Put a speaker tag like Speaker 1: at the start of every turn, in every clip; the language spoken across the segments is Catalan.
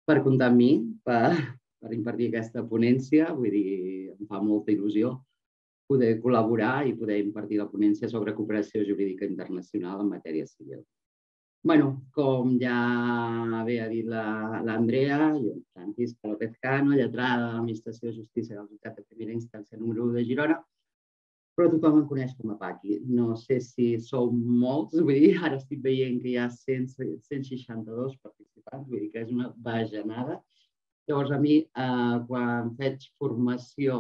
Speaker 1: per comptar amb mi, per impartir aquesta ponència. Vull dir, em fa molta il·lusió poder col·laborar i poder impartir la ponència sobre cooperació jurídica internacional en matèria civil. Bueno, com ja bé ha dit l'Andrea, jo, Francisca López Cano, lletrada de l'Administració de Justícia del Jutjat de Primera Instància número 1 de Girona, però tothom em coneix com a Paqui. No sé si sou molts, vull dir, ara estic veient que hi ha 162 participants, vull dir que és una bajanada. Llavors, a mi, quan faig formació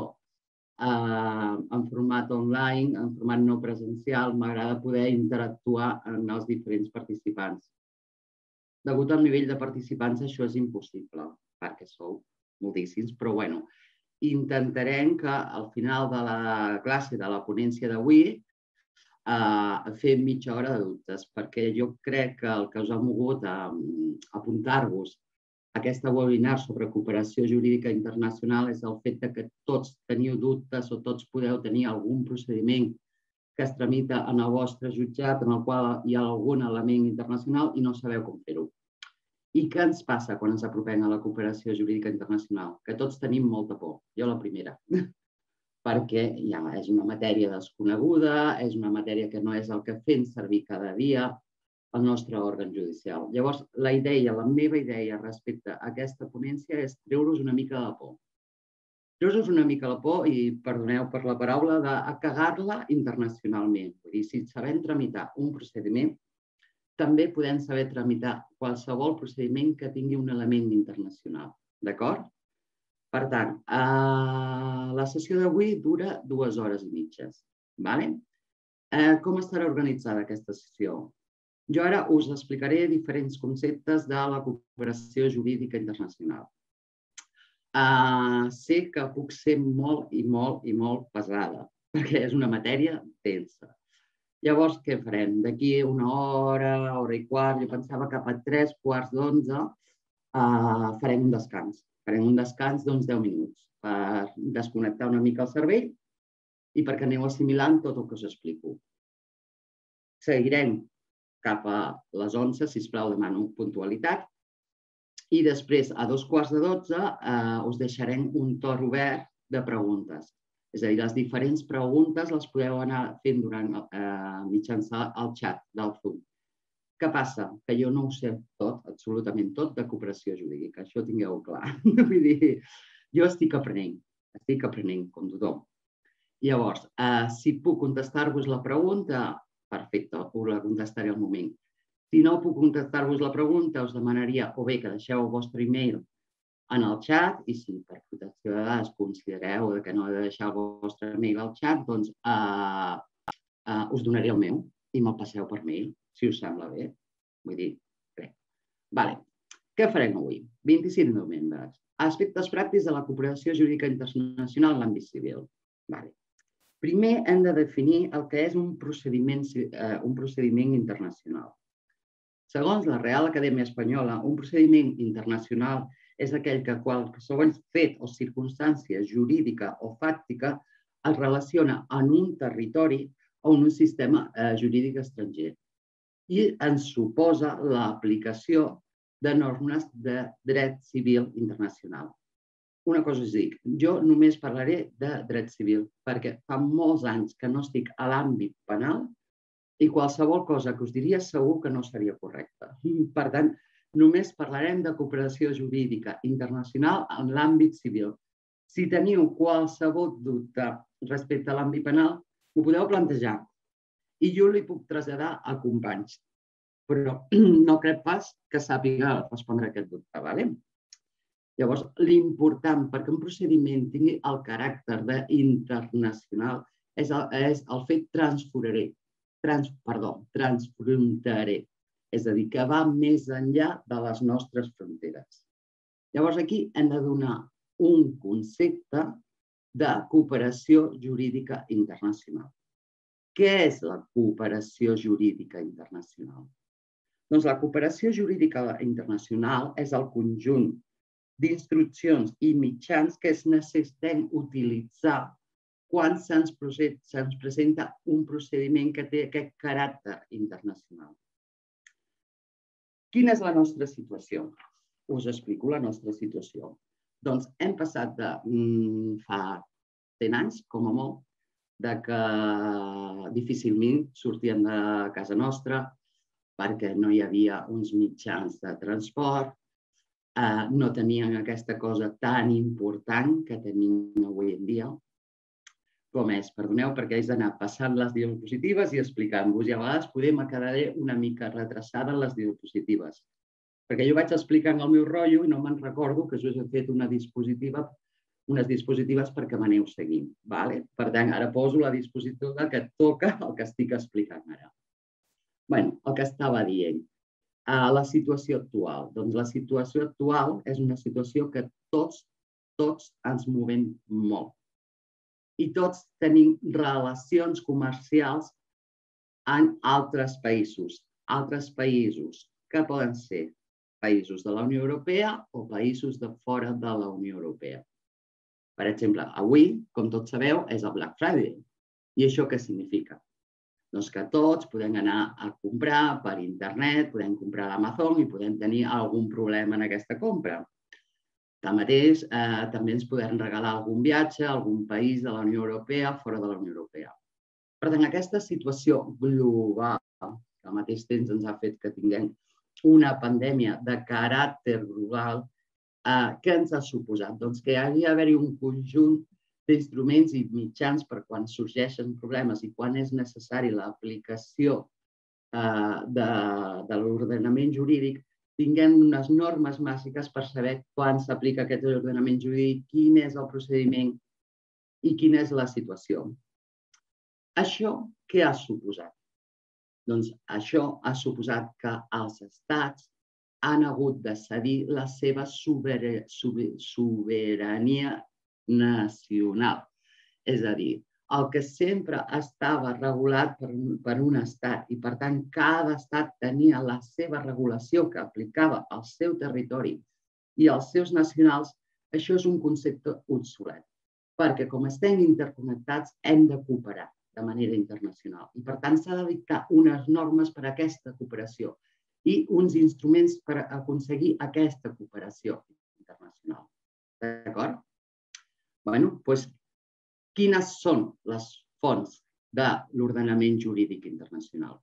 Speaker 1: en format online, en format no presencial, m'agrada poder interactuar amb els diferents participants. Degut al nivell de participants, això és impossible, perquè sou moltíssims, però bueno, intentarem que al final de la classe, de la ponència d'avui, fer mitja hora de dubtes, perquè jo crec que el que us ha mogut a apuntar-vos a aquesta webinar sobre cooperació jurídica internacional és el fet que tots teniu dubtes o tots podeu tenir algun procediment que es tramita en el vostre jutjat en el qual hi ha algun element internacional i no sabeu com fer-ho. I què ens passa quan ens apropem a la cooperació jurídica internacional? Que tots tenim molta por, jo la primera, perquè ja és una matèria desconeguda, és una matèria que no és el que fem servir cada dia al nostre òrgan judicial. Llavors, la meva idea respecte a aquesta ponència és treure-us una mica de por. Treure-us una mica la por, i perdoneu per la paraula, de cagar-la internacionalment. Vull dir, si sabem tramitar un procediment, també podem saber tramitar qualsevol procediment que tingui un element internacional. D'acord? Per tant, la sessió d'avui dura 2 hores i mitges. Com estarà organitzada aquesta sessió? Jo ara us explicaré diferents conceptes de la cooperació jurídica internacional. Sé que puc ser molt i molt pesada, perquè és una matèria densa. Llavors, què farem? D'aquí una hora, hora i quart, jo pensava que a 3:15 farem un descans. Farem un descans d'uns 10 minuts per desconnectar una mica el cervell i perquè aneu assimilant tot el que us explico. Seguirem cap a les 11, sisplau, demano puntualitat. I després, a 2:15, us deixarem un torn obert de preguntes. És a dir, les diferents preguntes les podeu anar fent mitjançant el xat del Zoom. Què passa? Que jo no ho sé tot, absolutament tot, de cooperació jurídica. Això tingueu clar. Vull dir, jo estic aprenent, com tothom. Llavors, si puc contestar-vos la pregunta, perfecte, us la contestaré al moment. Si no puc contestar-vos la pregunta, us demanaria o bé que deixeu el vostre e-mail en el xat, i si per protecció de dades considereu que no heu de deixar el vostre e-mail al xat, doncs us donaré el meu i me'l passeu per mail, si us sembla bé. Vull dir, bé. Què farem avui? 25 de novembre. Aspectes pràctics de la cooperació jurídica internacional en l'àmbit civil. Primer hem de definir el que és un procediment internacional. Segons la Real Acadèmia Espanyola, un procediment internacional és aquell que qualsevol fet o circumstància jurídica o fàctica es relaciona en un territori o en un sistema jurídic estranger i ens suposa l'aplicació de normes de dret civil internacional. Una cosa us dic, jo només parlaré de dret civil perquè fa molts anys que no estic a l'àmbit penal i qualsevol cosa que us diria segur que no seria correcta. Per tant, només parlarem de cooperació jurídica internacional en l'àmbit civil. Si teniu qualsevol dubte respecte a l'àmbit penal, ho podeu plantejar i jo li puc traslladar a companys, però no crec pas que sàpiga respondre a aquest dubte, d'acord? Llavors, l'important perquè un procediment tingui el caràcter d'internacional és el fet transfronterer, és a dir, que va més enllà de les nostres fronteres. Llavors, aquí hem de donar un concepte de cooperació jurídica internacional. Què és la cooperació jurídica internacional? Doncs la cooperació jurídica internacional és el conjunt d'instruccions i mitjans que es necessitem utilitzar quan se'ns presenta un procediment que té aquest caràcter internacional. Quina és la nostra situació? us explico la nostra situació. Doncs hem passat de fa 100 anys, com a molt, de que difícilment sortíem de casa nostra perquè no hi havia uns mitjans de transport, no tenien aquesta cosa tan important que tenim avui en dia, com és, perdoneu, perquè haig d'anar passant les diapositives i explicant-vos, i a vegades poder me quedaré una mica retrasada en les diapositives, perquè jo vaig explicant el meu rotllo i no me'n recordo que us he fet unes diapositives perquè m'aneu seguint. Per tant, ara poso la diapositiva que toca el que estic explicant ara. Bé, el que estava dient, la situació actual. Doncs la situació actual és una situació que tots ens movem molt. I tots tenim relacions comercials amb altres països. Altres països que poden ser països de la Unió Europea o països de fora de la Unió Europea. Per exemple, avui, com tots sabeu, és el Black Friday. I això què significa? Doncs que tots podem anar a comprar per internet, podem comprar a Amazon i podem tenir algun problema en aquesta compra. Tanmateix, també ens podem regalar algun viatge a algun país de la Unió Europea, fora de la Unió Europea. Per tant, aquesta situació global, que al mateix temps ens ha fet que tinguem una pandèmia de caràcter global, què ens ha suposat? Doncs que hi hagi d'haver-hi un conjunt d'instruments i mitjans per quan sorgeixen problemes i quan és necessari l'aplicació de l'ordenament jurídic, tinguem unes normes bàsiques per saber quan s'aplica aquest ordenament jurídic, quin és el procediment i quina és la situació. Això què ha suposat? Doncs això ha suposat que els estats han hagut de cedir la seva sobirania nacional. És a dir, el que sempre estava regulat per un estat i, per tant, cada estat tenia la seva regulació que aplicava al seu territori i als seus nacionals, això és un concepte obsolet. Perquè com estem interconnectats, hem de cooperar de manera internacional. I, per tant, s'ha de dictar unes normes per a aquesta cooperació i uns instruments per aconseguir aquesta cooperació internacional. D'acord? Bé, doncs, quines són les fonts de l'ordenament jurídic internacional?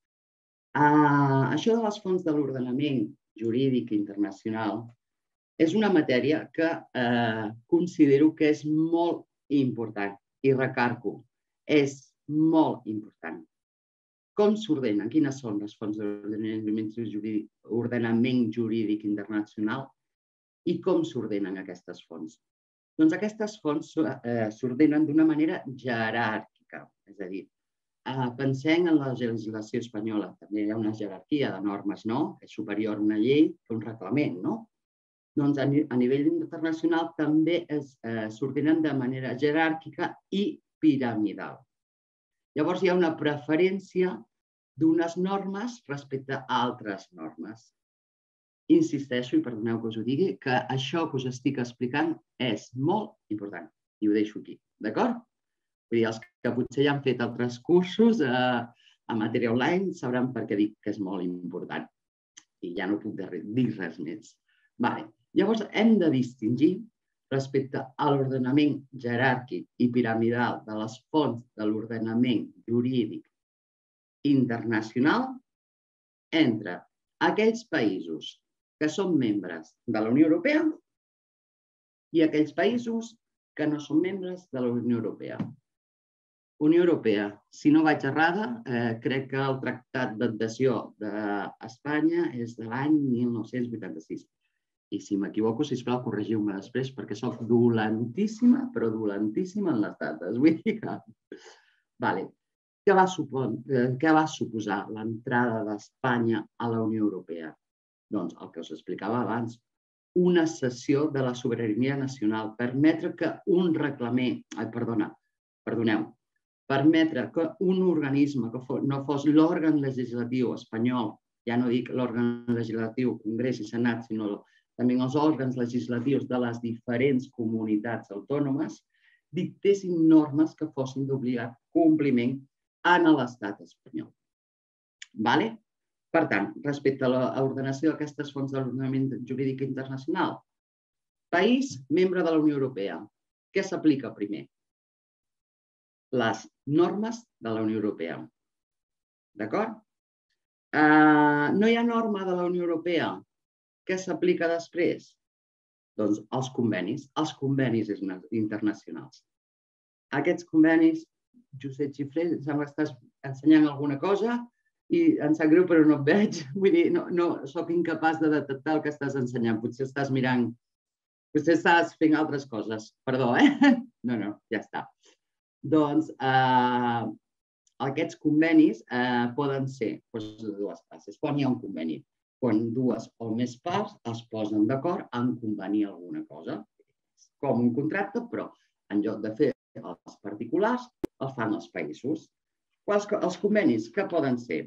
Speaker 1: Això de les fonts de l'ordenament jurídic internacional és una matèria que considero que és molt important i recargo, és molt important. Com s'ordenen? Quines són les fonts d'ordenament jurídic internacional i com s'ordenen aquestes fonts? Doncs aquestes fonts s'ordenen d'una manera jeràrquica, és a dir, pensem en la legislació espanyola. També hi ha una jerarquia de normes, no? És superior a una llei que un reglament, no? Doncs a nivell internacional també s'ordenen de manera jeràrquica i piramidal. Llavors hi ha una preferència d'unes normes respecte a altres normes. Insisteixo, i perdoneu que us ho digui, que això que us estic explicant és molt important. I ho deixo aquí, d'acord? Vull dir, els que potser ja han fet altres cursos a matèria online sabran per què dic que és molt important. I ja no puc dir res més. Llavors, hem de distingir respecte a l'ordenament jeràrquic i piramidal de les fonts de l'ordenament jurídic internacional entre aquells països que són membres de la Unió Europea i aquells països que no són membres de la Unió Europea. Unió Europea, si no vaig errada, crec que el Tractat d'Adhesió d'Espanya és de l'any 1986. I si m'equivoco, sisplau, corregiu-me després perquè soc dolentíssima, però dolentíssima en les dates. Vull dir que... Què va suposar l'entrada d'Espanya a la Unió Europea? Doncs el que us explicava abans, una cessió de la sobirania nacional, permetre que un reglament, permetre que un organisme que no fos l'òrgan legislatiu espanyol, ja no dic l'òrgan legislatiu, Congrés i Senat, sinó també els òrgans legislatius de les diferents comunitats autònomes, dictessin normes que fossin d'obligat compliment en l'estat espanyol. Per tant, respecte a l'ordenació d'aquestes fonts de l'ordenament jurídic internacional, país membre de la Unió Europea. Què s'aplica primer? Les normes de la Unió Europea. D'acord? No hi ha norma de la Unió Europea. Què s'aplica després? Doncs els convenis internacionals. Aquests convenis, Josep Xifré, em sembla que estàs ensenyant alguna cosa i em sap greu, però no et veig. Vull dir, no soc incapaç de detectar el que estàs ensenyant. Potser estàs mirant, potser estàs fent altres coses. Perdó, No, ja està. Doncs aquests convenis poden ser de dues classes. Quan hi ha un conveni? Quan dues o més parts es posen d'acord en convenir alguna cosa. Com un contracte, però en lloc de fer els particulars, el fan els països. Els convenis que poden ser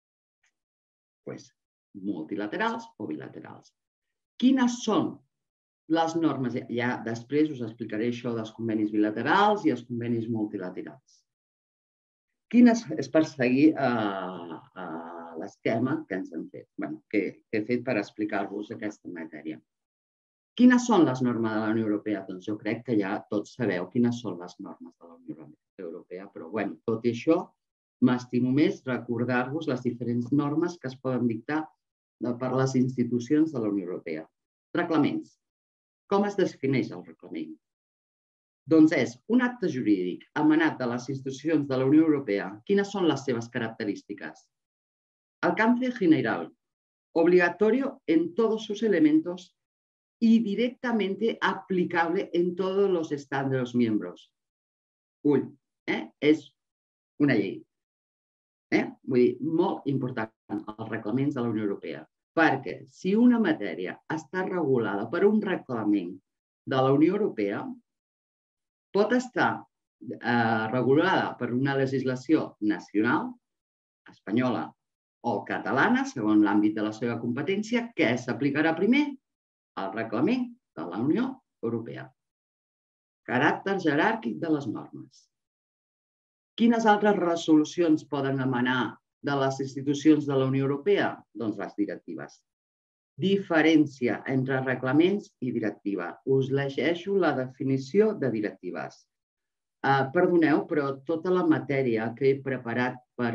Speaker 1: multilaterals o bilaterals. Quines són les normes? Ja després us explicaré això dels convenis bilaterals i els convenis multilaterals. Quines és per seguir l'esquema que ens han fet, que he fet per explicar-vos aquesta matèria. Quines són les normes de la Unió Europea? Doncs jo crec que ja tots sabeu quines són les normes de la Unió Europea, però tot i això m'estimo més recordar-vos les diferents normes que es poden dictar per les institucions de la Unió Europea. Reglaments. Com es defineix el reglament? Doncs és un acte jurídic emanat de les institucions de la Unió Europea. Quines són les seves característiques? Alcance general, obligatorio en todos sus elementos y directamente aplicable en todos los Estados miembros. És una llei. Vull dir, molt important els reglaments de la Unió Europea, perquè si una matèria està regulada per un reglament de la Unió Europea, pot estar regulada per una legislació nacional, espanyola o catalana, segons l'àmbit de la seva competència, que s'aplicarà primer al reglament de la Unió Europea. Caràcter jeràrquic de les normes. Quines altres resolucions poden emanar de les institucions de la Unió Europea? Doncs les directives. Diferència entre reglaments i directiva. Us llegeixo la definició de directives. Perdoneu, però tota la matèria que he preparat per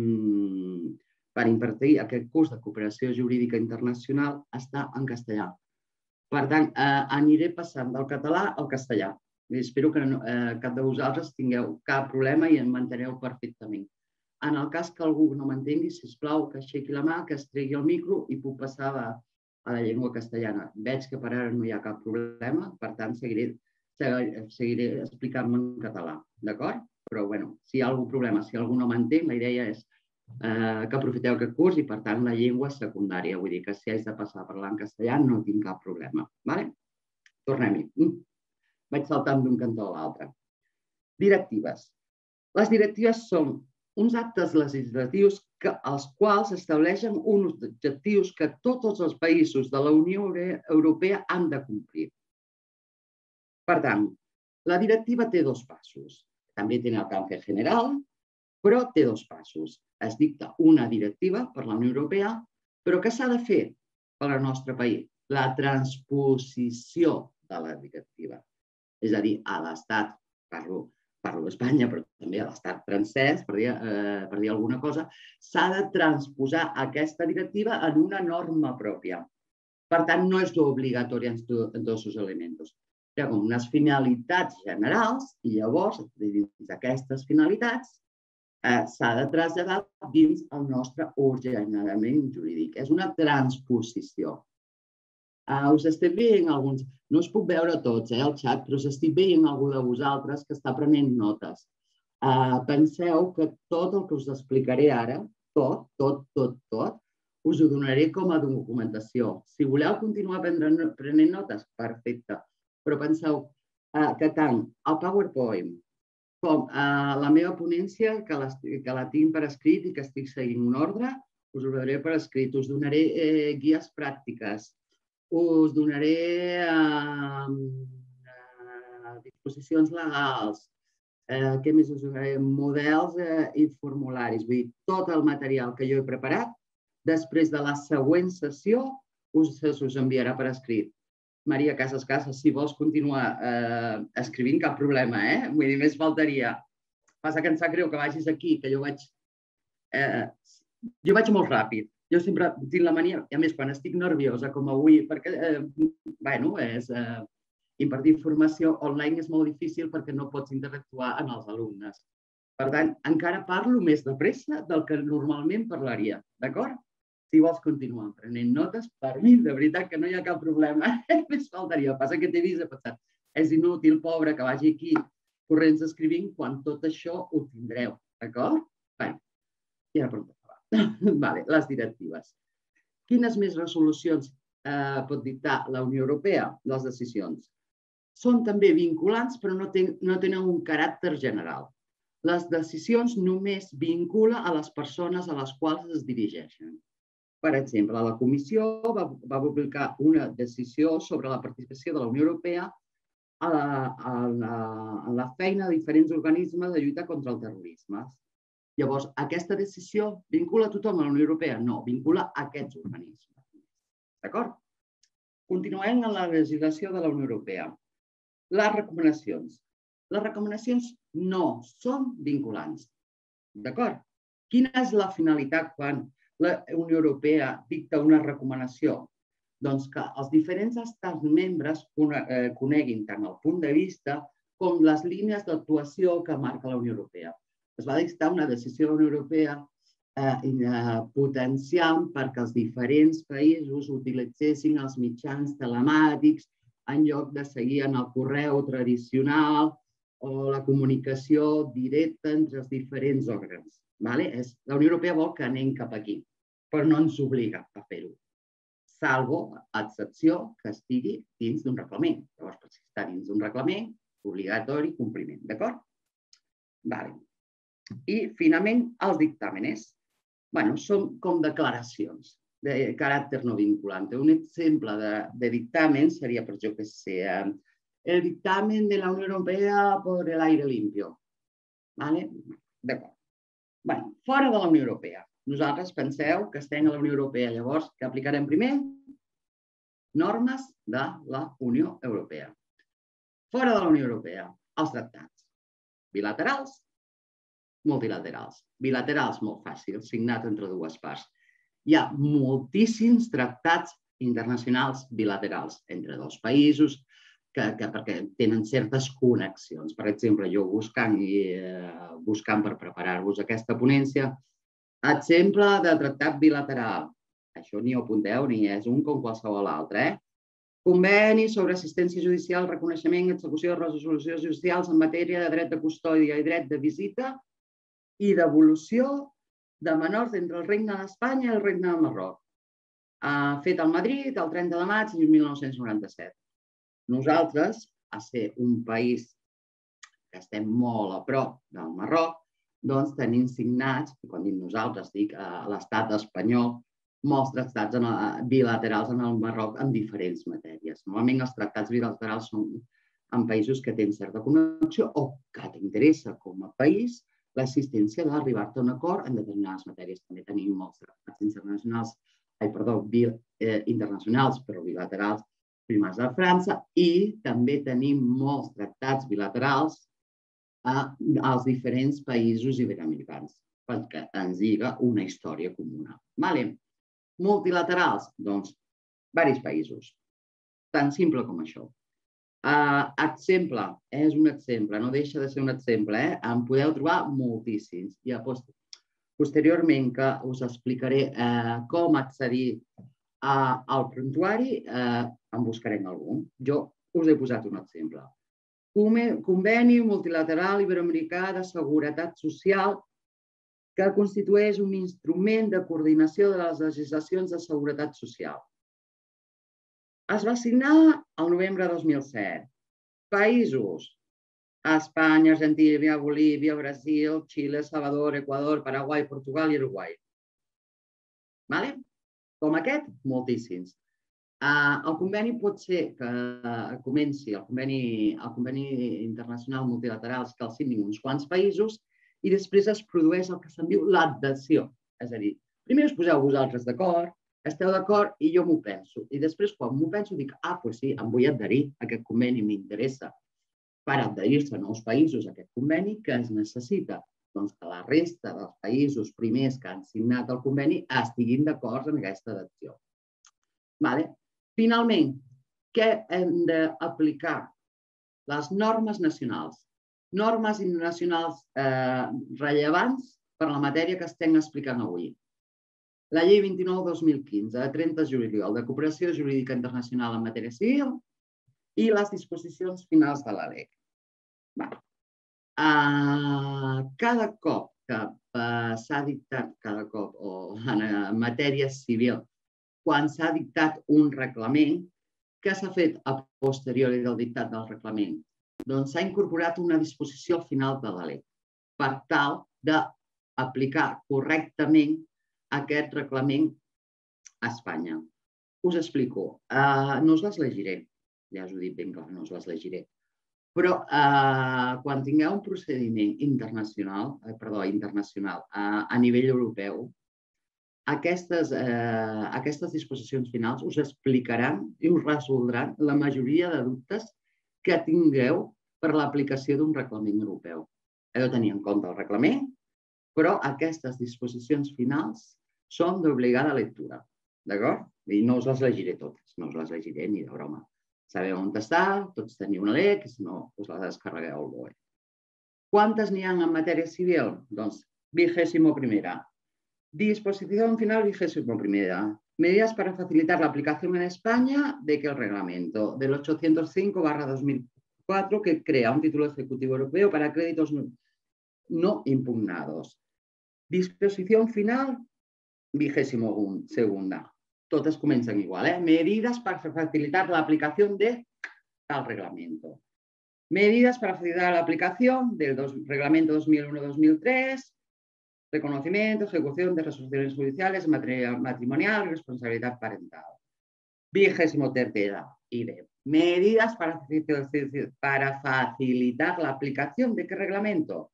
Speaker 1: impartir aquest curs de cooperació jurídica internacional està en castellà. Per tant, aniré passant del català al castellà. Espero que cap de vosaltres tingueu cap problema i en m'enteneu perfectament. En el cas que algú no m'entengui, sisplau, que aixequi la mà, que es tregui el micro i puc passar a la llengua castellana. Veig que per ara no hi ha cap problema, per tant, seguiré explicant-me en català, d'acord? Però, bueno, si hi ha algun problema, si algú no m'entén, la idea és que aprofiteu aquest curs i, per tant, la llengua secundària. Vull dir que si haig de passar a parlar en castellà no tinc cap problema. Tornem-hi. Vaig saltant d'un cantó a l'altre. Directives. Les directives són uns actes legislatius els quals estableixen uns objectius que tots els països de la Unió Europea han de complir. Per tant, la directiva té dos passos. També té alcance general, però té dos passos. Es dicta una directiva per la Unió Europea, però què s'ha de fer per al nostre país? La transposició de la directiva. És a dir, a l'estat, parlo d'Espanya, però també a l'estat francès, per dir alguna cosa, s'ha de transposar aquesta directiva en una norma pròpia. Per tant, no és obligatòria en tots els elements. Hi ha unes finalitats generals i llavors, dins d'aquestes finalitats, s'ha de traslladar dins el nostre ordenament jurídic. És una transposició. Us estic veient alguns, no us puc veure tots al xat, però us estic veient algú de vosaltres que està prenent notes. Penseu que tot el que us explicaré ara, tot, us ho donaré com a documentació. Si voleu continuar prenent notes, perfecte. Però penseu que tant el PowerPoint com la meva ponència, que la tinc per escrit i que estic seguint un ordre, us ho donaré per escrit. Us donaré guies pràctiques. Us donaré disposicions legals, què més us donaré? Models i formularis. Vull dir, tot el material que jo he preparat Després de la següent sessió us enviarà per escrit. Maria Casas, si vols continuar escrivint, cap problema, Vull dir, més faltaria. Passa que em sap greu que vagis aquí, que jo vaig molt ràpid. Jo sempre tinc la mania, i a més quan estic nerviosa, com avui, perquè, impartir formació online és molt difícil perquè no pots interactuar amb els alumnes. Per tant, encara parlo més de pressa del que normalment parlaria, d'acord? Si vols continuar prenent notes, per mi, de veritat que no hi ha cap problema. Més faltaria. Passa que t'he vist i he pensat, és inútil, pobre, que vagi aquí corrents escrivint quan tot això ho tindreu, d'acord? Bé, i ara per acabar. Les directives. Quines més resolucions pot dictar la Unió Europea? Les decisions. Són també vinculants, però no tenen un caràcter general. Les decisions només vincula a les persones a les quals es dirigeixen. Per exemple, la Comissió va publicar una decisió sobre la participació de la Unió Europea en la feina de diferents organismes de lluita contra el terrorisme. Llavors, aquesta decisió vincula a tothom a la Unió Europea? No, vincula a aquests organismes. D'acord? Continuem amb la legislació de la Unió Europea. Les recomanacions. Les recomanacions no són vinculants. D'acord? Quina és la finalitat quan la Unió Europea dicta una recomanació? Doncs que els diferents estats membres coneguin tant el punt de vista com les línies d'actuació que marca la Unió Europea. Es va dictar una decisió de la Unió Europea potenciant perquè els diferents països utilitzessin els mitjans telemàtics en lloc de seguir en el correu tradicional o la comunicació directa entre els diferents òrgans. La Unió Europea vol que anem cap aquí, però no ens obliga a fer-ho, salvo excepció que estigui dins d'un reglament. Llavors, per si està dins d'un reglament, obligatori compliment, d'acord? I, finalment, els dictàmenes. Són com declaracions de caràcter no vinculant. Un exemple de dictamen seria, per jo que sé, el dictamen de la Unió Europea por el aire limpio. D'acord. Fora de la Unió Europea. Nosaltres penseu que estem a la Unió Europea. Llavors, què aplicarem primer? Normes de la Unió Europea. Fora de la Unió Europea, els tractats. Bilaterals, multilaterals. Bilaterals, molt fàcil, signat entre dues parts. Hi ha moltíssims tractats internacionals bilaterals entre dos països perquè tenen certes connexions. Per exemple, jo buscant per preparar-vos aquesta ponència, exemple de tractat bilateral. Això ni ho apunteu ni és un com qualsevol altre. Conveni sobre assistència judicial, reconeixement, execució de resolucions judicials en matèria de dret de custòdia i dret de visita i devolució de menors entre el Regne d'Espanya i el Regne de Marroc. Fet al Madrid el 30 de maig de 1997. Nosaltres, a ser un país que estem molt a prop del Marroc, doncs tenim signats, i quan dic nosaltres dic l'estat espanyol, molts tractats bilaterals en el Marroc en diferents matèries. Normalment els tractats bilaterals són en països que tenen certa connexió o que t'interessa com a país l'assistència d'arribar-te a un acord en determinades matèries. També tenim molts tractats internacionals, però bilaterals, primers a França, i també tenim molts tractats bilaterals als diferents països iberoamericans, perquè ens lliga una història comuna. Multilaterals, doncs, diversos països. Tan simple com això. Exemple, és un exemple, no deixa de ser un exemple, en podeu trobar moltíssims. I posteriorment que us explicaré com accedir al prontuari, en buscarem algun. Jo us he posat un exemple. Conveni multilateral iberoamericà de seguretat social que constitueix un instrument de coordinació de les legislacions de seguretat social. Es va signar el novembre de 2007. Països: Espanya, Argentina, Bolívia, Brasil, Xile, Salvador, Equador, Paraguai, Portugal i Uruguai. Com aquest, moltíssims. El conveni pot ser que comenci, el conveni internacional multilateral que el signin uns quants països i després es produeix el que se'n diu l'adhesió. És a dir, Primer us poseu vosaltres d'acord, esteu d'acord i jo m'ho penso. I després, quan m'ho penso, dic, doncs sí, em vull adherir a aquest conveni, m'interessa. Per adherir-se a nous països a aquest conveni, que es necessita? Doncs que la resta dels països primers que han signat el conveni estiguin d'acord en aquesta adhesió. Finalment, què hem d'aplicar? Les normes nacionals. Normes nacionals rellevants per la matèria que estem explicant avui. La llei 29/2015, de 30 de juliol, de cooperació jurídica internacional en matèria civil i les disposicions finals de la LEC. Cada cop que s'ha dictat, o en matèria civil, quan s'ha dictat un reglament, què s'ha fet a posteriori del dictat del reglament? Doncs s'ha incorporat una disposició final de la LEC per tal d'aplicar correctament aquest reglament a Espanya. Us explico. No us les llegiré, ja us ho dic ben clar, no us les llegiré. Però quan tingueu un procediment internacional a nivell europeu, aquestes disposicions finals us explicaran i us resoldran la majoria de dubtes que tingueu per l'aplicació d'un reglament europeu. Heu de tenir en compte el reglament, però aquestes disposicions finals són d'obligada lectura, d'acord? I no us les llegiré totes, no us les llegiré ni de broma. Sabeu on està, tots teniu una LEC, si no, us la descarregueu al BOE. Quantes n'hi ha en matèria civil? Doncs 21ª. Disposición final 21ª. Medidas para facilitar la aplicación en España de que el reglamento del 805/2004 que crea un título ejecutivo europeo para créditos no impugnados. Disposición final 22ª. Totes comencen igual, Medidas para facilitar la aplicación de tal reglamento. Medidas para facilitar la aplicación del reglamento 2001-2003, reconocimiento, ejecución de resoluciones judiciales en materia matrimonial y responsabilidad parental. 23ª. Medidas para facilitar la aplicación de qué reglamento?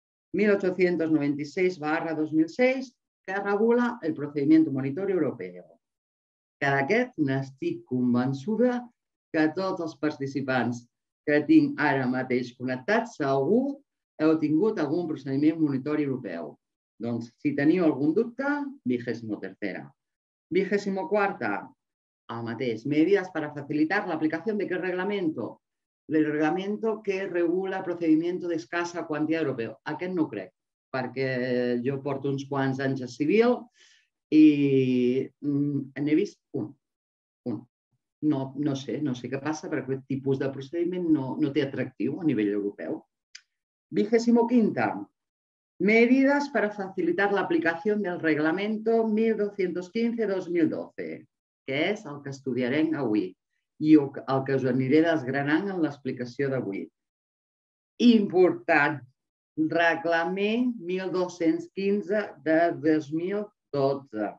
Speaker 1: 1896/2006, que regula el procedimiento monitorio europeu. Que d'aquest n'estic convençuda que tots els participants que tinc ara mateix connectats segur heu tingut algun procediment monitori europeu. Doncs, si teniu algun dubte, 23ª. 24ª, el mateix. Medidas para facilitar la aplicación de qué reglamento? Del reglamento que regula el procedimiento de escasa quantia europeu. Aquest no ho crec, perquè jo porto uns quants anys a civil i n'he vist un. No sé què passa, perquè aquest tipus de procediment no té atractiu a nivell europeu. 25ª. Medidas para facilitar la aplicación del reglamento 1215/2012, que és el que estudiarem avui i el que us aniré desgranant en l'explicació d'avui. Important, reglament 1215 de 2012,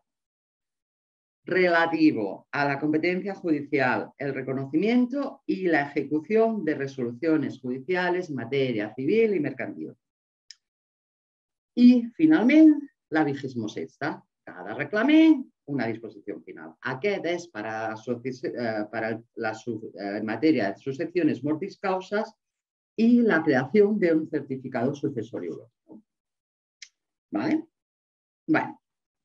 Speaker 1: relativo a la competencia judicial, el reconocimiento y la ejecución de resoluciones judiciales en materia civil y mercantil. I, finalment, la 26ª. Cada reglament, una disposició final. Aquest és para la materia de sucesiones mortis causas y la creación de un certificado sucesorio. ¿Vale? Bueno,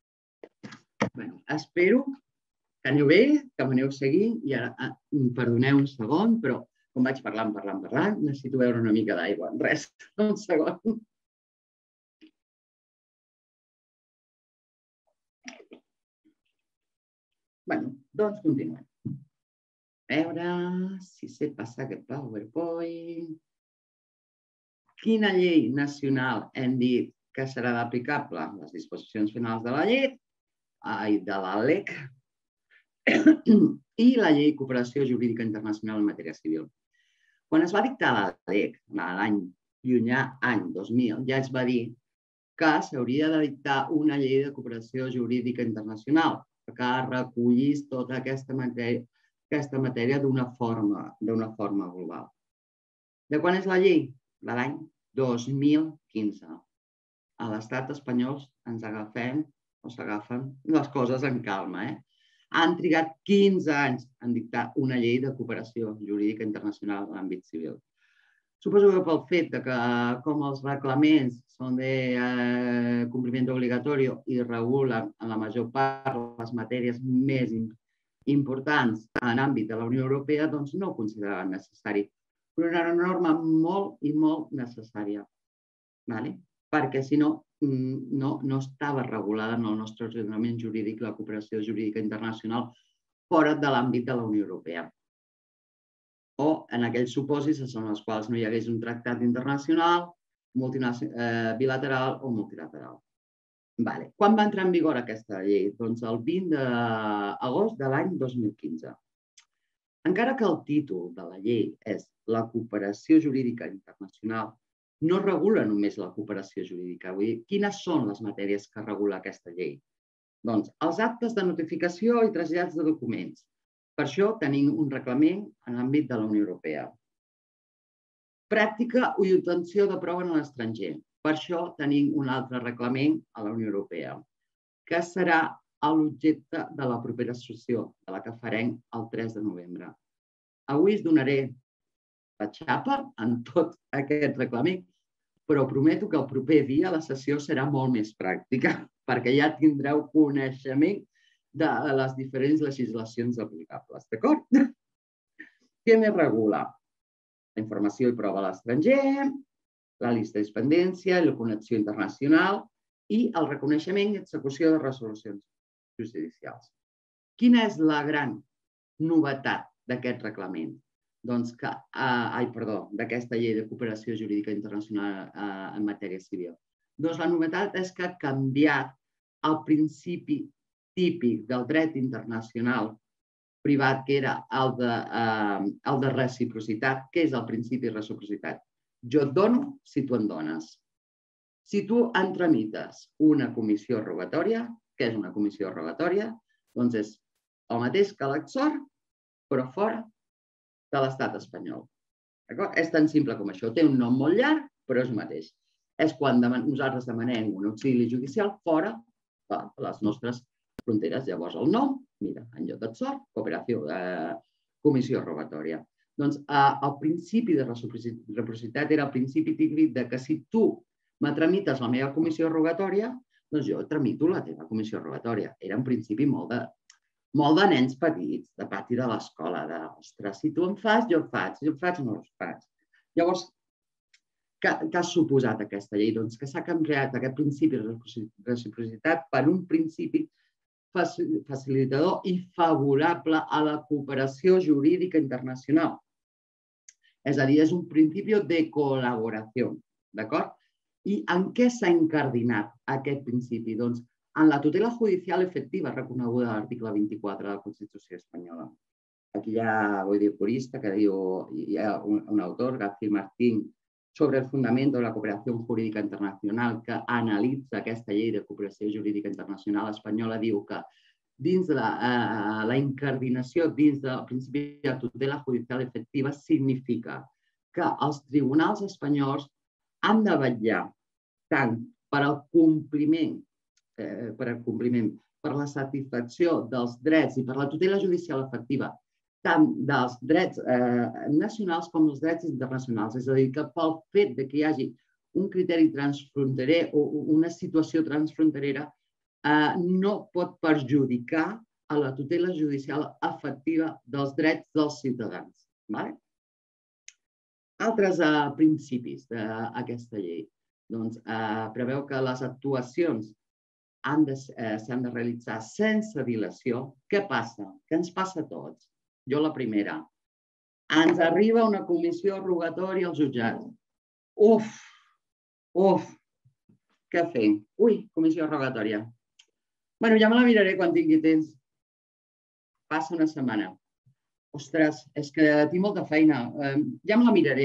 Speaker 1: espero que aneu bé, que m'aneu seguint i ara, perdoneu un segon, però com vaig parlant, necessito beure una mica d'aigua. Res, un segon. Doncs continuem. A veure si sé passar aquest PowerPoint. Quina llei nacional hem dit que serà aplicable? Les disposicions finals de la llei, de la LEC, i la llei de cooperació jurídica internacional en matèria civil. Quan es va dictar la LEC, l'any llunyà, any 2000, ja es va dir que s'hauria de dictar una llei de cooperació jurídica internacional que recollís tota aquesta matèria d'una forma global. De quan és la llei? De l'any 2015. A l'estat espanyol ens agafem o s'agafen les coses en calma. Han trigat 15 anys en dictar una llei de cooperació jurídica internacional en l'àmbit civil. Suposo que pel fet que, com els reglaments són de compliment obligatori i regulen en la major part les matèries més importants en l'àmbit de la Unió Europea, doncs no ho consideraven necessari. Però era una norma molt i molt necessària, perquè si no, no estava regulada en el nostre ordenament jurídic la cooperació jurídica internacional fora de l'àmbit de la Unió Europea. O en aquells supòsits en els quals no hi hagués un tractat internacional, bilateral o multilateral. Quan va entrar en vigor aquesta llei? Doncs el 20 d'agost de l'any 2015. Encara que el títol de la llei és la cooperació jurídica internacional, no regula només la cooperació jurídica. Vull dir, quines són les matèries que regula aquesta llei? Doncs els actes de notificació i trasllats de documents. Per això tenim un reglament en l'àmbit de la Unió Europea. Pràctica i obtenció de prova en l'estranger. Per això tenim un altre reglament a la Unió Europea, que serà l'objecte de la propera sessió, de la que farem el 3 de novembre. Avui us donaré la xapa en tot aquest reglament, però prometo que el proper dia la sessió serà molt més pràctica, perquè ja tindreu coneixement de les diferents legislacions aplicables, d'acord? Què més regula? La informació i prova a l'estranger, la llista d'expendència, la connexió internacional i el reconeixement i execució de resolucions judicials. Quina és la gran novetat d'aquest reglament? Doncs que, d'aquesta llei de cooperació jurídica internacional en matèria civil. Doncs la novetat és que ha canviat el principi típic del dret internacional privat, que era el de reciprocitat. Què és el principi de reciprocitat? Jo et dono si tu em dones. Si tu em tramites una comissió rogatòria, què és una comissió rogatòria? Doncs és el mateix que l'Exor, però fora de l'estat espanyol. És tan simple com això. Té un nom molt llarg, però és el mateix. És quan nosaltres demanem un auxili judicial fora de les nostres fronteres. Llavors el nom, mira, en lloc d'Exor, comissió rogatòria. Doncs el principi de reciprocitat era el principi típic de que si tu me tramites la meva comissió rogatòria, doncs jo tramito la teva comissió rogatòria. Era un principi molt de nens petits, de pati de l'escola, de, ostres, si tu em fas, jo faig, si jo em faig, no els faig. Llavors, què ha suposat aquesta llei? Doncs que s'ha canviat aquest principi de reciprocitat per un principi facilitador i favorable a la cooperació jurídica internacional. És a dir, és un principi de col·laboració, d'acord? I en què s'ha incardinat aquest principi? Doncs en la tutela judicial efectiva reconeguda a l'article 24 de la Constitució espanyola. Aquí hi ha un jurista que diu, hi ha un autor, García Martín, sobre el fundamento de la cooperación jurídica internacional, que analitza aquesta llei de cooperació jurídica internacional espanyola, diu que dins de la incardinació, dins del principi de tutela judicial efectiva, significa que els tribunals espanyols han de vetllar tant per al compliment, per la satisfacció dels drets i per la tutela judicial efectiva, tant dels drets nacionals com dels drets internacionals. És a dir, que pel fet que hi hagi un criteri transfronterer o una situació transfronterera no pot perjudicar a la tutela judicial efectiva dels drets dels ciutadans. Altres principis d'aquesta llei. Preveu que les actuacions s'han de realitzar sense dilació. Què passa? Què ens passa a tots? Jo la primera. Ens arriba una comissió rogatòria als jutjats. Uf, què fem? Ui, comissió rogatòria. Bueno, ja me la miraré quan tingui temps. Passa una setmana. Ostres, és que tinc molta feina. Ja me la miraré.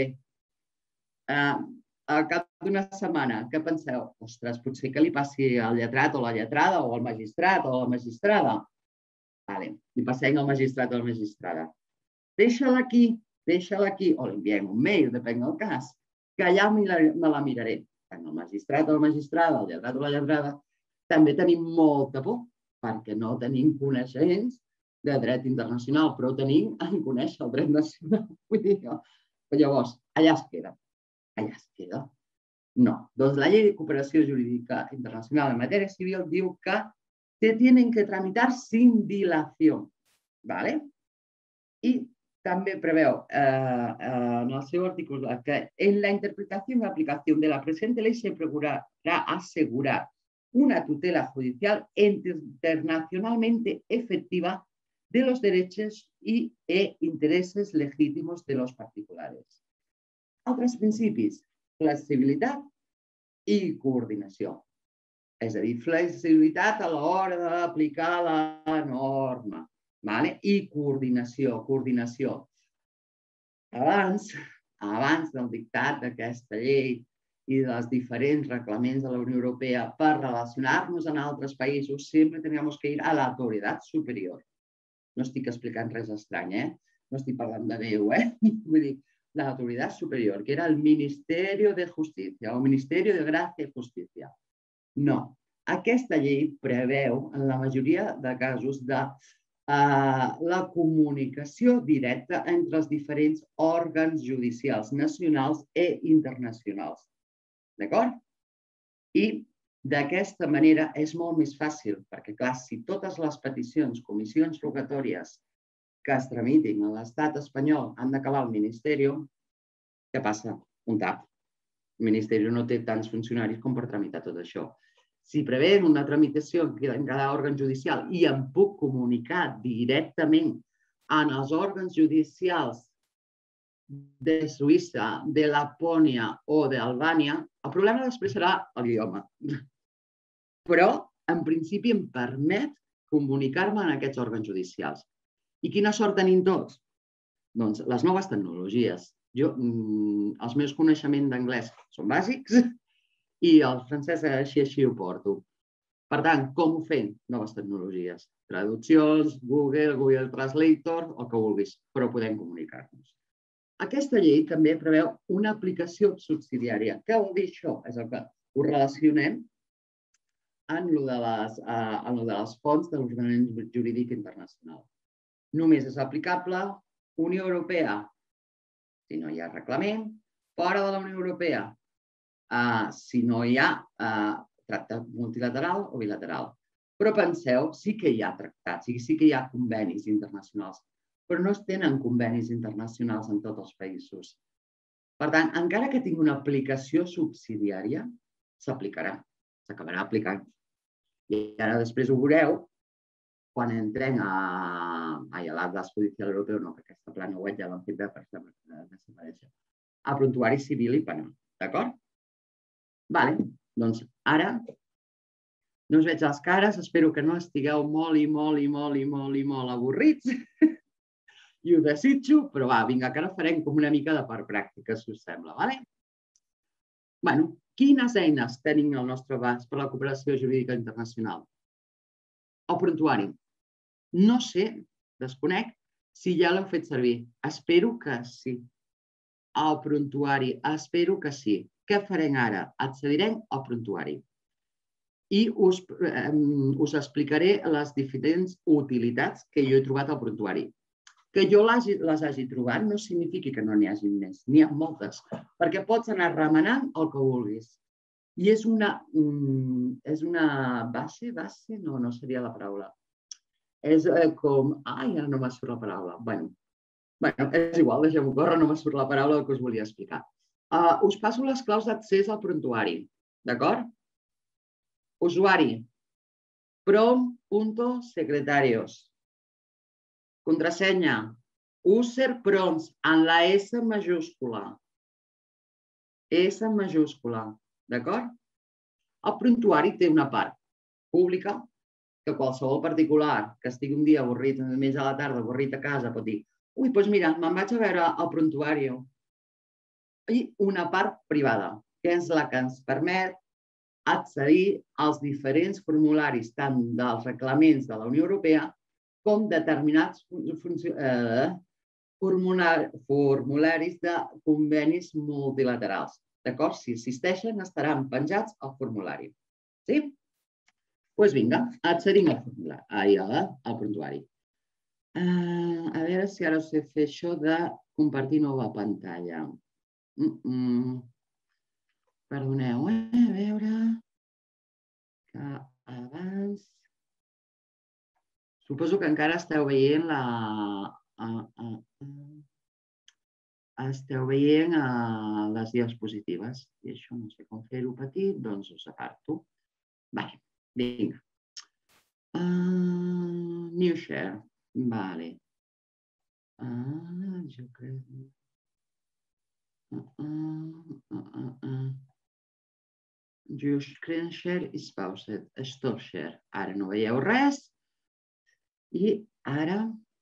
Speaker 1: Al cap d'una setmana, què penseu? Ostres, potser que li passi al lletrat o la lletrada o al magistrat o a la magistrada. Vale, li passem al magistrat o a la magistrada. Deixa-la aquí, o li enviem un mail, depèn del cas, que allà me la miraré. Tant el magistrat o la magistrada, el lletrat o la lletrada, També tenim molta por, perquè no tenim coneixements de dret internacional, però tenim en conèixer el dret nacional. Vull dir, llavors, allà es queda. Allà es queda. No. Doncs la Llei de Cooperació Jurídica Internacional en matèria civil diu que se tienen que tramitar sin dilación. ¿Vale? Y también preveo en el seu artículo que en la interpretación y aplicación de la presente ley se procurará asegurar una tutela judicial internacionalmente efectiva de los derechos e intereses legítimos de los particulares. Altres principis: flexibilitat i coordinació. És a dir, flexibilitat a l'hora d'aplicar la norma. I coordinació. Abans del dictat d'aquesta llei i dels diferents reglaments de la Unió Europea per relacionar-nos amb altres països, sempre teníamos que ir a la autoridad superior. No estic explicant res estrany, no estic parlant de Déu, vull dir, la autoridad superior, que era el Ministerio de Justicia o Ministerio de Gracia y Justicia. No. Aquesta llei preveu, en la majoria de casos, la comunicació directa entre els diferents òrgans judicials nacionals i internacionals. D'acord? I d'aquesta manera és molt més fàcil, perquè, clar, si totes les peticions, comissions rogatòries que es tramitin a l'estat espanyol han d'acabar al Ministeri, què passa? Un tap. El Ministeri no té tants funcionaris com per tramitar tot això. Si prevén una tramitació en cada òrgan judicial i em puc comunicar directament amb els òrgans judicials de Suïssa, de Lapònia o d'Albània, el problema després serà l'idioma. Però, en principi, em permet comunicar-me amb aquests òrgans judicials. I quina sort tenim tots? Doncs les noves tecnologies. Els meus coneixements d'anglès són bàsics i el francès així ho porto. Per tant, com ho fem? Noves tecnologies. Traduccions, Google Translator, el que vulguis, però podem comunicar-nos. Aquesta llei també preveu una aplicació subsidiària. Què vol dir això? És el que ho relacionem amb el de les fonts de l'ordenament jurídic internacional. Només és aplicable Unió Europea, si no hi ha reglament, fora de la Unió Europea, si no hi ha tractat multilateral o bilateral. Però penseu, sí que hi ha tractats, sí que hi ha convenis internacionals, però no es tenen convenis internacionals en tots els països. Per tant, encara que tingui una aplicació subsidiària, s'aplicarà, s'acabarà aplicant. I ara després ho veureu quan entrem a l'Atlas Judicial Europeu, no, perquè aquesta plana web ja l'han fet de desaparèixer, a prontuari civil i penal. D'acord? Vale, doncs ara no us veig les cares, espero que no estigueu molt avorrits i ho desitjo, però va, vinga, que ara farem com una mica de part pràctica, si us sembla, vale? Bueno, quines eines tenim al nostre abast per la cooperació jurídica internacional? El prontuari. No sé, desconec, si ja l'heu fet servir. Espero que sí. El prontuari, espero que sí. Què farem ara? Accedirem al prontuari. I us explicaré les diferents utilitats que jo he trobat al prontuari. Que jo les hagi trobat no significa que no n'hi hagi més. N'hi ha moltes, perquè pots anar remenant el que vulguis. I és una base, no seria la paraula. És com... Ai, ara no m'ha surt la paraula. Bé, és igual, deixem-ho córrer, no m'ha surt la paraula que us volia explicar. Us passo les claus d'accés al prontuari, d'acord? Usuari, prom.secretarios. Contrasenya, user_proms, amb la S majúscula. S majúscula, d'acord? El prontuari té una part pública que qualsevol particular que estigui un dia avorrit, més a la tarda, avorrit a casa, pot dir: ui, doncs mira, me'n vaig a veure el prontuari. I una part privada, que és la que ens permet accedir als diferents formularis tant dels reglaments de la Unió Europea com determinats formularis de convenis multilaterals. D'acord? Si existeixen, estaran penjats al formulari. Sí? Doncs vinga, accedim al prontuari. A veure si ara sé fer això de compartir nova pantalla. Perdoneu, a veure... que abans... Suposo que encara esteu veient les diapositives. I això no sé com fer-ho petit, doncs ho aparto. Vale, vinga. New share. Vale. Jo crec... Your screen share is paused. Stop share. Ara no veieu res. I ara...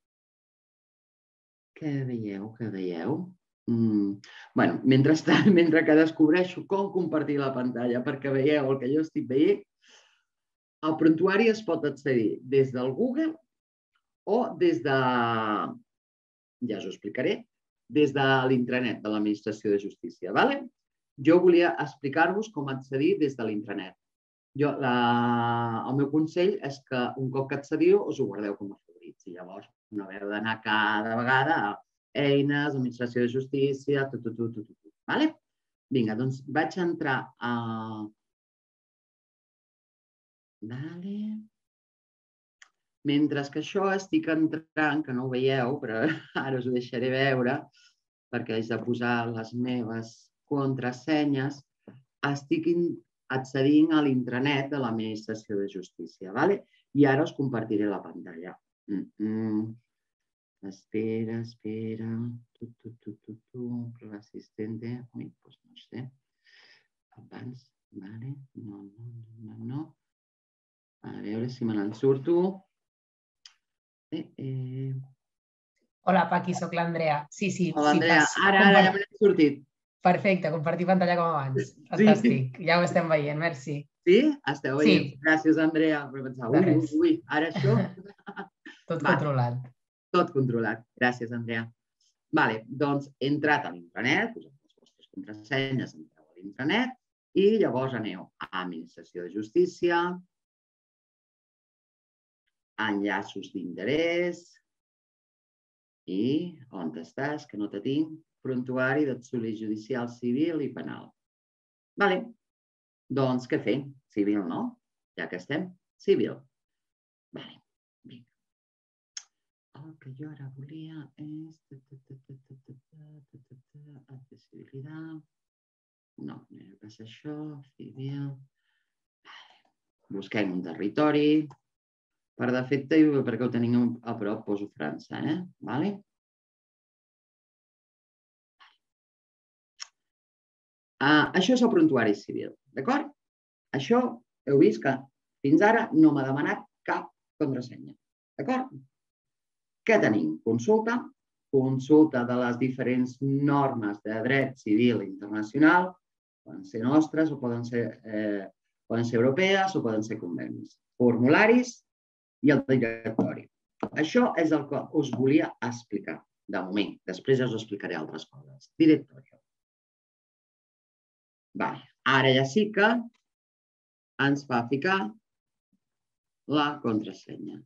Speaker 1: Què veieu? Què veieu? Bé, mentre que descobreixo com compartir la pantalla perquè veieu el que jo estic veient, al prontuari es pot accedir des del Google o des de... Ja us ho explicaré, des de l'intranet de l'Administració de Justícia. Jo volia explicar-vos com accedir des de l'intranet. El meu consell és que un cop que accediu us ho guardeu com a favorits i llavors no haver d'anar cada vegada a eines, Administració de Justícia, Vinga, doncs vaig entrar a... Mentre que això estic entrant, que no ho veieu, però ara us ho deixaré veure, perquè haig de posar les meves contrasenyes, estic accedint a l'intranet de l'Administració de Justícia. I ara us compartiré la pantalla. Espera. L'assistente... Ui, doncs no sé. Abans, no. A veure si me n'en surto.
Speaker 2: Hola, Paqui, soc l'Andrea. Sí.
Speaker 1: Hola, Andrea. Ara ja me n'he sortit.
Speaker 2: Perfecte, compartir pantalla com abans. Fantàstic, ja ho estem veient, merci.
Speaker 1: Sí? Esteu veient? Gràcies, Andrea. Però pensava, ui, ara això...
Speaker 2: Tot controlat.
Speaker 1: Tot controlat. Gràcies, Andrea. Doncs he entrat a l'intranet, poseu les vostres contrasenyes, entreu a l'intranet i llavors aneu a Administració de Justícia, enllaços d'interès i on estàs, que no te tinc, prontuari d'auxili judicial civil i penal. Doncs què fem? Civil, no? Ja que estem, civil. Vinga. El que jo ara volia és... Accessibilitat... No, no passa això, civil... Busquem un territori... Per defecte, perquè ho tenim a prop, poso França, Això és el prontuari civil, d'acord? Això heu vist que fins ara no m'ha demanat cap contrasenya, d'acord? Què tenim? Consulta. Consulta de les diferents normes de dret civil internacional, poden ser nostres o poden ser europees o poden ser convenis. Formularis i el directori. Això és el que us volia explicar, de moment. Després ja us explicaré altres coses. Directori. Ara ja sí que ens fa ficar la contrasenya.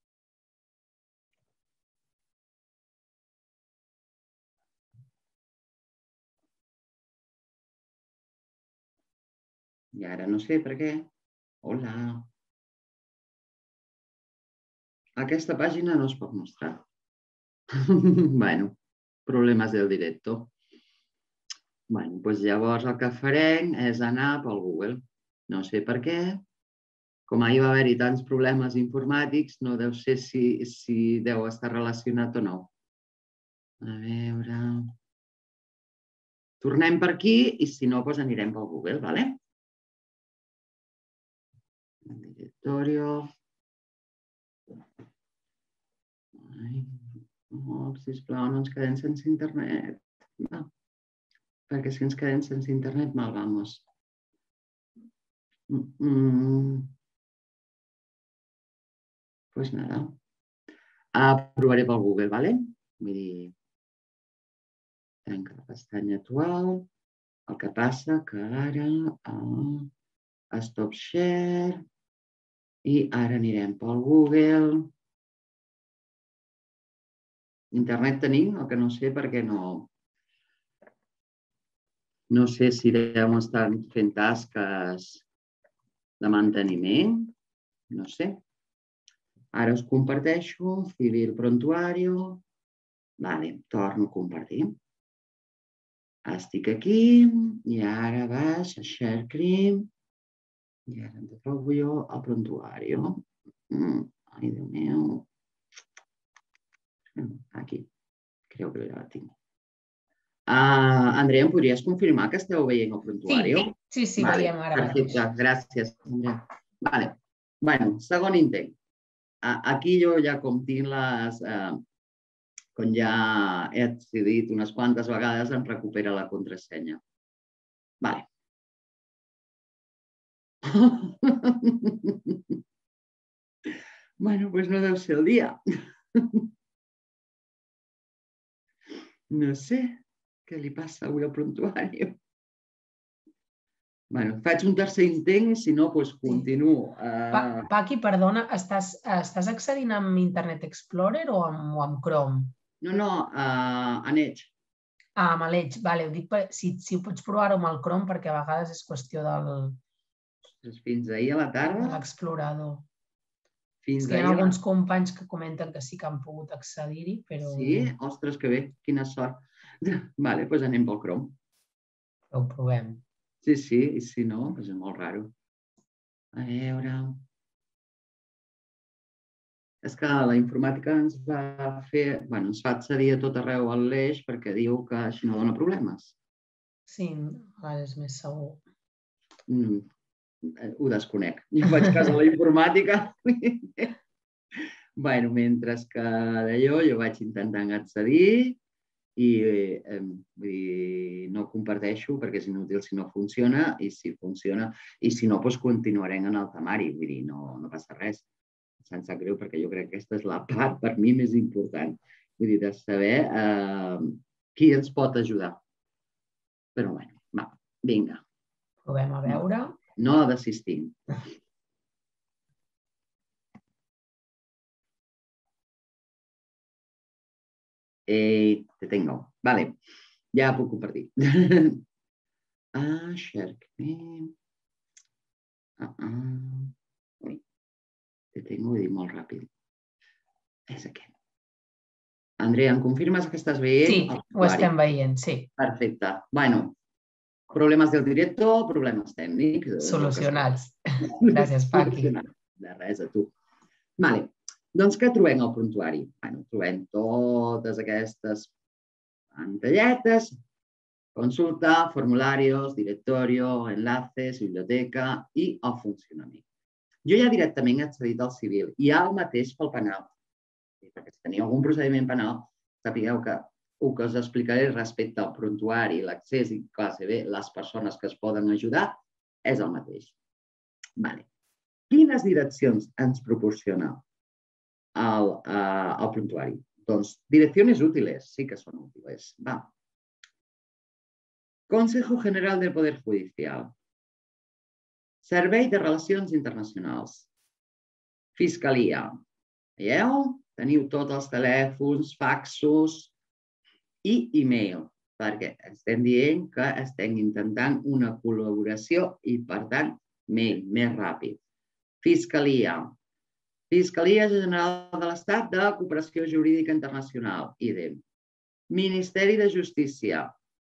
Speaker 1: I ara no sé per què. Hola. Aquesta pàgina no es pot mostrar. Problemes del directo. Doncs llavors el que farem és anar pel Google. No sé per què. Com ahir va haver-hi tants problemes informàtics, no deu ser si deu estar relacionat o no. A veure... Tornem per aquí i si no, doncs anirem pel Google, d'acord? Directorio... Sisplau, no ens quedem sense internet. Perquè si ens quedem sense internet, mal vamos. Pues nada. Provaré pel Google, ¿vale? Vull dir, tanca la pestanya actual. El que passa que ara a Stop Share I ara anirem pel Google. Internet tenim, el que no sé perquè no... No sé si deu estar fent tasques de manteniment. No sé. Ara us comparteixo. Civil Prontuario. Vale, torno a compartir. Estic aquí i ara vaig a Share Screen i ara em trobo jo al Prontuario. Ai, Déu meu. Aquí. Creo que ja la tinc. Andrea, em podries confirmar que esteu veient el Prontuario?
Speaker 2: Sí, veiem ara mateix.
Speaker 1: Perfecte, gràcies, Andrea. Vale. Bueno, segon intent. Aquí jo ja com tinc les... Com ja he decidit unes quantes vegades, em recupera la contrasenya. Vale. Bueno, doncs no deu ser el dia. No sé què li passa avui al Prontuario. Bueno, faig un tercer intent i si no, doncs continuo.
Speaker 2: Paqui, perdona, estàs accedint amb Internet Explorer o amb Chrome?
Speaker 1: No, en Edge.
Speaker 2: Amb l'Edge, vale. Ho dic si ho pots provar-ho amb el Chrome perquè a vegades és qüestió del...
Speaker 1: Fins ahir a la tarda?
Speaker 2: De l'explorador.
Speaker 1: Fins
Speaker 2: hi ha alguns companys que comenten que sí que han pogut accedir-hi, però...
Speaker 1: Sí? Ostres, que bé, quina sort. Vale, doncs anem pel Chrome.
Speaker 2: Ho provem.
Speaker 1: Sí, i si no, és molt raro. A veure... És que la informàtica ens va fer... Bueno, ens fa accedir a tot arreu a l'Eix perquè diu que així no dona problemes.
Speaker 2: Sí, ara és més segur.
Speaker 1: Ho desconec. Jo faig cas a la informàtica. Bueno, mentre que d'allò jo vaig intentant accedir i no comparteixo perquè és inútil si no funciona i si funciona i si no, doncs continuarem en el temari. Vull dir, no passa res. Se'm sap greu perquè jo crec que aquesta és la part per mi més important. Vull dir, de saber qui ens pot ajudar. Però bueno, va, vinga.
Speaker 2: Provem a veure.
Speaker 1: No desistim. Te tengo. Vale, ja puc compartir. Share. Te tengo, vull dir molt ràpid. És aquest. Andrea, em confirmes que estàs veient?
Speaker 2: Sí, ho estem veient, sí.
Speaker 1: Perfecte. Bueno, problemes del director, problemes tècnics.
Speaker 2: Solucionats. Gràcies, Paqui.
Speaker 1: De res, a tu. Vale. Doncs què trobem al Prontuari? Bueno, trobem totes aquestes pantalletes, consulta, formularios, directorio, enlaces, biblioteca i el funcionament. Jo ja directament he accedit al civil i al mateix pel penal. Perquè si teniu algun procediment penal, sapigueu que el que us explicaré respecte al Prontuari, l'accés i classe B, les persones que es poden ajudar, és el mateix. Vale. Quines direccions ens proporciona el Prontuari? Doncs direcciones útiles, sí que són útiles. Va. Consejo General del Poder Judicial. Servei de Relacions Internacionals. Fiscalia. Veieu? Teniu tots els telèfons, faxos i e-mail, perquè estem dient que estem intentant una col·laboració i, per tant, mail, més ràpid. Fiscalia. Fiscalia General de l'Estat de Cooperació Jurídica Internacional, IDEM. Ministeri de Justícia.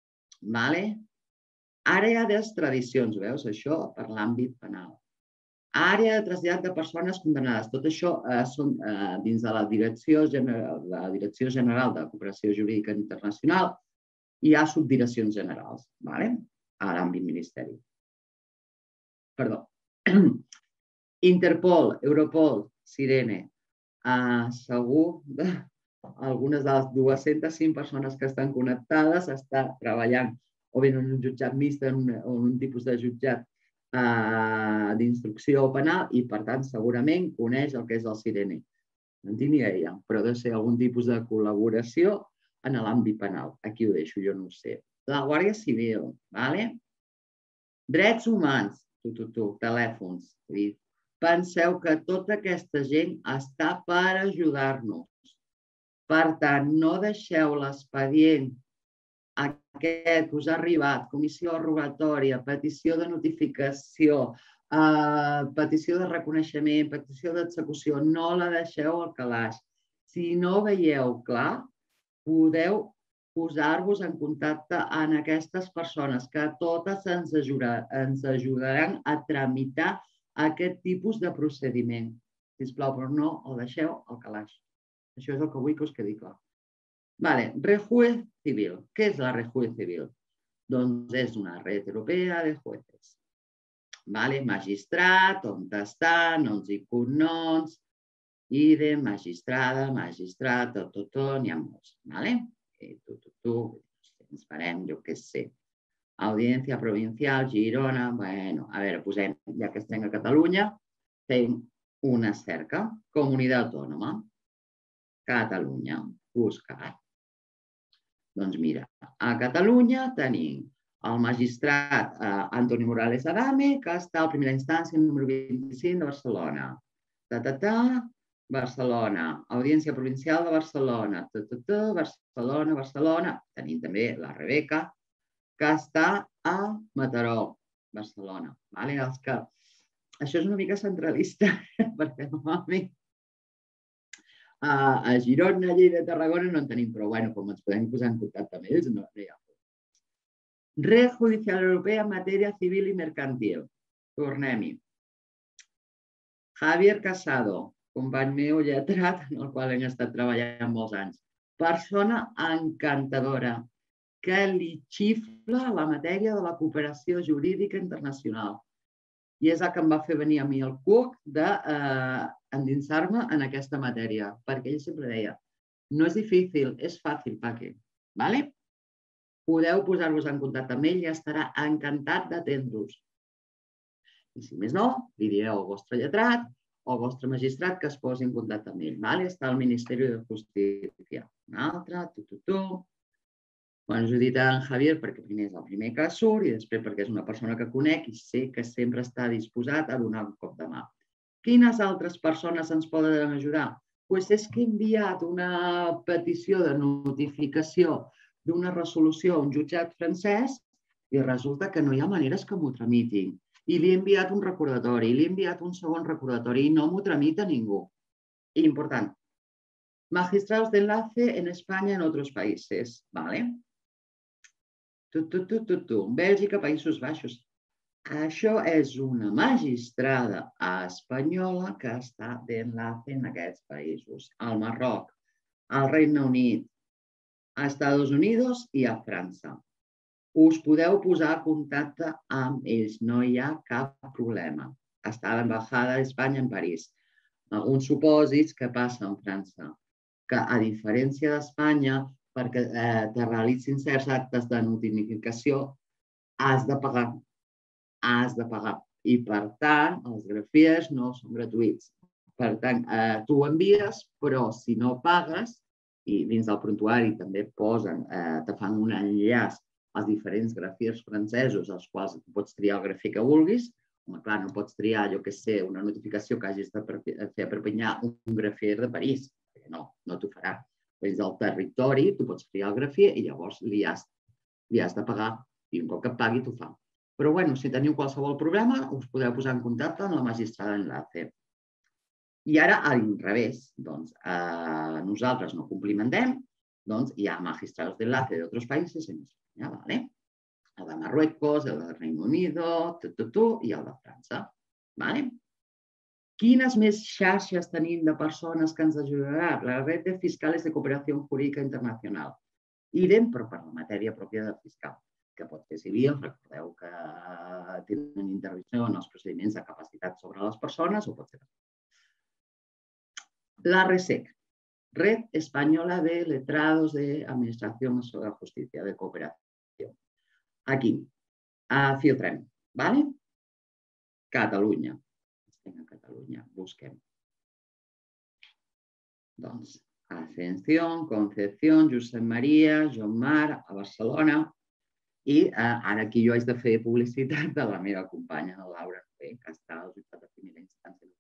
Speaker 1: Àrea d'extradicions, veus? Això per l'àmbit penal. Àrea de trasllat de persones condemnades. Tot això són dins de la Direcció General de Cooperació Jurídica Internacional. Hi ha subdireccions generals a l'àmbit ministeri. Perdó. Interpol, Europol, Sirene. Segur que algunes de les 205 persones que estan connectades estan treballant o bé en un jutjat mixt o en un tipus de jutjat d'instrucció penal i, per tant, segurament coneix el que és el Sirene. No en tinc ni idea, però deu ser algun tipus de col·laboració en l'àmbit penal. Aquí ho deixo, jo no ho sé. La Guàrdia Civil, Drets humans, telèfons. Penseu que tota aquesta gent està per ajudar-nos. Per tant, no deixeu l'expedient aquest que us ha arribat, comissió rogatòria, petició de notificació, petició de reconeixement, petició d'execució, no la deixeu al calaix. Si no veieu clar, podeu posar-vos en contacte amb aquestes persones que totes ens ajudaran a tramitar aquest tipus de procediment. Sisplau, però no el deixeu al calaix. Això és el que vull que us quedi clar. Vale, rejuez civil. Què és la rejuez civil? Doncs és una red europea de jueces. Vale, magistrat, on està, noms i cognoms, idem, magistrada, magistrat, n'hi ha molts. Vale? Ens farem, jo què sé. Audiència provincial, Girona, bueno, a veure, posem, ja que estem a Catalunya, fem una cerca. Comunitat autònoma. Catalunya. Buscar. Doncs mira, a Catalunya tenim el magistrat Antoni Morales Adame, que està a primera instància número 25 de Barcelona. Barcelona. Audiència provincial de Barcelona. Barcelona. Tenim també la Rebeca, que està a Mataró, Barcelona. Això és una mica centralista, perquè normalment a Girona, Lleida, Tarragona no en tenim, però com ens podem posar en contacte amb ells, no hi ha. Red Judicial Europea en matèria civil i mercantil. Tornem-hi. Javier Casado, company meu lletrat, en el qual hem estat treballant molts anys. Persona encantadora, que li xifla la matèria de la cooperació jurídica internacional. I és el que em va fer venir a mi el cuc d'endinsar-me en aquesta matèria, perquè ell sempre deia, no és difícil, és fàcil, Paqui. Podeu posar-vos en contacte amb ell i estarà encantat d'atendre-us. I si més no, li direu al vostre lletrat o al vostre magistrat que es posi en contacte amb ell. Està al Ministeri de Justícia. Un altre, us he dit a en Javier perquè primer és el primer que surt i després perquè és una persona que conec i sé que sempre està disposat a donar un cop de mà. Quines altres persones ens poden ajudar? Doncs és que he enviat una petició de notificació d'una resolució a un jutjat francès i resulta que no hi ha maneres que m'ho tramitin. I li he enviat un recordatori, li he enviat un segon recordatori i no m'ho tramita ningú. Important. Magistrados de enlace en España y en otros países. ¿Vale? Bèlgica, Països Baixos. Això és una magistrada espanyola que està d'enlace en aquests països. Al Marroc, al Regne Unit, a Estats Units i a França. Us podeu posar en contacte amb ells, no hi ha cap problema. Està a l'Embajada d'Espanya en París. Alguns supòsits que passa en França, que a diferència d'Espanya, perquè te realitzin certs actes de notificació, has de pagar. Has de pagar. I, per tant, els grafiers no són gratuïts. Per tant, tu ho envies, però si no pagues, i dins del prontuari també posen, te fan un enllaç als diferents grafiers francesos, als quals pots triar el grafier que vulguis. Home, clar, no pots triar, jo què sé, una notificació que hagis de fer a Perpinyà un grafier de París. No, no t'ho farà. Dins del territori, tu pots triar el grafier i llavors li has de pagar. I un cop que et pagui, t'ho fa. Però, si teniu qualsevol problema, us podeu posar en contacte amb la magistrada d'enlace. I ara, al revés, nosaltres no complimentem, hi ha magistrados d'enlace d'altres països en Espanya, ¿vale? El de Marruecos, el del Reino Unido, i el de França, ¿vale? Quines més xarxes tenim de persones que ens ajudaran? La red de fiscales de cooperació jurídica internacional. Idem, però per la matèria pròpia del fiscal, que pot ser civil, recordeu que tenen intervenció en els procediments de capacitat sobre les persones, o pot ser... La RESEC, Red Española de Letrados de Administración de Justicia, de Cooperació. Aquí, filtrem, ¿vale? Catalunya. A Catalunya, busquem. Doncs, Ascensió, Concepció, Josep Maria, Joan Mar, a Barcelona. I ara aquí jo haig de fer publicitat de la meva companya, la Laura, que està al jutjat de primera instància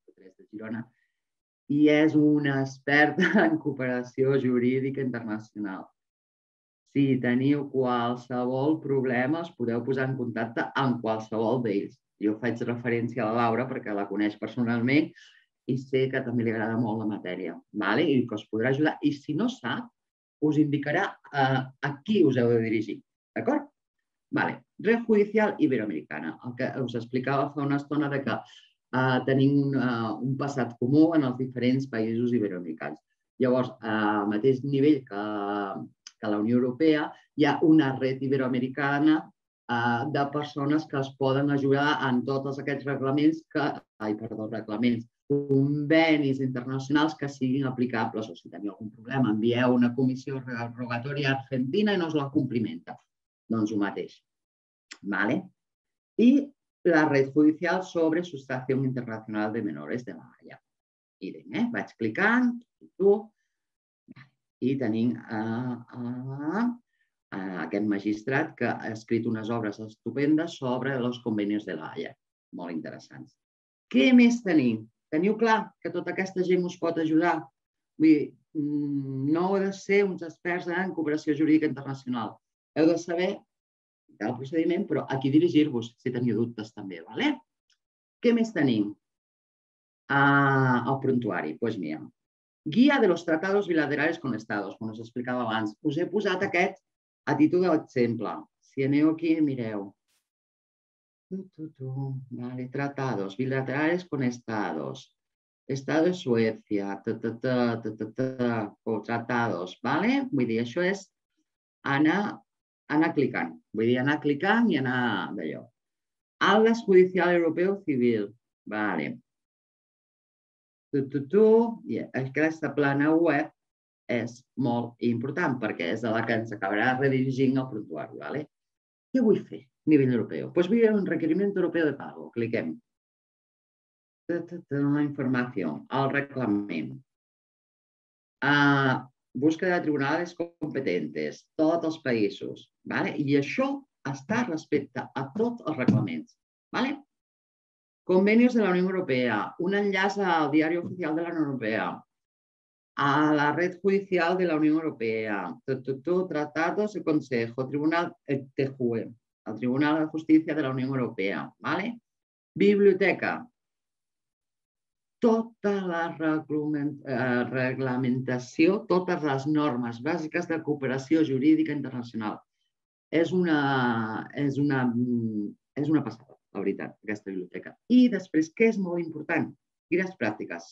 Speaker 1: Barcelona i és una experta en cooperació jurídica internacional. Si teniu qualsevol problema, us podeu posar en contacte amb qualsevol d'ells. Jo faig referència a la Laura perquè la coneix personalment i sé que també li agrada molt la matèria, i que us podrà ajudar. I si no sap, us indicarà a qui us heu de dirigir, d'acord? Red Judicial Iberoamericana. El que us explicava fa una estona de que tenim un passat comú en els diferents països iberoamericans. Llavors, al mateix nivell que la Unió Europea, hi ha una red iberoamericana de persones que es poden ajudar en tots aquests reglaments, convenis internacionals que siguin aplicables, o si teniu algun problema, envieu una comissió rogatòria a Argentina i no us la complimenta. Doncs el mateix. I la Red Judicial sobre Sustracción Internacional de Menores de La Haya. Vaig clicant, i tenim aquest magistrat que ha escrit unes obres estupendes sobre els convenis de La Haya. Molt interessants. Què més tenim? Teniu clar que tota aquesta gent us pot ajudar? No heu de ser uns experts en cooperació jurídica internacional. Heu de saber el procediment, però a qui dirigir-vos si teniu dubtes també. Què més tenim? El prontuari. Doncs mira, Guia de los tratados bilaterales con estados, com us explicava abans. Us he posat aquest a títol d'exemple. Si aneu aquí, mireu. Tratados bilaterales con estados. Estado de Suecia. Tratados. Vull dir, això és anar clicant. Vull dir, anar clicant i anar d'allò. Atlas Judicial Europeo Civil. I aquesta plana web és molt important perquè és la que ens acabarà redirigint el prontuari. Què vull fer a nivell europeu? Doncs vull un requeriment europeu de pago. Cliquem. Informació. El reglament. Búsqueda de tribunales competentes. Tots els països. I això està respecte a tots els reglaments. Convenios de la Unión Europea. Un enllaç al Diari Oficial de la Unión Europea. A la Red Judicial de la Unión Europea. Tratados de Consejo. Tribunal TJUE. El Tribunal de Justícia de la Unió Europea. Biblioteca. Tota la reglamentació, totes les normes bàsiques de cooperació jurídica internacional. És una passada, la veritat, aquesta biblioteca. I després, què és molt important? Guies pràctiques.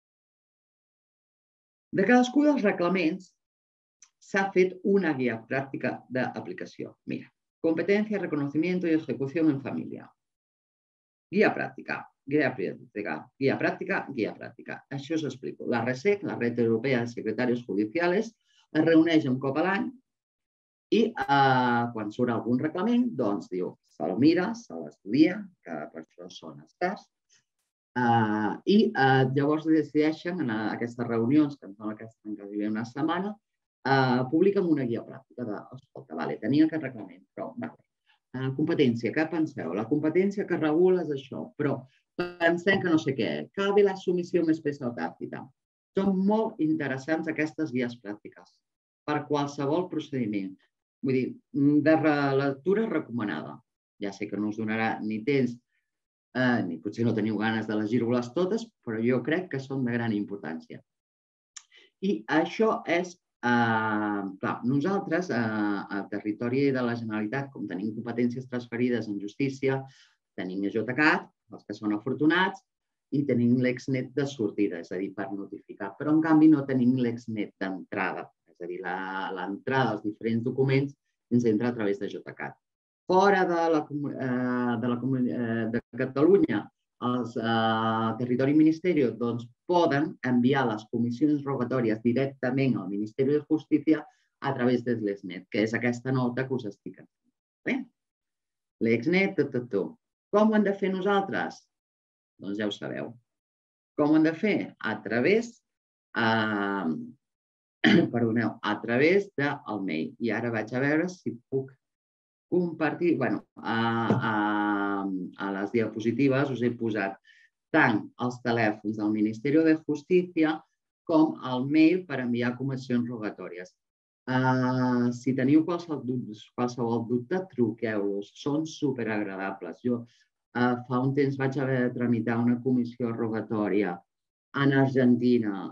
Speaker 1: De cadascú dels reglaments s'ha fet una guia pràctica d'aplicació. Mira. Competencia, reconocimiento y ejecución en familia. Guia pràctica, guia pràctica, guia pràctica, guia pràctica. Això us explico. La RSEC, la Red Europea de Secretarios Judiciales, es reuneix un cop a l'any i quan surt algun reglament, doncs diu, se'l mira, se l'estudia, que per això són experts, i llavors decideixen en aquestes reunions, que em sembla que estan quasi una setmana, publiquen una guia pràctica de, escolta, tenia aquest reglament, però, competència, què penseu? La competència que regula és això, però pensem que no sé què, cabe la submissió més especial tàcita. Són molt interessants aquestes guies pràctiques per qualsevol procediment. Vull dir, de lectura recomanada. Ja sé que no us donarà ni temps, ni potser no teniu ganes de llegir-les totes, però jo crec que són de gran importància. I això és clar, nosaltres, al territori de la Generalitat, com tenim competències transferides en justícia, tenim EJCAT, els que són afortunats, i tenim l'ExNet de sortida, és a dir, per notificar. Però, en canvi, no tenim l'ExNet d'entrada, és a dir, l'entrada als diferents documents ens entra a través de EJCAT. Fora de Catalunya, el territori ministeri poden enviar les comissions rogatòries directament al Ministeri de Justícia a través de l'ExNet, que és aquesta nota que us estic ensenyant. L'ExNet, tot. Com ho hem de fer nosaltres? Doncs ja ho sabeu. Com ho hem de fer? A través del mail. I ara vaig a veure si puc compartir. A les diapositives us he posat tant els telèfons del Ministeri de Justícia com el mail per enviar comissions rogatòries. Si teniu qualsevol dubte, truqueu-los. Són superagradables. Jo fa un temps vaig haver de tramitar una comissió rogatòria en Argentina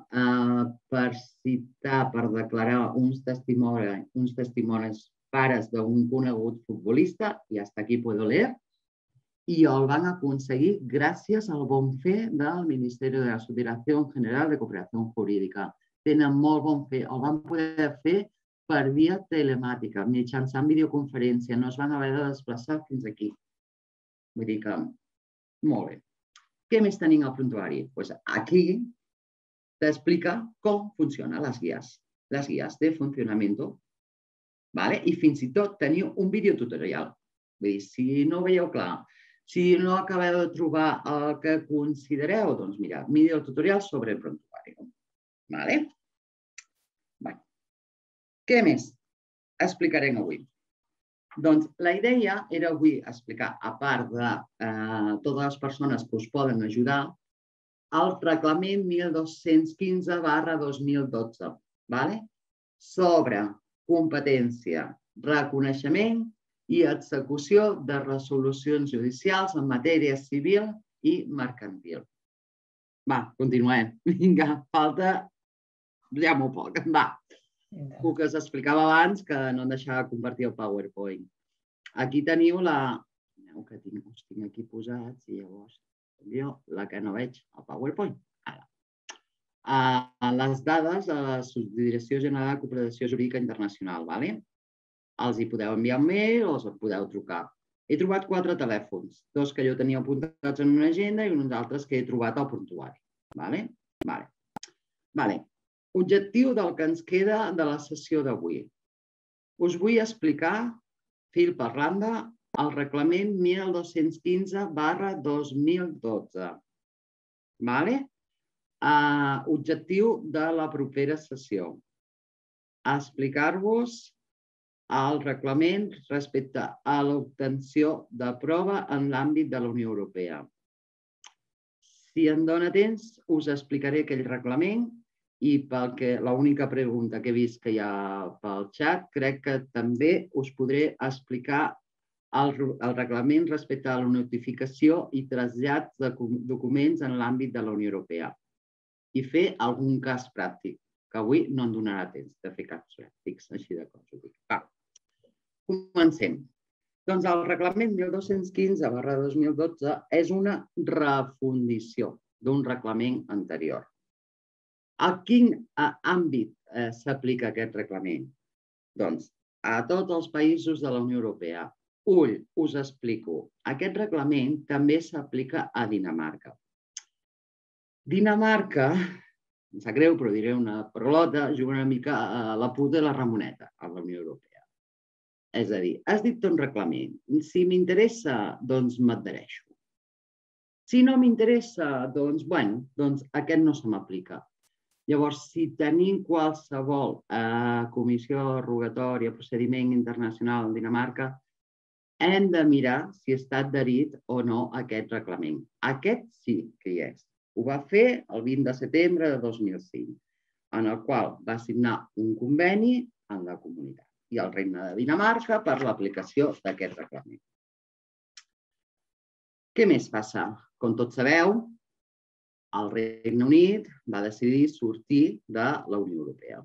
Speaker 1: per declarar uns testimonis pares d'un conegut futbolista, i hasta aquí puedo leer, i el van aconseguir gràcies al bon fer del Ministeri de la Subdirecció General de Cooperació Jurídica. Tenen molt bon fer. El van poder fer per via telemàtica, mitjançant videoconferència. No es van haver de desplaçar fins aquí. Vull dir que, molt bé. Què més tenim al prontuari? Aquí t'explica com funcionen les guies de funcionamiento. I fins i tot teniu un videotutorial. Vull dir, si no ho veieu clar, si no acabeu de trobar el que considereu, doncs mira, videotutorial sobre el prontuari. Què més explicarem avui? Doncs la idea era avui explicar, a part de totes les persones que us poden ajudar, el reglament 1215/2012 sobre competència, reconeixement i execució de resolucions judicials en matèria civil i mercantil. Continuem. Vinga, falta ja molt poc. El que us explicava abans, que no em deixava compartir el PowerPoint. Aquí teniu Veieu que us tinc aquí posats i llavors la que no veig, el PowerPoint. Les dades de la Subdirecció General de Cooperació Jurídica Internacional. Els hi podeu enviar un mail o els podeu trucar. He trobat 4 telèfons, 2 que jo tenia apuntats en una agenda i uns altres que he trobat al prontuari. Objectiu del que ens queda de la sessió d'avui. Us vull explicar, fil per randa, el reglament 1215/2012. Objectiu de la propera sessió. Explicar-vos el reglament respecte a l'obtenció de prova en l'àmbit de la Unió Europea. Si em dóna temps, us explicaré aquell reglament i l'única pregunta que he vist que hi ha pel xat, crec que també us podré explicar el reglament respecte a la notificació i trasllat de documents en l'àmbit de la Unió Europea i fer algun cas pràctic, que avui no em donarà temps de fer casos pràctics, així de cos ho dic. Comencem. Doncs el reglament 1215/2012 és una refundició d'un reglament anterior. A quin àmbit s'aplica aquest reglament? Doncs a tots els països de la Unió Europea. Us explico. Aquest reglament també s'aplica a Dinamarca. Dinamarca, em sap greu, però diré una parolota, juga una mica a la puta i la ramoneta a la Unió Europea. És a dir, has dit un reglament. Si m'interessa, doncs m'adhereixo. Si no m'interessa, doncs, aquest no se m'aplica. Llavors, si tenim qualsevol comissió rogatòria, procediment internacional a Dinamarca, hem de mirar si està adherit o no a aquest reglament. Aquest sí que hi és. Ho va fer el 20 de setembre de 2005, en el qual va signar un conveni amb la comunitat i el Regne de Dinamarca per l'aplicació d'aquest reglament. Què més passa? Com tots sabeu, el Regne Unit va decidir sortir de la Unió Europea.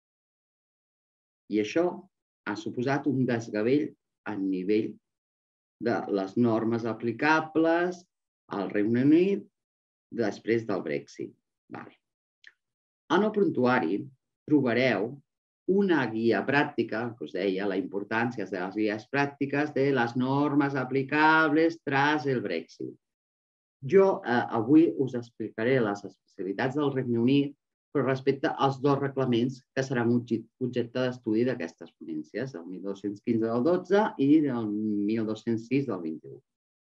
Speaker 1: I això ha suposat un desgavell a nivell de les normes aplicables al Regne Unit després del Brexit. En el prontuari trobareu una guia pràctica, que us deia, la importància de les guies pràctiques de les normes aplicables tras el Brexit. Jo avui us explicaré les especialitats del Regne Unit, però respecte als 2 reglaments que seran objecte d'estudi d'aquestes ponències, el 1215 del 12 i el 1206 del 21.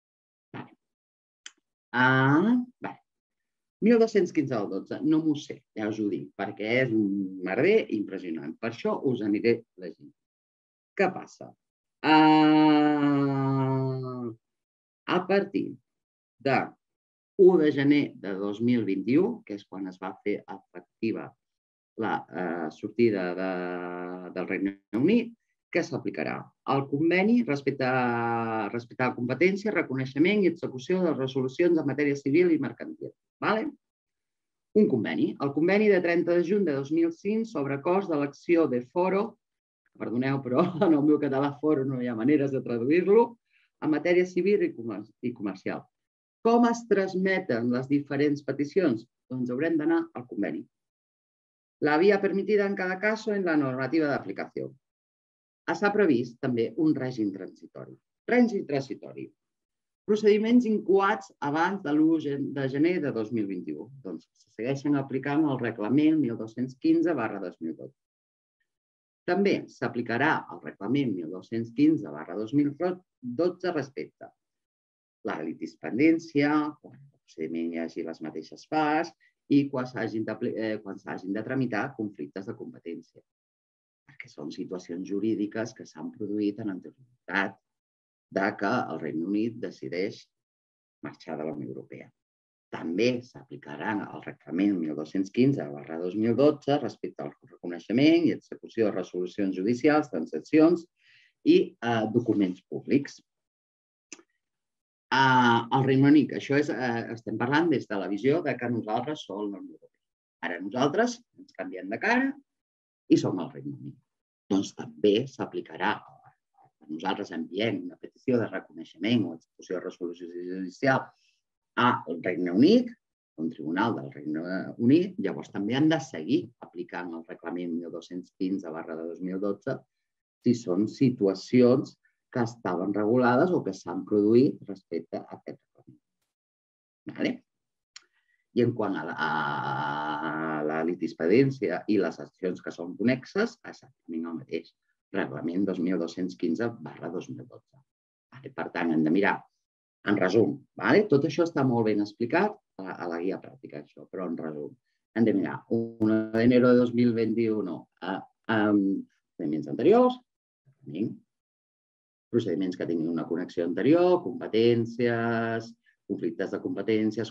Speaker 1: 1215 del 12, no m'ho sé, ja us ho dic, perquè és un merder impressionant. Per això us aniré llegint. Què passa? A partir de 1 de gener de 2021, que és quan es va fer efectiva la sortida del Regne Unit, que s'aplicarà el conveni respecte a competència, reconeixement i execució de resolucions en matèria civil i mercantil. Un conveni. El conveni de 30 de juny de 2005 sobre cost de l'acció de foro, perdoneu, però en el meu català foro no hi ha maneres de traduir-lo, en matèria civil i comercial. Com es transmeten les diferents peticions? Doncs haurem d'anar al conveni. La via permitida en cada cas en la normativa d'aplicació. S'ha previst també un règim transitori. Règim transitori. Procediments incoats abans de l'1 de gener de 2021. Doncs se segueixen aplicant el reglament 1215/2012. També s'aplicarà el reglament 1215/2012 respecte a la litispendència, quan el procediment hi hagi les mateixes parts i quan s'hagin de tramitar conflictes de competència, perquè són situacions jurídiques que s'han produït en anterioritat que el Regne Unit decideix marxar de la Unió Europea. També s'aplicarà el reglament 1215/2012 respecte al reconeixement i execució de resolucions judicials, transaccions i documents públics. El Regne Unit, això estem parlant des de la visió que nosaltres som la Unió Europea. Ara nosaltres ens canviem de cara i som el Regne Unit. Doncs també s'aplicarà, nosaltres enviem una petició de reconeixement o execució de resolució judicial al Regne Unit, un tribunal del Regne Unit, llavors també han de seguir aplicant el reglament 1215/2012 si són situacions que estaven regulades o que s'han produït respecte a aquest reglament. I en quant a la litispendència i les accions que són connexes, exactament el mateix. Reglament 2215/2012. Per tant, hem de mirar, en resum, tot això està molt ben explicat a la guia pràctica, però en resum, hem de mirar 1 de enero de 2021 procediments anteriors, procediments que tinguin una connexió anterior, competències, conflictes de competències,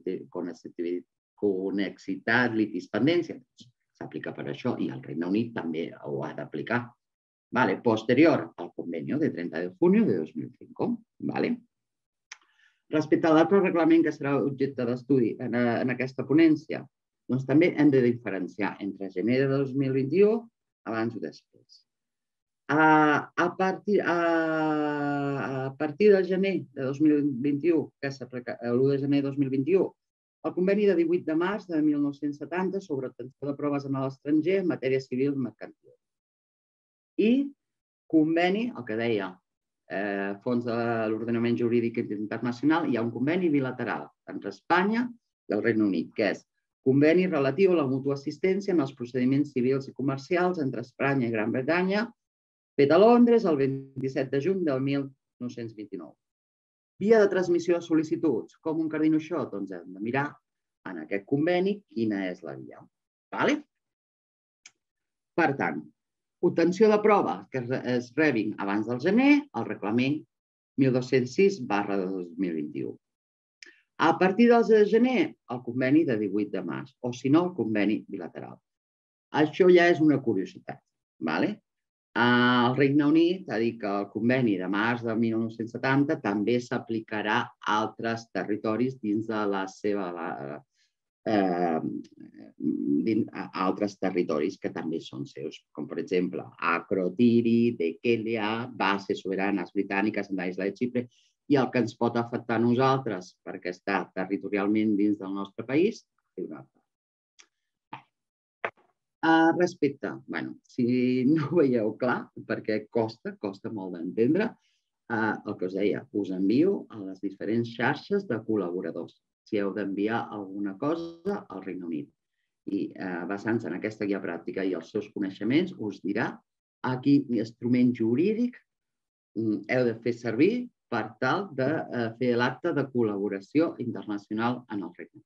Speaker 1: connexitat, litispendència, s'aplica per això i el Regne Unit també ho ha d'aplicar. Posterior al convenio de 30 de junio de 2005. Respecte a l'altre reglament que serà objecte d'estudi en aquesta ponència, doncs també hem de diferenciar entre gener de 2021 abans i després. A partir del gener de 2021, que és l'1 de gener de 2021, el conveni de 18 de març de 1970 sobre obtenció de proves en l'estranger en matèria civil mercantil. I conveni, el que deia, fons de l'ordenament jurídic internacional, hi ha un conveni bilateral entre Espanya i el Regne Unit, que és conveni relatiu a la mútua assistència en els procediments civils i comercials entre Espanya i Gran Bretanya, fet a Londres el 27 de juny del 1929. Via de transmissió de sol·licituds. Com encardino això? Doncs hem de mirar en aquest conveni quina és la via. Per tant, obtenció de prova que es rebin abans del gener, el reglament 1206/2021. A partir del gener, el conveni de 18 de març, o si no, el conveni bilateral. Això ja és una curiositat. El Regne Unit ha dit que el conveni de març de 1970 també s'aplicarà a altres territoris dins de la seva altres territoris que també són seus, com per exemple Akrotiri, Dekelia, bases soberanes britàniques en la isla de Xipre, i el que ens pot afectar a nosaltres perquè està territorialment dins del nostre país, respecte, si no ho veieu clar, perquè costa molt d'entendre, el que us deia, us envio a les diferents xarxes de col·laboradors si heu d'enviar alguna cosa al Regne Unit. I basant-se en aquesta guia pràctica i els seus coneixements, us dirà a quin instrument jurídic heu de fer servir per tal de fer l'acte de col·laboració internacional en el Regne Unit.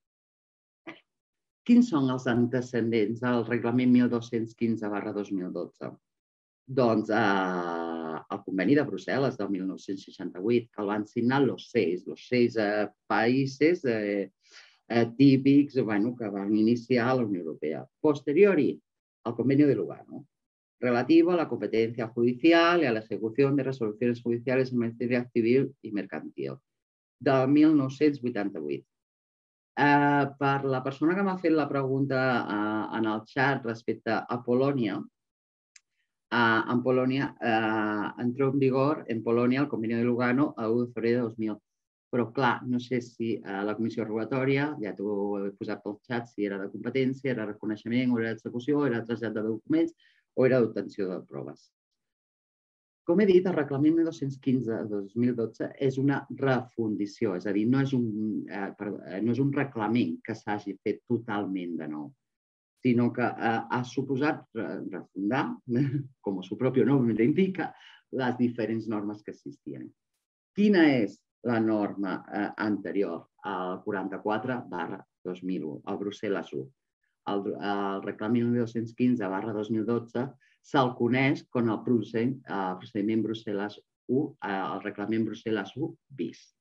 Speaker 1: Quins són els antecedents del reglament 1215/2012? Doncs el conveni de Brussel·les del 1968, que el van signar els seis països típics que van iniciar la Unió Europea. Posteriori, el convenio de Lugano, relativo a la competencia judicial y a la ejecución de resoluciones judiciales en materia civil y mercantil, del 1988. Per la persona que m'ha fet la pregunta en el xat respecte a Polònia, en Polònia entró en vigor el convenio de Lugano a 1 de febrer de 2000. Però, clar, no sé si la comissió regulatòria, ja t'ho he posat pel xat, si era de competència, era reconeixement, o era d'execució, era trasllat de documents o era d'obtenció de proves. Com he dit, el reglament 1215 de 2012 és una refundició, és a dir, no és un reglament que s'hagi fet totalment de nou, sinó que ha suposat refundar, com el seu propi nom indica, les diferents normes que existien. Quina és la norma anterior al 44/2001, al Brussel·les 1? El reglament 1215/2012 se'l coneix com el procediment Brussel·les 1, el reglament Brussel·les 1 bis.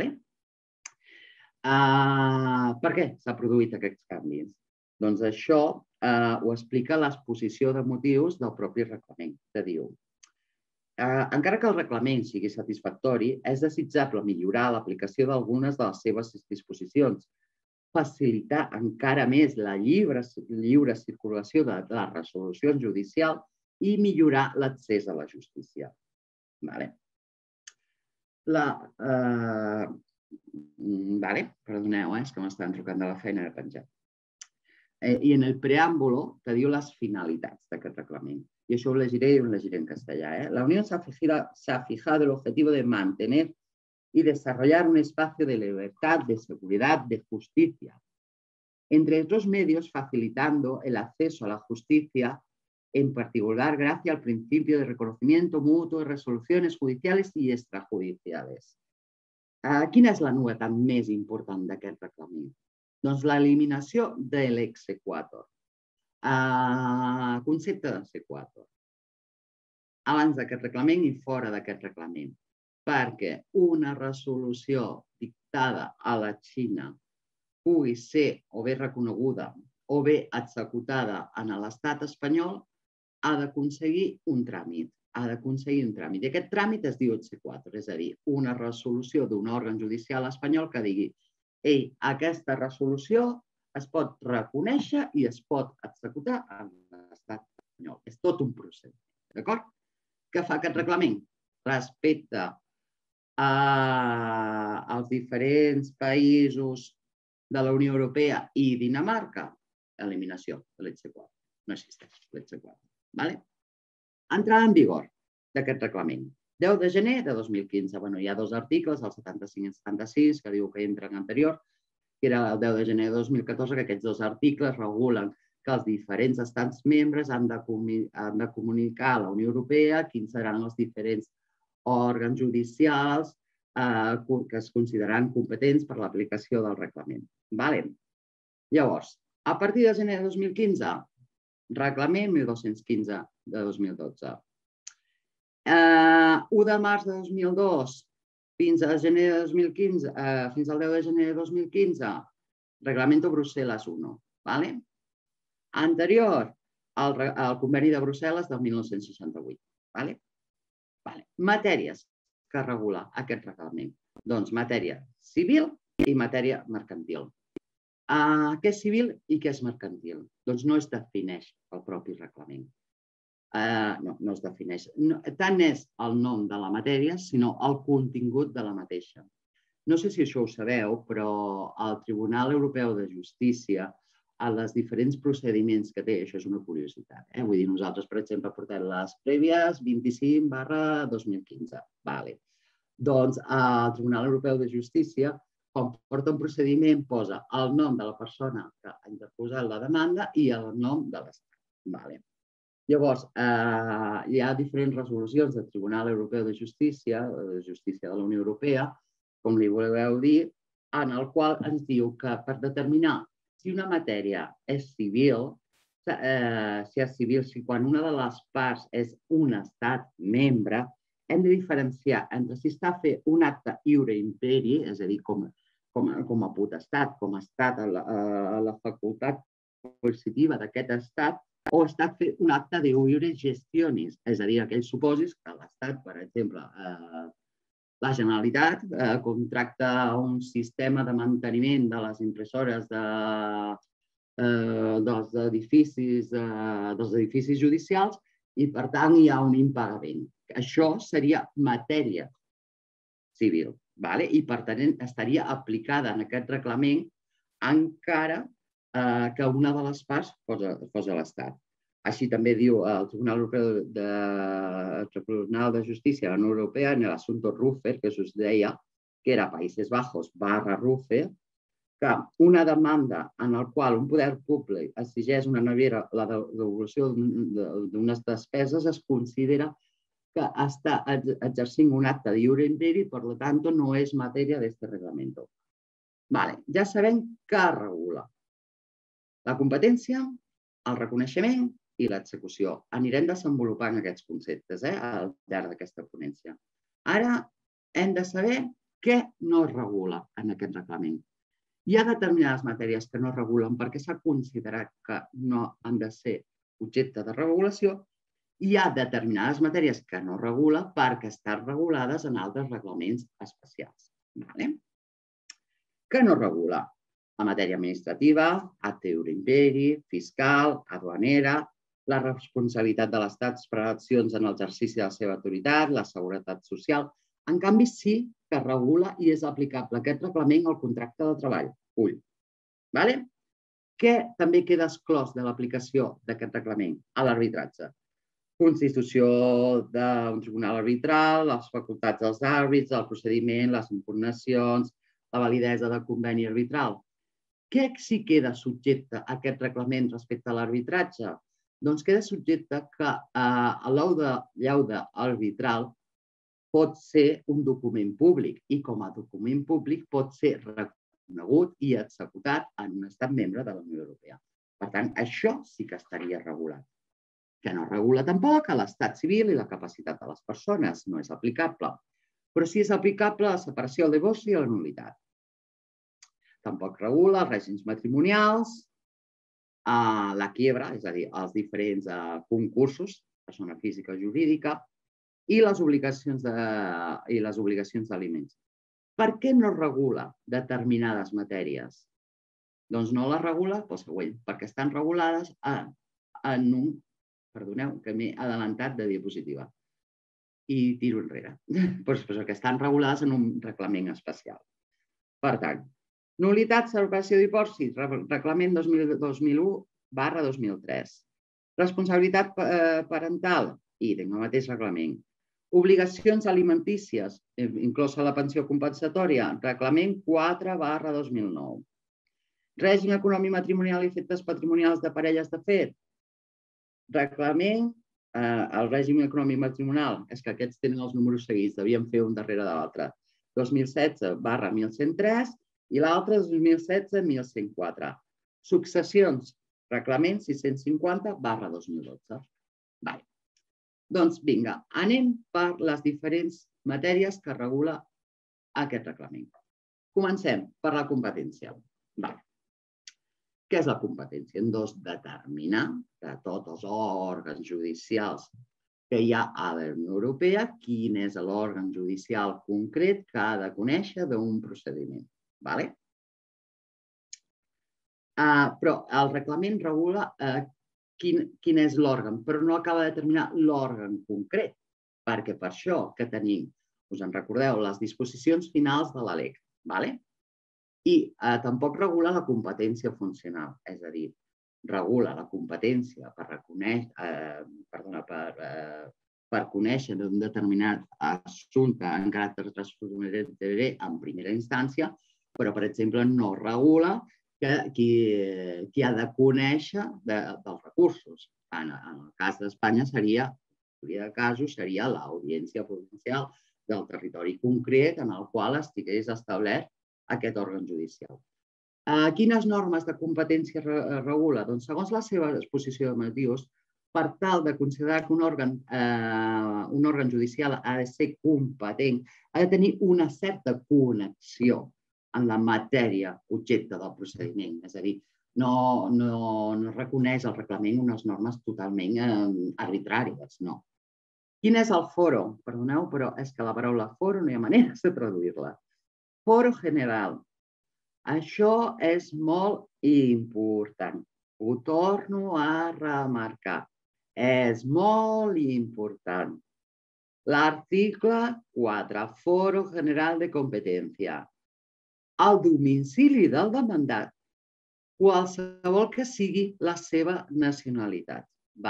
Speaker 1: Per què s'ha produït aquests canvis? Doncs això ho explica l'exposició de motius del propi reglament, que diu: encara que el reglament sigui satisfactori, és desitjable millorar l'aplicació d'algunes de les seves disposicions, facilitar encara més la lliure circulació de les resolucions judicials i millorar l'accés a la justícia. Perdoneu, és que m'estan trucant de la feina de penjar. I en el preàmbulo te diu les finalitats d'aquest reglament. Y eso lo llegiré en castellano. La Unión se ha fijado el objetivo de mantener y desarrollar un espacio de libertad, de seguridad, de justicia, entre otros medios facilitando el acceso a la justicia, en particular gracias al principio de reconocimiento mutuo de resoluciones judiciales y extrajudiciales. Quina és la novetat més important d'aquest reglament? Doncs l'eliminació de l'exequatur. Concepte d'exequatur. Abans d'aquest reglament i fora d'aquest reglament. Perquè una resolució dictada a la Xina pugui ser o bé reconeguda o bé executada en l'estat espanyol, ha d'aconseguir un tràmit. I aquest tràmit es diu exequatur, és a dir, una resolució d'un òrgan judicial espanyol que digui: ei, aquesta resolució es pot reconèixer i es pot executar en l'estat espanyol. És tot un procés. D'acord? Què fa aquest reglament? Respecte als diferents països de la Unió Europea i Dinamarca, eliminació de l'exequatur. No existeix l'exequatur. Entrada en vigor d'aquest reglament. 10 de gener de 2015. Hi ha dos articles, el 75 i el 76, que diu que entren anterior, que era el 10 de gener de 2014, que aquests dos articles regulen que els diferents estats membres han de comunicar a la Unió Europea quins seran els diferents òrgans judicials que es consideraran competents per l'aplicació del reglament. Llavors, a partir de gener de 2015, reglament 1215 de 2012. 1 de març de 2002 fins al gener de 2015, fins al 10 de gener de 2015, Reglamento Brussel·les 1. Anterior al conveni de Brussel·les del 1968. Matèries que regula aquest reglament. Doncs matèria civil i matèria mercantil. Què és civil i què és mercantil? Doncs no es defineix el propi reglament. No es defineix. Tant és el nom de la matèria, sinó el contingut de la mateixa. No sé si això ho sabeu, però el Tribunal Europeu de Justícia, a les diferents procediments que té, això és una curiositat, vull dir, nosaltres, per exemple, portem les prèvies 25/2015. Doncs el Tribunal Europeu de Justícia, quan porta un procediment, posa el nom de la persona que ha interposat la demanda i el nom de l'estat. Llavors, hi ha diferents resolucions del Tribunal Europeu de Justícia de la Unió Europea, com li voleu dir, en el qual ens diu que per determinar si una matèria és civil, si és civil, si quan una de les parts és un estat membre, hem de diferenciar entre si està fent un acte iure imperi, és a dir, com a potestat, com a estat a la facultat coercitiva d'aquest estat, o està fent un acte de iure gestionis, és a dir, aquells supòsits que l'estat, per exemple, la Generalitat contracta un sistema de manteniment de les impressores dels edificis judicials i, per tant, hi ha un impagament. Això seria matèria civil, i, per tant, estaria aplicada en aquest reglament encara que una de les parts fos l'Estat. Així també diu el Tribunal de Justícia de la Unió Europea en l'assumpte Rüffer, que us deia que era Països Bajos /Rüffer, que una demanda en la qual un poder públic exigeix una naviera la devolució d'unes despeses es considera que està exercint un acte de iure imperi i, per tant, no és matèria d'aquest reglament. Ja sabem què regula la competència, el reconeixement i l'execució. Anirem desenvolupant aquests conceptes al llarg d'aquesta ponència. Ara hem de saber què no es regula en aquest reglament. Hi ha determinades matèries que no es regulen perquè s'ha considerat que no han de ser objecte de regulació i hi ha determinades matèries que no es regula perquè estan regulades en altres reglaments especials. Què no es regula? La matèria administrativa, acte iure imperi, fiscal, aduanera, la responsabilitat de l'Estat per accions en l'exercici de la seva autoritat, la seguretat social. En canvi, sí que es regula i és aplicable aquest reglament al contracte de treball. Què també queda exclòs de l'aplicació d'aquest reglament? A l'arbitratge. Constitució d'un tribunal arbitral, les facultats dels àrbits, el procediment, les impugnacions, la validesa del conveni arbitral. Què sí queda subjecte a aquest reglament respecte a l'arbitratge? Doncs queda subjecte que l'lauda arbitral pot ser un document públic i com a document públic pot ser reconegut i executat en un estat membre de la Unió Europea. Per tant, això sí que estaria regulat. Que no regula tampoc a l'estat civil i la capacitat de les persones, no és aplicable. Però sí és aplicable a la separació, el divorci i la nul·litat. Tampoc regula els règims matrimonials, la quiebra, és a dir, els diferents concursos, persona física o jurídica, i les obligacions d'aliments. Per què no regula determinades matèries? Doncs no les regula pel següent, perquè estan regulades en un... Perdoneu, que m'he adelantat de diapositiva. I tiro enrere. Perquè estan regulades en un reglament especial. Per tant, nul·litat, separació i divorci, reglament 2001/2003. Responsabilitat parental, idem, el mateix reglament. Obligacions alimentícies, inclosa la pensió compensatòria, reglament 4/2009. Règim econòmic matrimonial i efectes patrimonials de parelles de fet, reglament, el règim econòmic matrimonial, és que aquests tenen els números seguits, devíem fer un darrere de l'altre, 2016/1103 i l'altre 2016/1104. Successions, reglament 650/2012. Doncs vinga, anem per les diferents matèries que regula aquest reglament. Comencem per la competència. Què és la competència? Doncs determinar que tots els òrgans judicials que hi ha a la Unió Europea quin és l'òrgan judicial concret que ha de conèixer d'un procediment. Però el reglament regula quin és l'òrgan, però no acaba de determinar l'òrgan concret, perquè per això que tenim, us en recordeu, les disposicions finals de la LEC, i tampoc regula la competència funcional, és a dir, regula la competència per conèixer un determinat assumpte en caràcter transfronterer en primera instància, però, per exemple, no regula qui ha de conèixer dels recursos. En el cas d'Espanya seria, en majoria de casos, seria l'audiència provincial del territori concret en el qual estigués establert aquest òrgan judicial. Quines normes de competència regula? Doncs segons la seva exposició de motius, per tal de considerar que un òrgan judicial ha de ser competent, ha de tenir una certa connexió en la matèria objecte del procediment. És a dir, no reconeix el reglament unes normes totalment arbitràries, no. Quin és el foro? Perdoneu, però és que la paraula foro no hi ha manera de traduir-la. Foro general. Això és molt important. Ho torno a remarcar. És molt important. L'article 4, Foro General de Competència. El domicili del demandat, qualsevol que sigui la seva nacionalitat.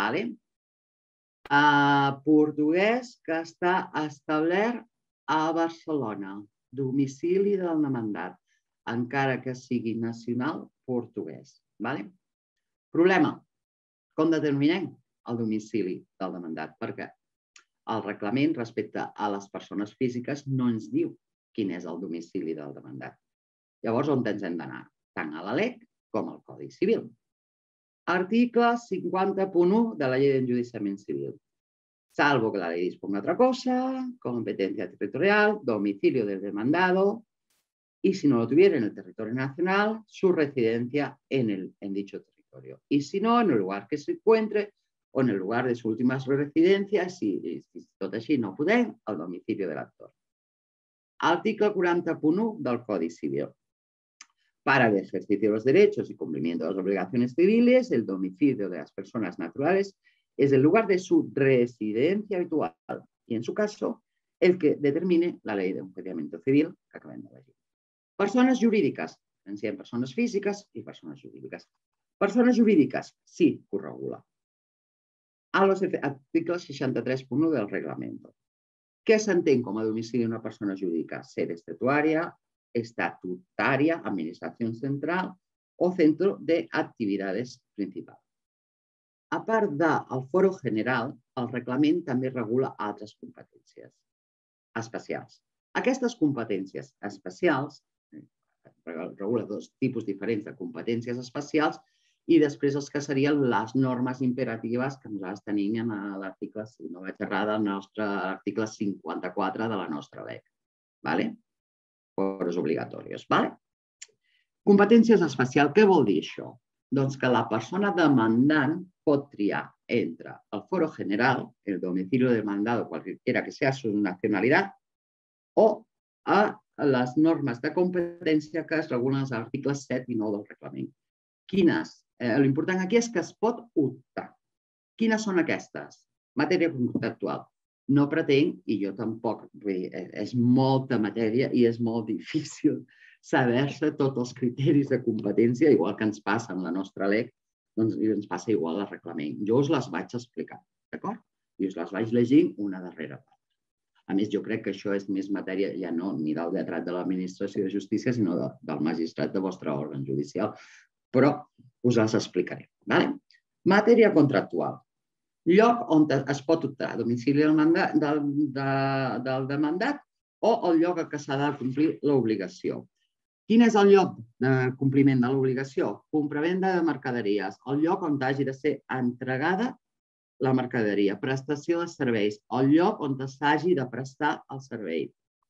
Speaker 1: Portuguès que està establert a Barcelona. Domicili del demandat, encara que sigui nacional portuguès. Problema. Com determinem el domicili del demandat? Perquè el reglament respecte a les persones físiques no ens diu quin és el domicili del demandat. Llavors, on ens hem d'anar? Tant a la LEC com al Codi Civil. Article 50.1 de la Llei d'Enjudiciament Civil. Salvo que la ley disponga otra cosa, competencia territorial, domicilio del demandado, y si no lo tuviera en el territorio nacional, su residencia en dicho territorio. Y si no, en el lugar que se encuentre o en el lugar de su última residencia, si tot així no podem, el domicilio del actor. Artículo 40.1 del Codi Civil. Para el ejercicio de los derechos y cumplimiento de las obligaciones civiles, el domicilio de las personas naturales es el lugar de su residencia habitual y, en su caso, el que determine la ley de enjuiciamiento civil que acabem de llegir. Persones jurídiques. Diferenciem persones físiques i persones jurídiques. Persones jurídiques, sí que ho regula. A los articles 63.1 del reglamento. Què s'entén com a domicili d'una persona jurídica? Sede estatutaria, administración central o centro de actividades principal. A part del foro general, el reglament també regula altres competències especials. Aquestes competències especials, regula dos tipus diferents de competències especials i després els que serien les normes imperatives que nosaltres tenim a l'article, si no vaig errar, del nostre article 54 de la nostra LEC. Foros obligatoris. Competències especials, què vol dir això? Doncs que la persona demandant pot triar entre el foro general, el domicilio demandado, cualquiera que sea su nacionalidad, o a les normes de competència que es regulen als articles 7 i 9 del reglament. Quines? L'important aquí és que es pot optar. Quines són aquestes? Matèria contractual. No pretenc, i jo tampoc, és molta matèria i és molt difícil saber-se tots els criteris de competència, igual que ens passa en la nostra LEC, doncs ens passa igual al reglament. Jo us les vaig explicar, d'acord? I us les vaig llegir una darrere l'altra. A més, jo crec que això és més matèria ja no ni del lletrat de l'Administració de Justícia, sinó del magistrat del vostre òrgan judicial. Però us les explicaré. Matèria contractual. Lloc on es pot optar, domicili del demandat o el lloc a què s'ha de complir l'obligació. Quin és el lloc de compliment de l'obligació? Compravenda de mercaderies, el lloc on hagi de ser entregada la mercaderia. Prestació de serveis, el lloc on s'hagi de prestar el servei.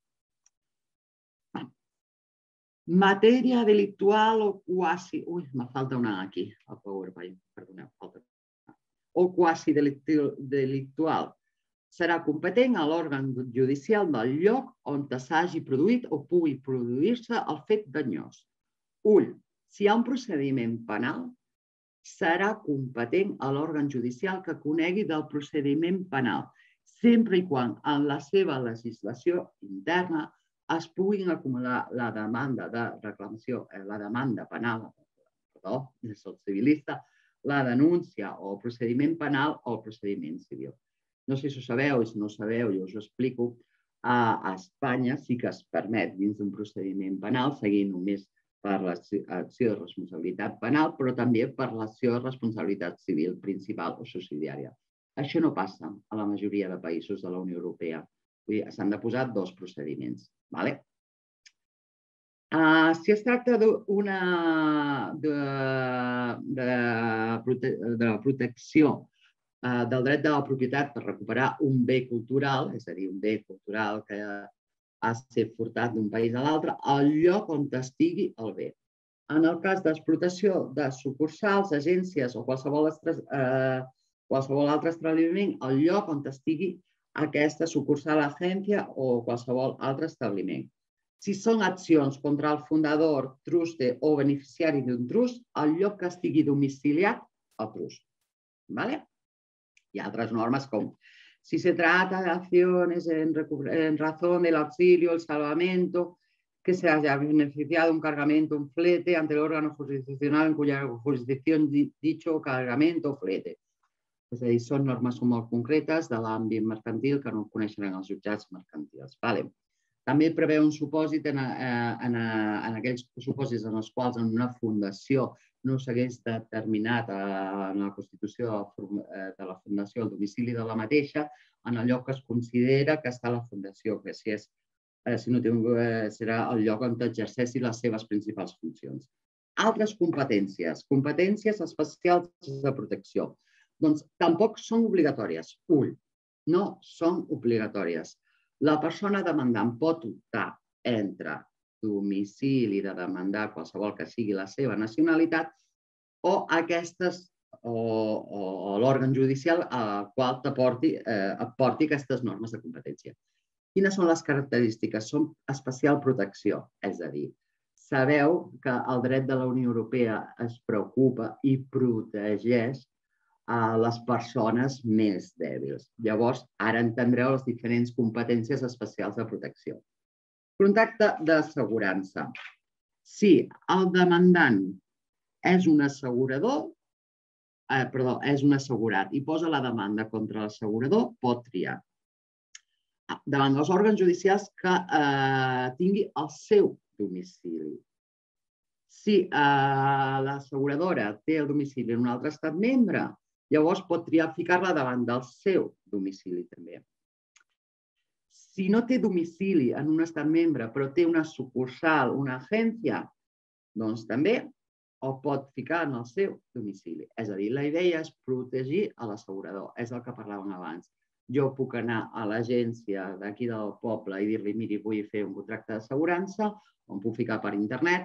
Speaker 1: Matèria delictual o quasi... Ui, me falta una aquí, al PowerPoint, perdoneu, falta una. O quasi delictual. Serà competent a l'òrgan judicial del lloc on s'hagi produït o pugui produir-se el fet danyós. Si hi ha un procediment penal, serà competent a l'òrgan judicial que conegui del procediment penal, sempre i quan en la seva legislació interna es puguin acumular la demanda de reclamació, la demanda penal, perdó, soc civilista, la denúncia o el procediment penal o el procediment civil. No sé si ho sabeu i si no ho sabeu, jo us ho explico. A Espanya sí que es permet dins d'un procediment penal seguir només per l'acció de responsabilitat penal, però també per l'acció de responsabilitat civil principal o subsidiària. Això no passa a la majoria de països de la Unió Europea. S'han de posar dos procediments. Si es tracta de protecció del dret de la propietat per recuperar un bé cultural, és a dir, un bé cultural que ha estat furtat d'un país a l'altre, al lloc on estigui el bé. En el cas d'explotació de sucursals, agències o qualsevol altre establiment, al lloc on estigui aquesta sucursal, agència o qualsevol altre establiment. Si són accions contra el fundador, truste o beneficiari d'un trust, al lloc que estigui domiciliat el trust. ¿Vale? Y otras normas como si se trata de acciones en razón del auxilio, el salvamento, que se haya beneficiado un cargamento, un flete ante el órgano jurisdiccional en cuya jurisdicción dicho cargamento o flete. És a dir, són normes molt concretes de l'àmbit mercantil que no coneixeran els jutjats mercantils. També preveu un supòsit en aquells supòsits en els quals en una fundació no s'hagués determinat en la constitució de la fundació el domicili de la mateixa, en el lloc que es considera que està la fundació, que si no serà el lloc on exerceixi les seves principals funcions. Altres competències. Competències especials de protecció. Doncs tampoc són obligatòries. No són obligatòries. La persona demandant pot optar entre domicili de demandar qualsevol que sigui la seva nacionalitat o l'òrgan judicial al qual et porti aquestes normes de competència. Quines són les característiques? Són especial protecció, és a dir, sabeu que el dret de la Unió Europea es preocupa i protegeix a les persones més dèbils. Llavors, ara entendreu les diferents competències especials de protecció. Contracte d'assegurança. Si el demandant és un assegurador, és un assegurat i posa la demanda contra l'assegurador, pot triar davant dels òrgans judicials que tingui el seu domicili. Si l'asseguradora té el domicili en un altre estat membre, llavors pot triar ficar-la davant del seu domicili també. Si no té domicili en un estat membre però té una sucursal, una agència, doncs també ho pot ficar en el seu domicili. És a dir, la idea és protegir l'assegurador, és el que parlàvem abans. Jo puc anar a l'agència d'aquí del poble i dir-li, miri, vull fer un contracte d'assegurança, em puc ficar per internet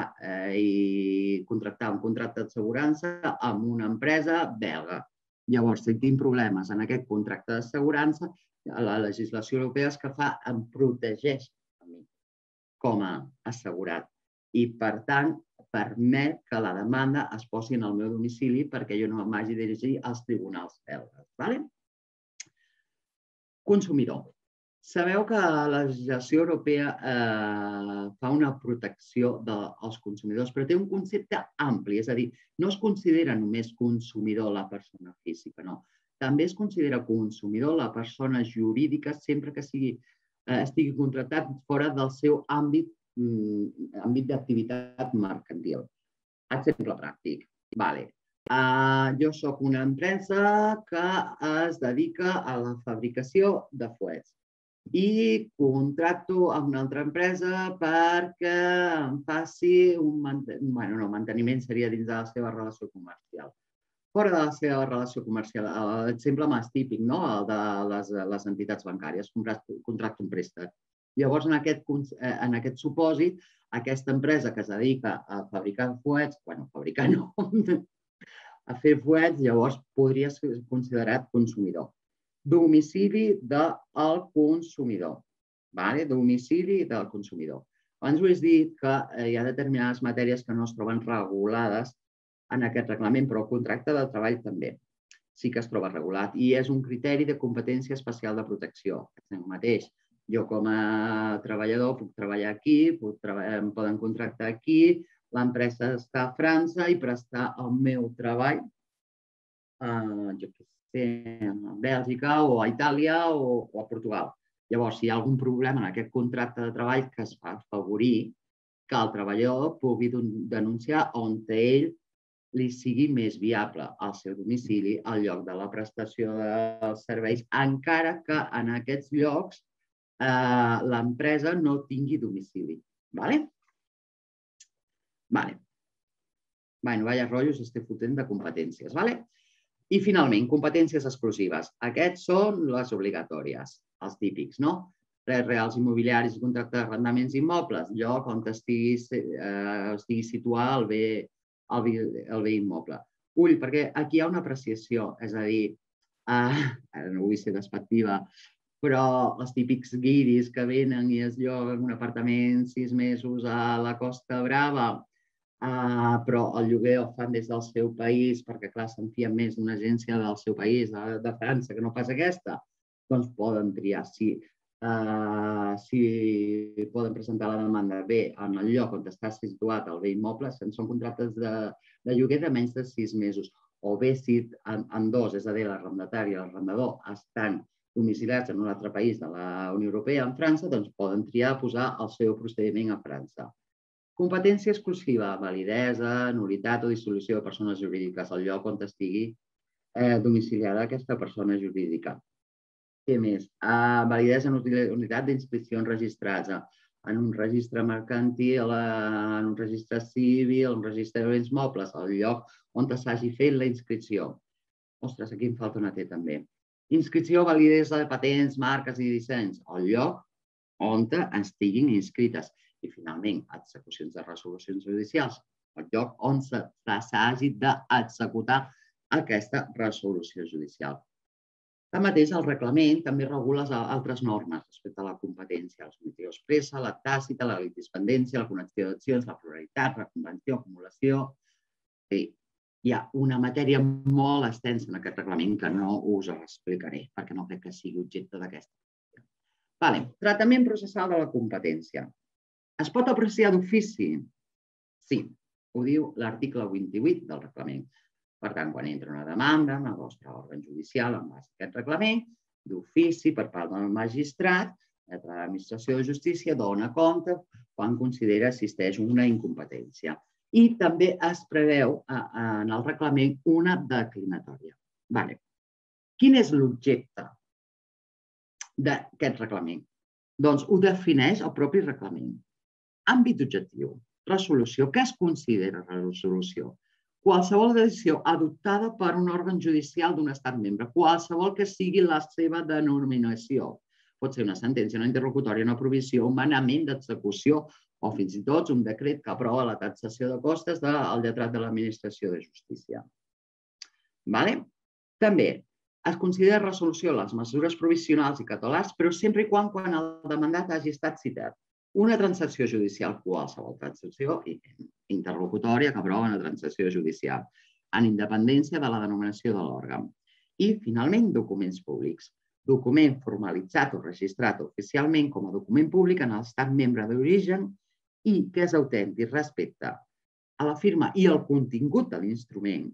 Speaker 1: i contractar un contracte d'assegurança amb una empresa belga. Llavors, si tinc problemes en aquest contracte d'assegurança, la legislació europea és que em protegeix a mi com a assegurat i, per tant, permet que la demanda es posi en el meu domicili perquè jo no m'hagi de dirigir als tribunals belgues. Consumidor. Sabeu que la legislació europea fa una protecció dels consumidors, però té un concepte ampli, és a dir, no es considera només consumidor la persona física, no. També es considera consumidor la persona jurídica sempre que estigui contractat fora del seu àmbit d'activitat mercantil. Exemple pràctic. Jo soc una empresa que es dedica a la fabricació de fuets i contracto amb una altra empresa perquè em faci manteniment seria dins de la seva relació comercial. Fora de la seva relació comercial, l'exemple més típic, el de les entitats bancàries, contracto un préstec. Llavors, en aquest supòsit, aquesta empresa que es dedica a fabricar fuets, fabricar no, a fer fuets, llavors podria ser considerat consumidor. Domicili del consumidor. Domicili del consumidor. Abans us he dit que hi ha determinades matèries que no es troben regulades en aquest reglament, però el contracte de treball també sí que es troba regulat i és un criteri de competència especial de protecció. És el mateix. Jo com a treballador puc treballar aquí, em poden contractar aquí, l'empresa està a França i prestar el meu treball a Bèlgica o a Itàlia o a Portugal. Llavors, si hi ha algun problema en aquest contracte de treball, que es fa afavorir que el treballador pugui denunciar on ell li sigui més viable el seu domicili al lloc de la prestació dels serveis, encara que en aquests llocs l'empresa no tingui domicili. Vale. Bueno, vaya rotllos estic fotent de competències, vale? I finalment, competències exclusives. Aquests són les obligatòries, els típics, no? Drets reals immobiliaris i contracte d'arrendaments immobles, lloc on estigui situat el bé immoble. Ull, perquè aquí hi ha una apreciació, és a dir, no vull ser despectiva, però els típics guiris que venen i es lloguen un apartament 6 mesos a la Costa Brava, però el lloguer el fan des del seu país perquè, clar, s'enfien més d'una agència del seu país, de França, que no pas aquesta, doncs poden triar si poden presentar la demanda bé en el lloc on està situat el bé immoble, són contractes de lloguer de menys de 6 mesos, o bé si en dos, és a dir, l'arrendatari i l'arrendador estan domiciliats en un altre país de la Unió Europea, en França, doncs poden triar posar el seu procediment a França. Competència exclusiva, validesa, nul·litat o dissolució de persones jurídiques al lloc on estigui domiciliada aquesta persona jurídica. Què més? Validesa, nul·litat d'inscripcions registrats en un registre mercantil, en un registre civil, en un registre de béns mobles, al lloc on s'hagi fet la inscripció. Ostres, aquí em falta una T també. Inscripció, validesa de patents, marques i dissenys, al lloc on estiguin inscrites. I, finalment, execucions de resolucions judicials, al lloc on s'hagi d'executar aquesta resolució judicial. Tanmateix, el reglament també regula altres normes respecte a la competència, la submissió expressa, la tàcita, la litispendència, la connexió d'accions, la pluralitat, la convenció, acumulació. Hi ha una matèria molt extensa en aquest reglament que no us explicaré, perquè no crec que sigui objecte d'aquesta. Tractament processal de la competència. Es pot apreciar d'ofici? Sí, ho diu l'article 28 del reglament. Per tant, quan entra una demanda en el vostre òrgan judicial en base a aquest reglament, d'ofici per part del magistrat, l'administració de justícia dona compte quan considera que existeix una incompetència. I també es preveu en el reglament una declinatòria. Quin és l'objecte d'aquest reglament? Doncs ho defineix el propi reglament. Àmbit objectiu, resolució. Què es considera resolució? Qualsevol decisió adoptada per un òrgan judicial d'un estat membre, qualsevol que sigui la seva denominació. Pot ser una sentència, una interlocutòria, una provisió, un manament d'execució o fins i tot un decret que aprova la taxació de costes del lletrat de l'Administració de Justícia. També es considera resolució les mesures provisionals i cautelars, però sempre i quan el demandat hagi estat citat. Una transacció judicial, qualsevol transacció interlocutòria que aprova una transacció judicial, en independència de la denominació de l'òrgan. I, finalment, documents públics. Document formalitzat o registrat oficialment com a document públic en l'estat membre d'origen i que és autèntic respecte a la firma i el contingut de l'instrument.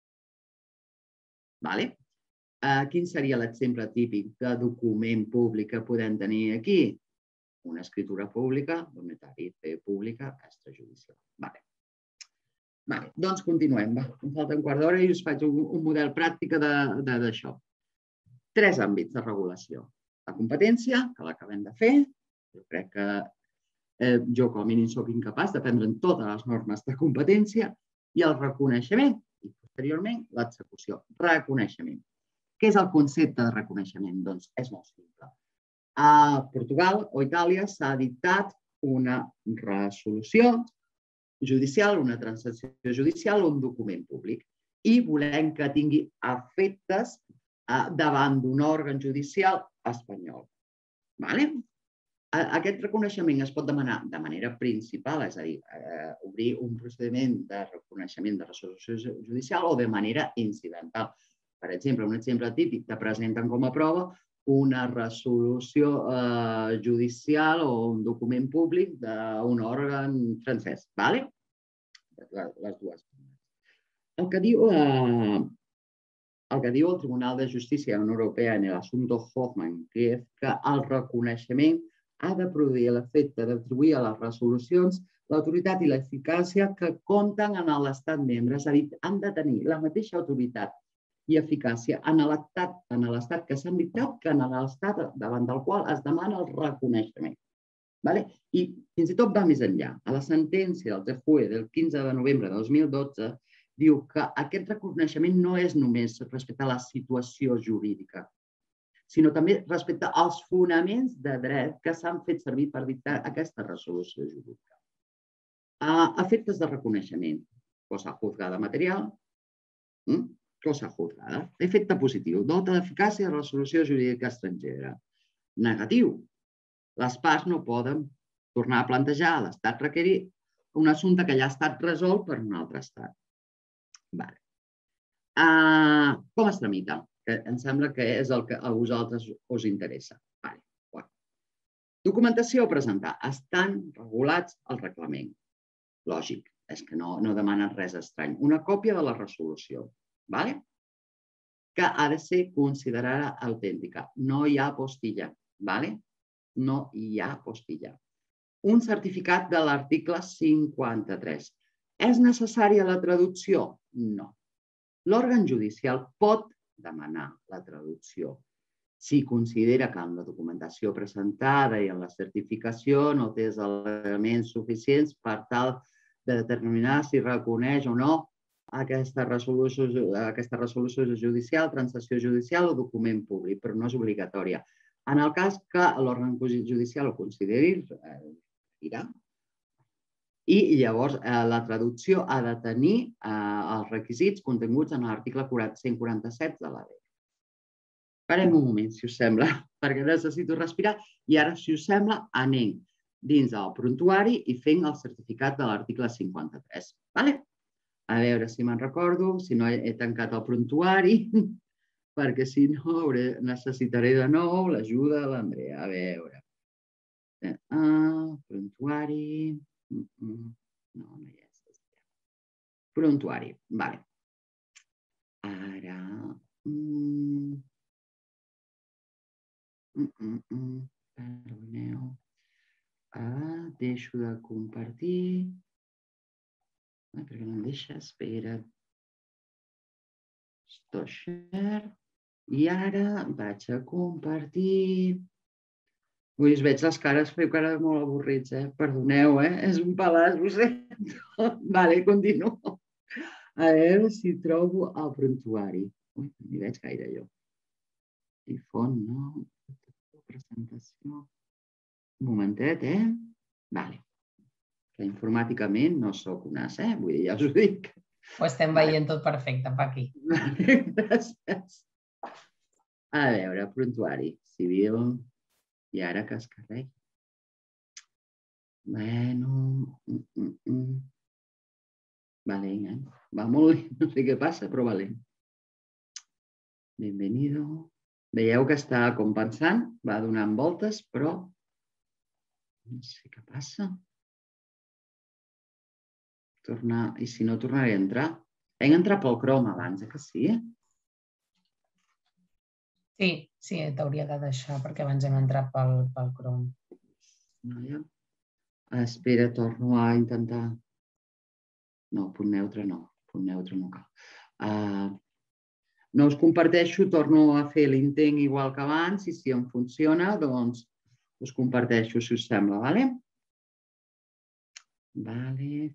Speaker 1: Quin seria l'exemple típic de document públic que podem tenir aquí? Una escritura pública, un notari, fe pública, extrajudicial. Doncs continuem. Em falta un quart d'hora i us faig un model pràctic d'això. 3 àmbits de regulació. La competència, que l'acabem de fer. Jo crec que jo com a mínim soc incapaç de prendre'n totes les normes de competència i el reconeixement i posteriorment l'execució. Reconeixement. Què és el concepte de reconeixement? Doncs és molt simple. A Portugal o Itàlia s'ha dictat una resolució judicial, una transacció judicial o un document públic i volem que tingui efectes davant d'un òrgan judicial espanyol. Aquest reconeixement es pot demanar de manera principal, és a dir, obrir un procediment de reconeixement de resolució judicial o de manera incidental. Per exemple, un exemple típic, te presenten com a prova una resolució judicial o un document públic d'un òrgan francès. Les dues. El que diu el Tribunal de Justícia de la Unió Europea en l'assumpte Hoffman, que és que el reconeixement ha de produir l'efecte d'atribuir a les resolucions l'autoritat i l'eficàcia que compten en l'estat membre. És a dir, han de tenir la mateixa autoritat i eficàcia en l'estat que s'han dictat que en l'estat davant del qual es demana el reconeixement. I fins i tot va més enllà. A la sentència del TFUE del 15 de novembre de 2012 diu que aquest reconeixement no és només respecte a la situació jurídica, sinó també respecte als fonaments de dret que s'han fet servir per dictar aquesta resolució jurídica. Efectes de reconeixement. Cosa juzgada material, cosa juzgada. Efecte positiu. Dota d'eficàcia de resolució jurídica estrangera. Negatiu. Les parts no poden tornar a plantejar a l'estat requerit un assumpte que ja ha estat resolt per un altre estat. Com es tramita? Que em sembla que és el que a vosaltres us interessa. Documentació a presentar. Estan regulats al reglament. Lògic, és que no demanen res estrany. Una còpia de la resolució, que ha de ser considerada autèntica. No hi ha postilla, no hi ha postilla. Un certificat de l'article 53. És necessària la traducció? No. L'òrgan judicial pot demanar la traducció si considera que en la documentació presentada i en la certificació no té els elements suficients per tal de determinar si reconeix o no aquesta resolució judicial, transacció judicial o document públic, però no és obligatòria. En el cas que l'òrgan judicial ho consideri, dirà. I llavors la traducció ha de tenir els requisits continguts en l'article 147 de la llei. Parem un moment, si us sembla, perquè necessito respirar. I ara, si us sembla, anem dins del prontuari i fent el certificat de l'article 53. A veure si me'n recordo, si no he tancat el prontuari, perquè si no necessitaré de nou l'ajuda de l'Andrea. A veure. Prontuari. No, no hi és. Prontuari. Ara... Perdoneu. Deixo de compartir. Perquè no em deixa, espera't. Stop share. I ara vaig a compartir. Ui, us veig les cares, feu cara molt avorrits, Perdoneu, és un pedaç, ho sento. Continuo. A veure si trobo el prontuari. Ui, no hi veig gaire jo. I font, no? Presentació. Un momentet, Que informàticament no soc un as, vull dir, ja us ho dic.
Speaker 2: Ho estem veient tot perfecte, Paqui.
Speaker 1: Gràcies. A veure, prontuari civil. I ara que es carregui. Valent, Va molt lent, no sé què passa, però valent. Bienvenido. Veieu que està com pensant, va donant voltes, però no sé què passa. I si no, tornaré a entrar. Hem entrat pel Chrome abans, que sí?
Speaker 2: Sí, t'hauria de deixar, perquè abans hem entrat pel Chrome.
Speaker 1: Espera, torno a intentar. No, punt neutre no. Punt neutre no cal. No us comparteixo, torno a fer l'intent igual que abans i si em funciona, doncs us comparteixo, si us sembla, vale? Vale.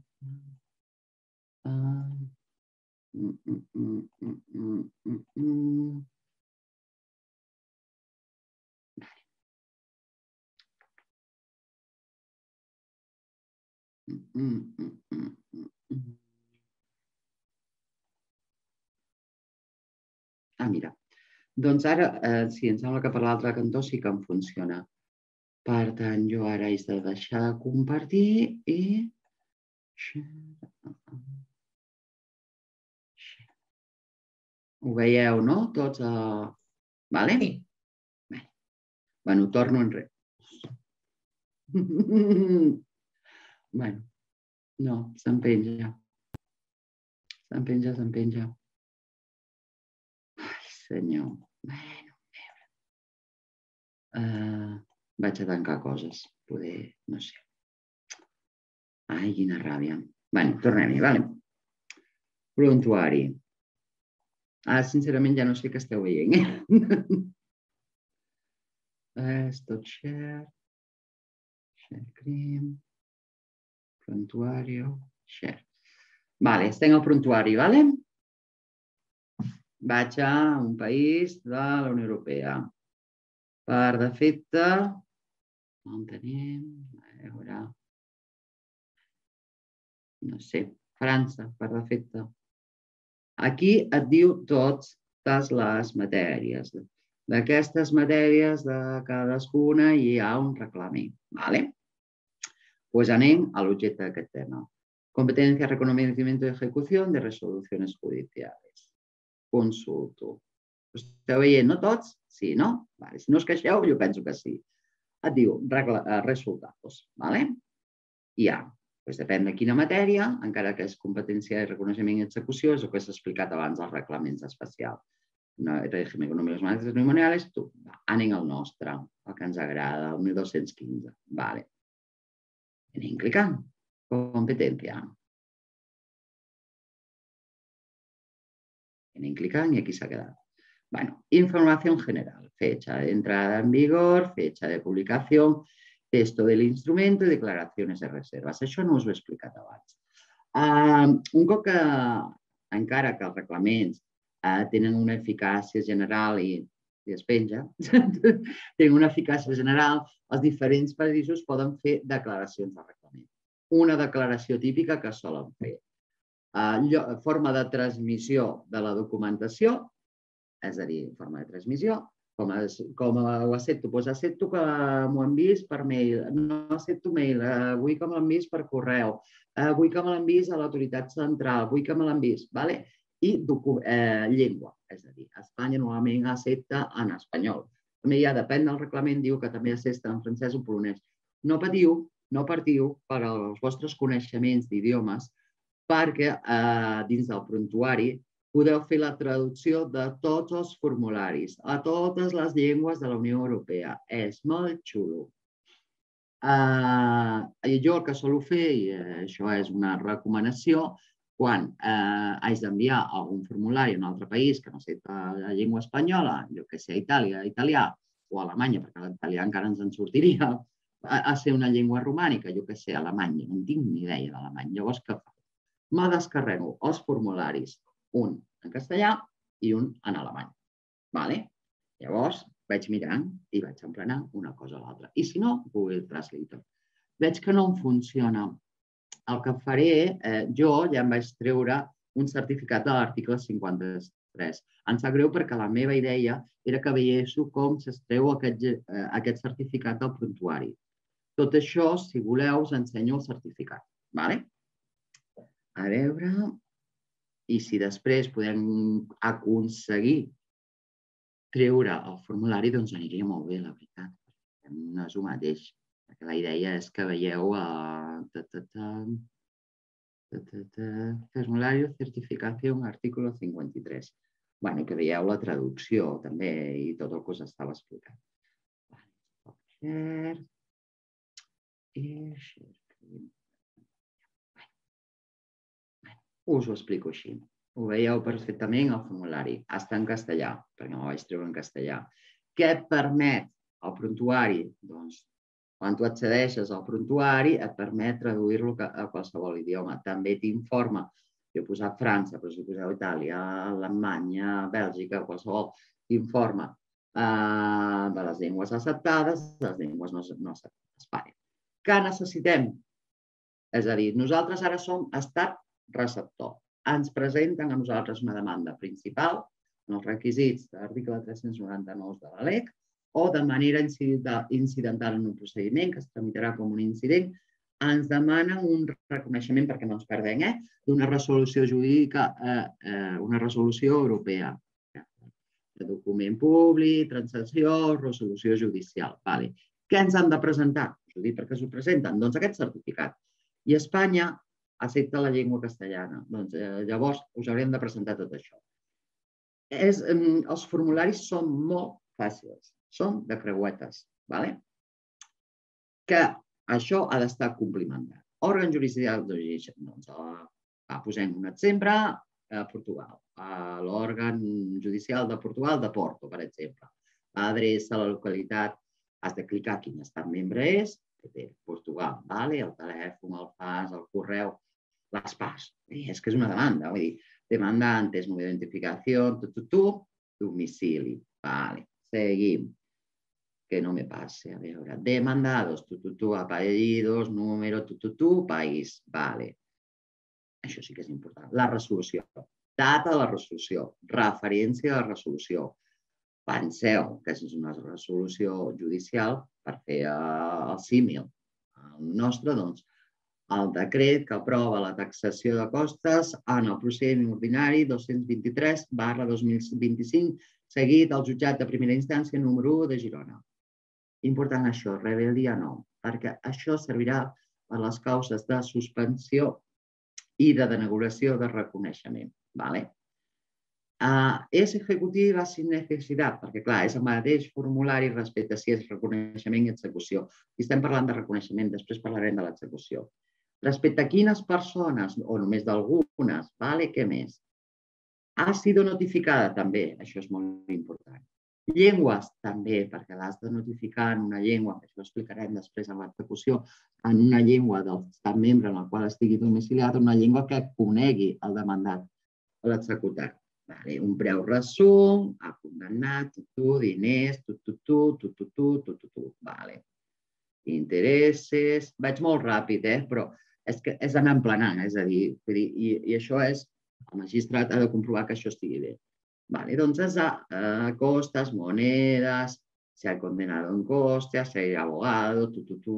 Speaker 1: Mira. Doncs ara, sí, em sembla que per l'altre cantó sí que em funciona. Per tant, jo ara he de deixar de compartir i... Ho veieu, no? Tots... Vale?
Speaker 2: Sí.
Speaker 1: Bueno, torno enrere. Bueno, no, se'm penja. Se'm penja. Ai, senyor. Bueno, a veure. Vaig a tancar coses. Poder, no sé. Ai, quina ràbia. Bueno, tornem-hi, vale? Prontuari. Sincerament ja no sé què esteu veient. Stop share. Share, prontuario, share. Vale, estem al prontuari, vale? Vaig a un país de la Unió Europea. Per defecte, on tenim? A veure... No sé, França, per defecte. Aquí et diu totes les matèries. D'aquestes matèries, de cadascuna, hi ha un reglament. Pues anem a l'objecte d'aquest tema. Competencia, reconocimiento y ejecución de resoluciones judiciales. Consulto. Esteu veient, no tots? Sí, no? Si no us queixeu, jo penso que sí. Et diu resultados. Hi ha, depèn de quina matèria, encara que és competència de reconeixement i execució, és el que s'ha explicat abans als reglaments especials. Règim econòmic matrimonials, anem al nostre, el que ens agrada, el 1215. Anem clicant. Competència. Anem clicant i aquí s'ha quedat. Información general, fecha de entrada en vigor, fecha de publicación, texto del instrumento i declaracions de reserves. Això no us ho he explicat abans. Un cop que, encara que els reglaments tenen una eficàcia general i es penja, tenen una eficàcia general, els diferents països poden fer declaracions de reglament. Una declaració típica que solen fer. Forma de transmissió de la documentació, és a dir, forma de transmissió, com ho accepto? Doncs accepto que m'ho enviïs per mail, no accepto mail, vull que me l'enviïs per correu, vull que me l'enviïs a l'autoritat central, vull que me l'enviïs, i llengua, és a dir, Espanya normalment accepta en espanyol. També ja depèn del reglament, diu que també accepta en francès o polonès. No patiu per als vostres coneixements d'idiomes perquè dins del prontuari podeu fer la traducció de tots els formularis a totes les llengües de la Unió Europea. És molt xulo. Jo el que solo fer, i això és una recomanació, quan haig d'enviar algun formulari a un altre país que no sé la llengua espanyola, jo que sé, italià o alemanya, perquè l'italià encara ens en sortiria, a ser una llengua romànica, jo que sé, alemany, no en tinc ni idea d'alemany. Llavors, què fa? Me descarrego els formularis, un en castellà i un en alemany. Llavors, vaig mirant i vaig emplenar una cosa o l'altra. I si no, Google Translator. Veig que no em funciona. El que faré, jo ja em vaig treure un certificat de l'article 53. Em sap greu perquè la meva idea era que veiéssiu com s'extreu aquest certificat del prontuari. Tot això, si voleu, us ensenyo el certificat. A veure... I si després podem aconseguir treure el formulari, doncs aniria molt bé, la veritat. No és el mateix. La idea és que veieu formulari, certificació, article 53. I que veieu la traducció també i tot el que us estava explicant. Us ho explico així. Ho veieu perfectament al formulari. Està en castellà, perquè me vaig treure en castellà. Què et permet el prontuari? Doncs, quan tu accedeixes al prontuari, et permet traduir-lo a qualsevol idioma. També t'informa, jo he posat França, però si poseu Itàlia, Alemanya, Bèlgica, qualsevol, t'informa de les llengües acceptades, de les llengües no acceptades. Què necessitem? És a dir, nosaltres ara som estat receptor. Ens presenten a nosaltres una demanda principal en els requisits de l'article 399 de la LEC o de manera incidental en un procediment que es tramitarà com un incident, ens demanen un reconeixement, perquè no ens perdem, d'una resolució jurídica, una resolució europea. De document públic, transacció, resolució judicial. Què ens han de presentar? Us ho dic perquè s'ho presenten. Doncs aquest certificat. I Espanya accepta la llengua castellana. Llavors, us haurem de presentar tot això. Els formularis són molt fàcils. Són de creuetes. Que això ha d'estar complimentat. Òrgan judicial d'origen. Posem un exemple, Portugal. L'òrgan judicial de Portugal, de Porto, per exemple. Adreça a la localitat, has de clicar quin estat membre és, que té Portugal. El telèfon, el fax, el correu, les parts. És que és una demanda. Vull dir, demandantes, número d'identificació, domicili. Seguim. Que no me pase. A veure, demandados, apellidos, número, país. Això sí que és important. La resolució. Data de la resolució. Referència de la resolució. Penseu que és una resolució judicial per fer el símil. El nostre, doncs, el decret que aprova la taxació de costes en el procediment ordinari 223/2025, seguit al jutjat de primera instància número 1 de Girona. Important això, rebel·lia no, perquè això servirà per les causes de suspensió i de denegació de reconeixement. És executiva sin necessitat, perquè, clar, és el mateix formulari respecte a si és reconeixement i execució. I estem parlant de reconeixement, després parlarem de l'execució. Respecte a quines persones, o només d'algunes, què més? Ha sido notificada també, això és molt important. Llengües també, perquè l'has de notificar en una llengua, això ho explicarem després en l'execució, en una llengua del estat membre en el qual estigui domiciliat, una llengua que conegui el demandat o l'executat. Un preu resum, ha condemnat, diners, interessos. Vaig molt ràpid, però és que és anar emplenant, és a dir, i això és, el magistrat ha de comprovar que això estigui bé. Entonces, costas, monedas, si hay condenado en costas, si hay abogado,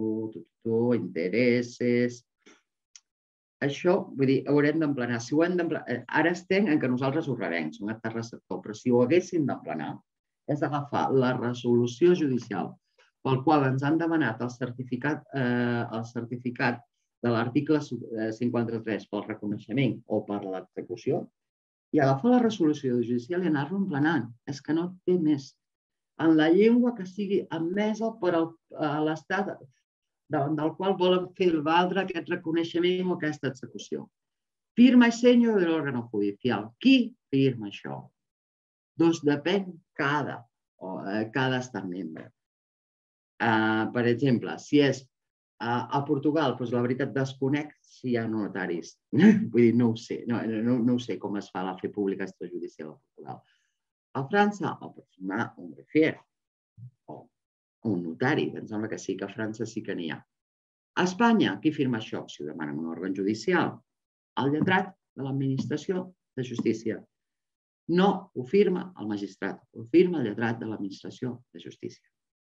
Speaker 1: interessos. Això, vull dir, haurem d'emplenar. Si ho hem d'emplenar, ara estem en què nosaltres ho rebem, som acte receptor, però si ho haguéssim d'emplenar, és agafar la resolució judicial pel qual ens han demanat el certificat de l'article 53 pel reconeixement o per l'execució i agafar la resolució judicial i anar-lo emplenant. És que no té més. En la llengua que sigui admesa per l'estat davant del qual volen fer valdre aquest reconeixement o aquesta execució. Firma i senyo de l'òrgan judicial. Qui firma això? Doncs depèn cada estat membre. Per exemple, si és a Portugal, doncs la veritat desconec si hi ha notaris. Vull dir, no ho sé. No ho sé com es fa la fe pública extrajudicial a Portugal. A França, el personal, un greffier o un notari. Em sembla que sí, que a França sí que n'hi ha. A Espanya, qui firma això? Si ho demana un òrgan judicial, el lletrat de l'administració de justícia. No ho firma el magistrat, ho firma el lletrat de l'administració de justícia.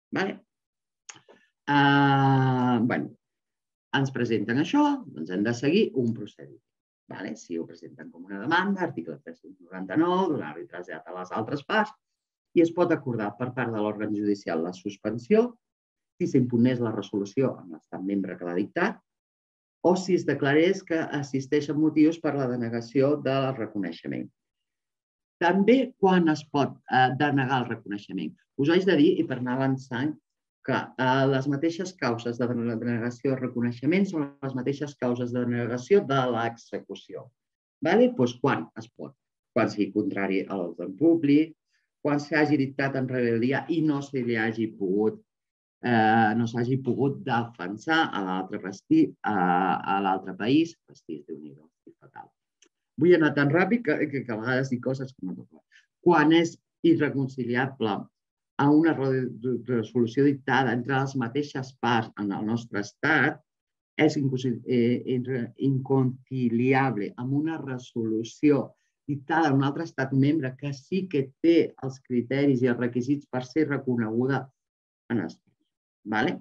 Speaker 1: Ens presenten això, doncs hem de seguir un procediment. Si ho presenten com una demanda, article 399, donar-li trasllat a les altres parts, i es pot acordar per part de l'òrgan judicial la suspensió, si s'impugnés la resolució en l'estat membre que l'ha dictat, o si es declarés que existeixen motius per la denegació del reconeixement. També quan es pot denegar el reconeixement. Us haig de dir, i per anar avançant, que les mateixes causes de denegació de reconeixement són les mateixes causes de denegació de l'execució. Doncs quan es pot? Quan sigui contrari a l'ordre públic, quan s'hagi dictat en rebel·lia i no se li hagi pogut defensar a l'altre país, fatal. Vull anar tan ràpid que a vegades dic coses que no toquen. Quan és irreconciliable a una resolució dictada entre les mateixes parts en el nostre estat, és inconciliable amb una resolució dictada en un altre estat membre que sí que té els criteris i els requisits per ser reconeguda en Espanya.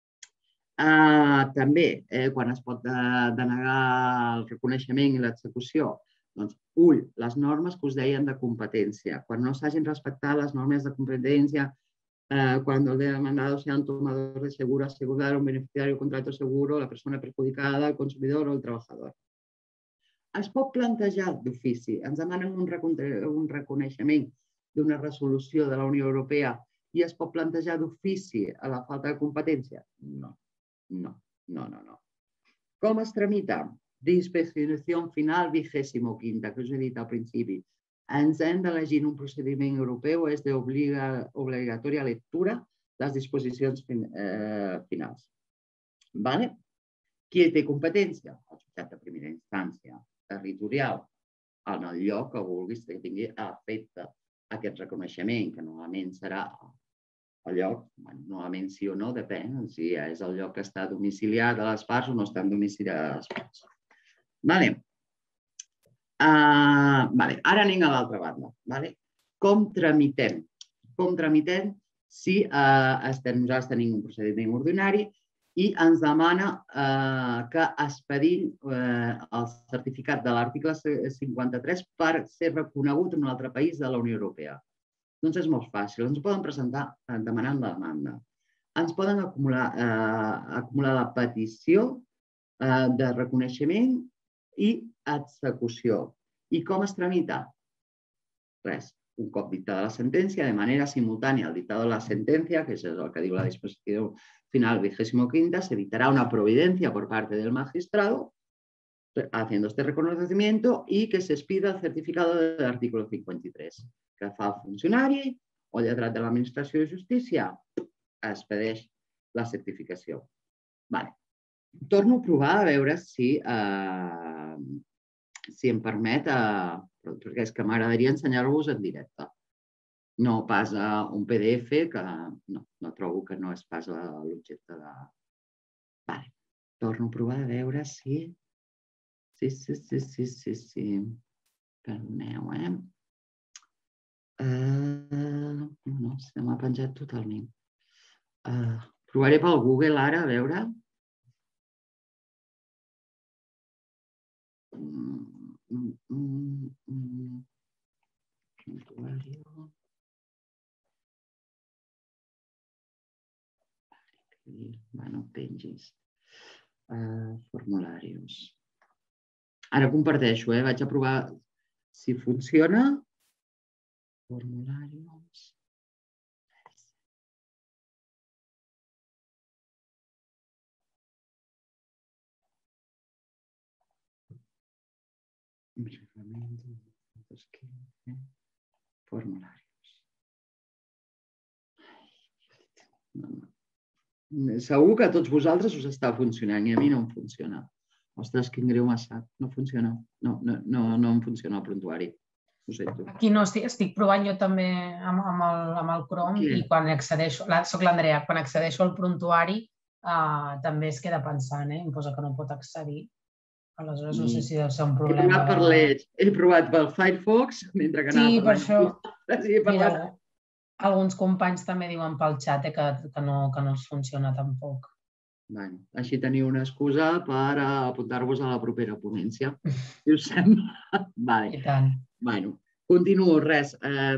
Speaker 1: També, quan es pot denegar el reconeixement i l'execució, doncs, les normes que us deien de competència. Quan no s'hagin respectat les normes de competència, cuando el demandado sea un tomador de seguro, asegurar un beneficiario de contrato seguro, la persona perjudicada, el consumidor o el trabajador. Es pot plantejar d'ofici, ens demanen un reconeixement d'una resolució de la Unió Europea i es pot plantejar d'ofici a la falta de competència? No. Com es tramita? Disposició final 25ª, que us he dit al principi. Ens hem d'elegir en un procediment europeu, és d'obligatòria lectura les disposicions finals. Qui té competència? El jutjat de primera instància territorial en el lloc que vulguis que tingui efecte aquest reconeixement, que normalment serà el lloc, normalment sí o no, depèn, si és el lloc que està domiciliat a les parts o no estan domiciliades a les parts. Ara anem a l'altra banda. Com tramitem? Si nosaltres tenim un procediment ordinari i ens demana que expedim el certificat de l'article 53 per ser reconegut en un altre país de la Unió Europea. Doncs és molt fàcil. Ens poden presentar demanant la demanda. Ens poden acumular la petició de reconeixement i execució. I com es tramita? Res. Un cop dictada la sentència, de manera simultánea al dictado de la sentencia, que es lo que digo la disposición final 25ª, se dictará una providencia por parte del magistrado haciendo este reconocimiento y que se expida el certificado del artículo 53, que fa el funcionari o lletrat de l'Administració de Justícia expedeix la certificació. Torno a provar a veure si em permet, perquè és que m'agradaria ensenyar-vos en directe. No pas un PDF, que no trobo que no és pas l'objecte de... Torno a provar a veure si... Sí. Perdoneu, No, se m'ha penjat totalment. Provaré pel Google ara, a veure... Bueno, pengis. Formularios. Ara comparteixo, vaig a provar si funciona. Formularios. Formularios. Segur que a tots vosaltres us està funcionant i a mi no em funciona. Ostres, quin greu m'ha sap. No funciona. No em funciona el prontuari. Ho sento.
Speaker 2: Aquí no, estic provant jo també amb el Chrome i quan accedeixo, soc l'Andrea, quan accedeixo al prontuari també es queda pensant, em posa que no pot accedir. Aleshores no sé si deu ser un problema.
Speaker 1: He provat pel Firefox mentre que anava parlant.
Speaker 2: Sí, per això. Alguns companys també diuen pel xat que no es funciona tampoc.
Speaker 1: Així teniu una excusa per apuntar-vos a la propera ponència, si us sembla.
Speaker 2: I tant.
Speaker 1: Continuo, res.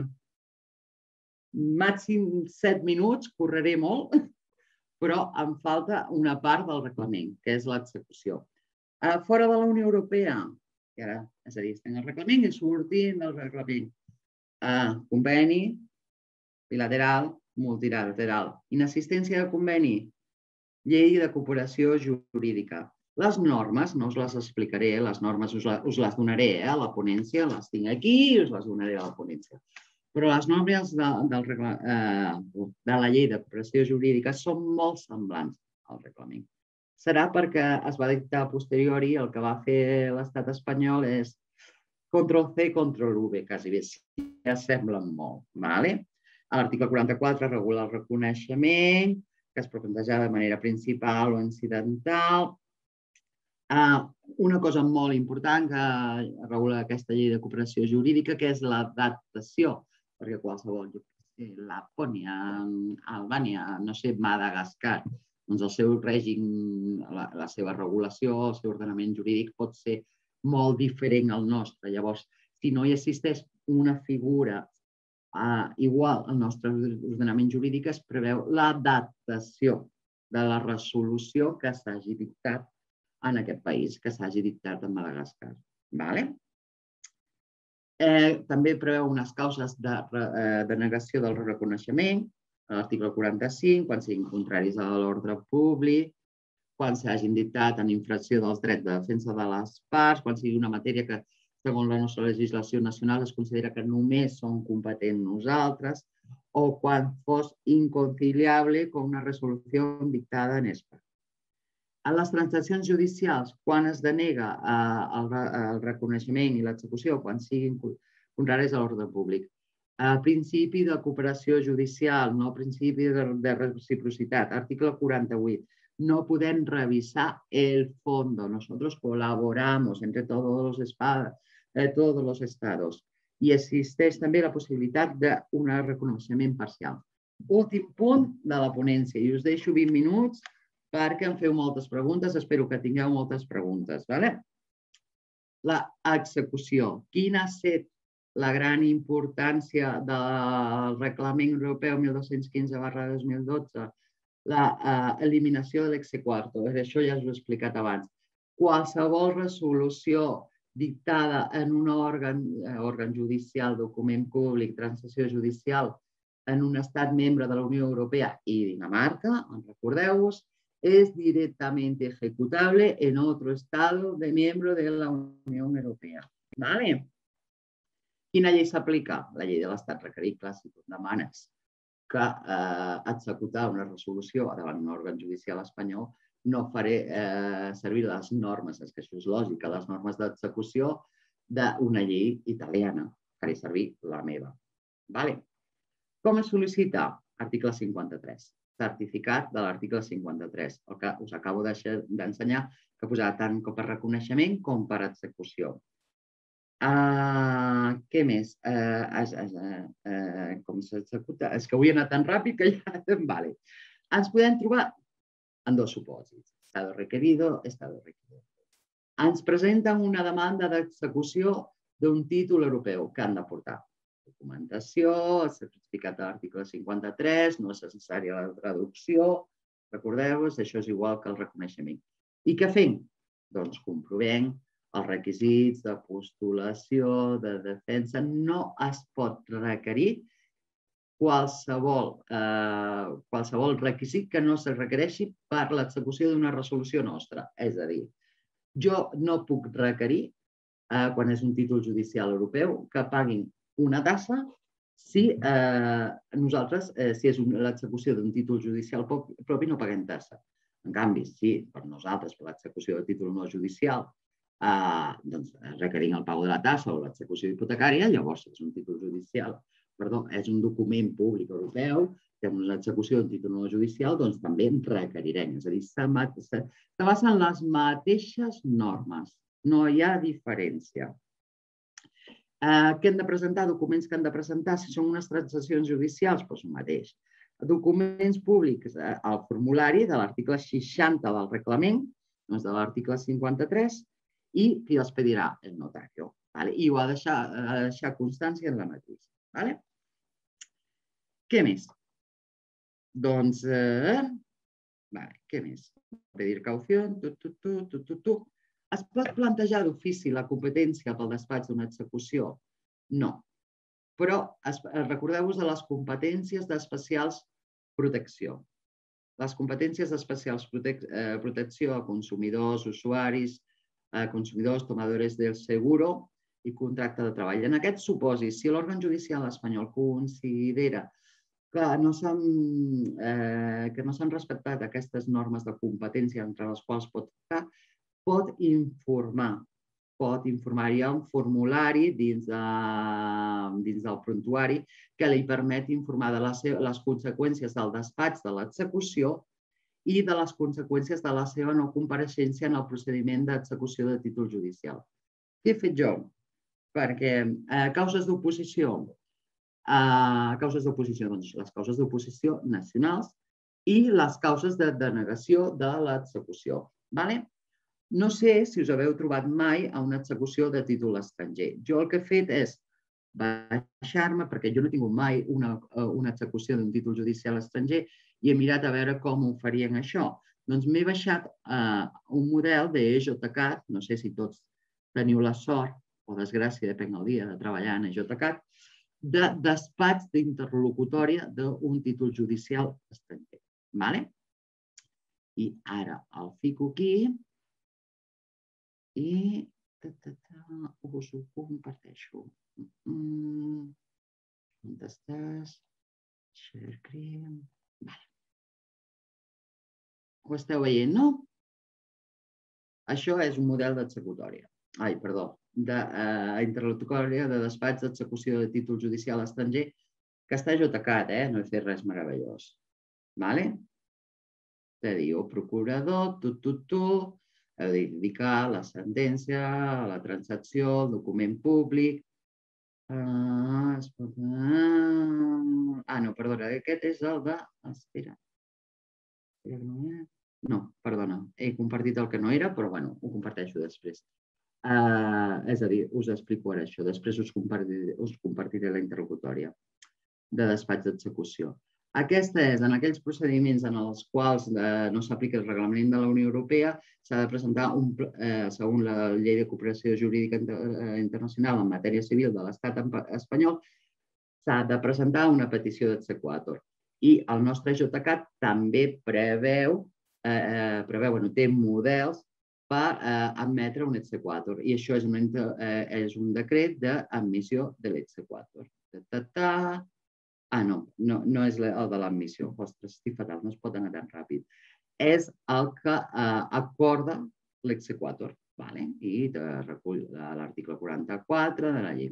Speaker 1: Màxim 7 minuts, correré molt, però em falta una part del reglament, que és l'execució. Fora de la Unió Europea, és a dir, estem al reglament i sortim del reglament. Conveni, bilateral, multilateral. Inassistència de conveni, llei de cooperació jurídica. Les normes, no us les explicaré, les normes us les donaré a la ponència, les tinc aquí i us les donaré a la ponència. Però les normes de la llei de cooperació jurídica són molt semblants al reglament. Serà perquè es va dictar a posteriori, el que va fer l'estat espanyol és Ctrl-C, Ctrl-V, quasi bé, si es semblen molt. L'article 44 regula el reconeixement, que es pot plantejar de manera principal o incidental. Una cosa molt important que regula aquesta llei de cooperació jurídica, que és l'adaptació, perquè qualsevol, Lapònia, Albània, no sé, Madagascar, doncs el seu règim, la seva regulació, el seu ordenament jurídic pot ser molt diferent al nostre. Llavors, si no hi existeix una figura igual al nostre ordenament jurídic, es preveu l'adaptació de la resolució que s'hagi dictat en aquest país, que s'hagi dictat a Madagascar. També preveu unes causes de negació del reconeixement, l'article 45, quan siguin contraris a l'ordre públic, quan s'hagin dictat en infracció dels drets de defensa de les parts, quan sigui una matèria que, segons la nostra legislació nacional, es considera que només som competents nosaltres, o quan fos inconciliable con una resolució dictada en Espanya. A les transaccions judicials, quan es denega el reconeixement i l'execució, quan siguin contraris a l'ordre públic. Principi de cooperació judicial, no principi de reciprocitat. Article 48. No pueden revisar el fondo. Nosotros colaboramos entre todos los estados. I existeix també la possibilitat d'un reconeixement parcial. Últim punt de la ponència. I us deixo 20 minuts perquè em feu moltes preguntes. Espero que tingueu moltes preguntes. L'execució. Quina ha estat la gran importància del Reglament Europeu 1215/2012? L'eliminació de l'exequatur. Això ja us ho he explicat abans. Qualsevol resolució dictada en un òrgan judicial, document públic, transacció judicial, en un estat membre de la Unió Europea i Dinamarca, recordeu-vos, es directamente ejecutable en otro estado de miembro de la Unión Europea. ¿Vale? Quina llei s'aplica? La llei de l'estat requerit. Clar, si tu demanes que executar una resolució davant un òrgan judicial espanyol, no faré servir les normes, és que això és lògic, les normes d'execució d'una llei italiana. Faré servir la meva. Vale? Com es sol·licita? Article 53. Certificat de l'article 53, el que us acabo d'ensenyar, que posarà tant com per reconeixement com per execució. Què més? Com s'executa? És que avui he anat tan ràpid que ja... Vale. Ens podem trobar en dos supòsits. Estado requerido, estado requerido. Ens presenten una demanda d'execució d'un títol europeu que han de portar documentació, el certificat de l'article 53, no és necessària la traducció. Recordeu-vos, això és igual que el reconeixement. I què fem? Doncs comprovem els requisits de postulació, de defensa. No es pot requerir qualsevol requisit que no se requereixi per l'execució d'una resolució nostra. És a dir, jo no puc requerir, quan és un títol judicial europeu, que paguin una tassa si nosaltres, si és l'execució d'un títol judicial propi, no paguem tassa. En canvi, si per nosaltres, per l'execució del títol no judicial, requerim el pagament de la tassa o l'execució hipotecària, llavors és un títol judicial, perdó, és un document públic europeu, fem l'execució d'un títol no judicial, doncs també en requerirem. És a dir, se basen en les mateixes normes. No hi ha diferència. Què hem de presentar? Documents que han de presentar. Si són unes transaccions judicials, doncs el mateix. Documents públics, el formulari de l'article 60 del reglament, doncs de l'article 53, i qui els pedirà? El notario. I ho ha de deixar constància en la mateixa. Què més? Doncs, què més? Pedir caució, Es pot plantejar d'ofici la competència pel despatx d'una execució? No. Però recordeu-vos de les competències d'especials protecció. Les competències d'especials protecció a consumidors, usuaris, consumidors, tomadores del seguro i contracte de treball. En aquest supòsit, si l'òrgan judicial espanyol considera que no s'han respectat aquestes normes de competència entre les quals pot estar, pot informar. Hi ha un formulari dins del prontuari que li permet informar de les conseqüències del despatx de l'execució i de les conseqüències de la seva no compareixença en el procediment d'execució de títol judicial. Què he fet jo? Perquè causes d'oposició, doncs les causes d'oposició nacionals i les causes de denegació de l'execució. No sé si us haveu trobat mai a una execució de títol estranger. Jo el que he fet és baixar-me, perquè jo no he tingut mai una execució d'un títol judicial estranger, i he mirat a veure com ho farien això. Doncs m'he baixat un model d'EJCAT, no sé si tots teniu la sort o desgràcia, depèn del dia, de treballar en EJCAT, de despatx d'interlocutòria d'un títol judicial estranger. I ara el fico aquí i us ho comparteixo. On estàs? Share screen. Ho esteu veient, no? Això és un model d'executòria. Ai, perdó, d'interlocutòria de despatx d'execució de títol judicial estranger que està JCAT, no he fet res meravellós. Vale? Te diu, procurador, heu d'indicar la sentència, la transacció, el document públic. No, perdona, aquest és el de... Espera. No, perdona, he compartit el que no era, però bueno, ho comparteixo després. És a dir, us explico ara això. Després us compartiré la interlocutòria de despatx d'execució. Aquesta és, en aquells procediments en els quals no s'aplica el reglament de la Unió Europea, s'ha de presentar, segons la Llei de Cooperació Jurídica Internacional en matèria civil de l'Estat espanyol, s'ha de presentar una petició d'exequatur. I el nostre JCAT també té models per admetre un exequatur. I això és un decret d'admissió de l'exequatur. No és el de l'admissió. Ostres, estic fatal, no es pot anar tan ràpid. És el que acorda l'exequatur. I recull l'article 44 de la llei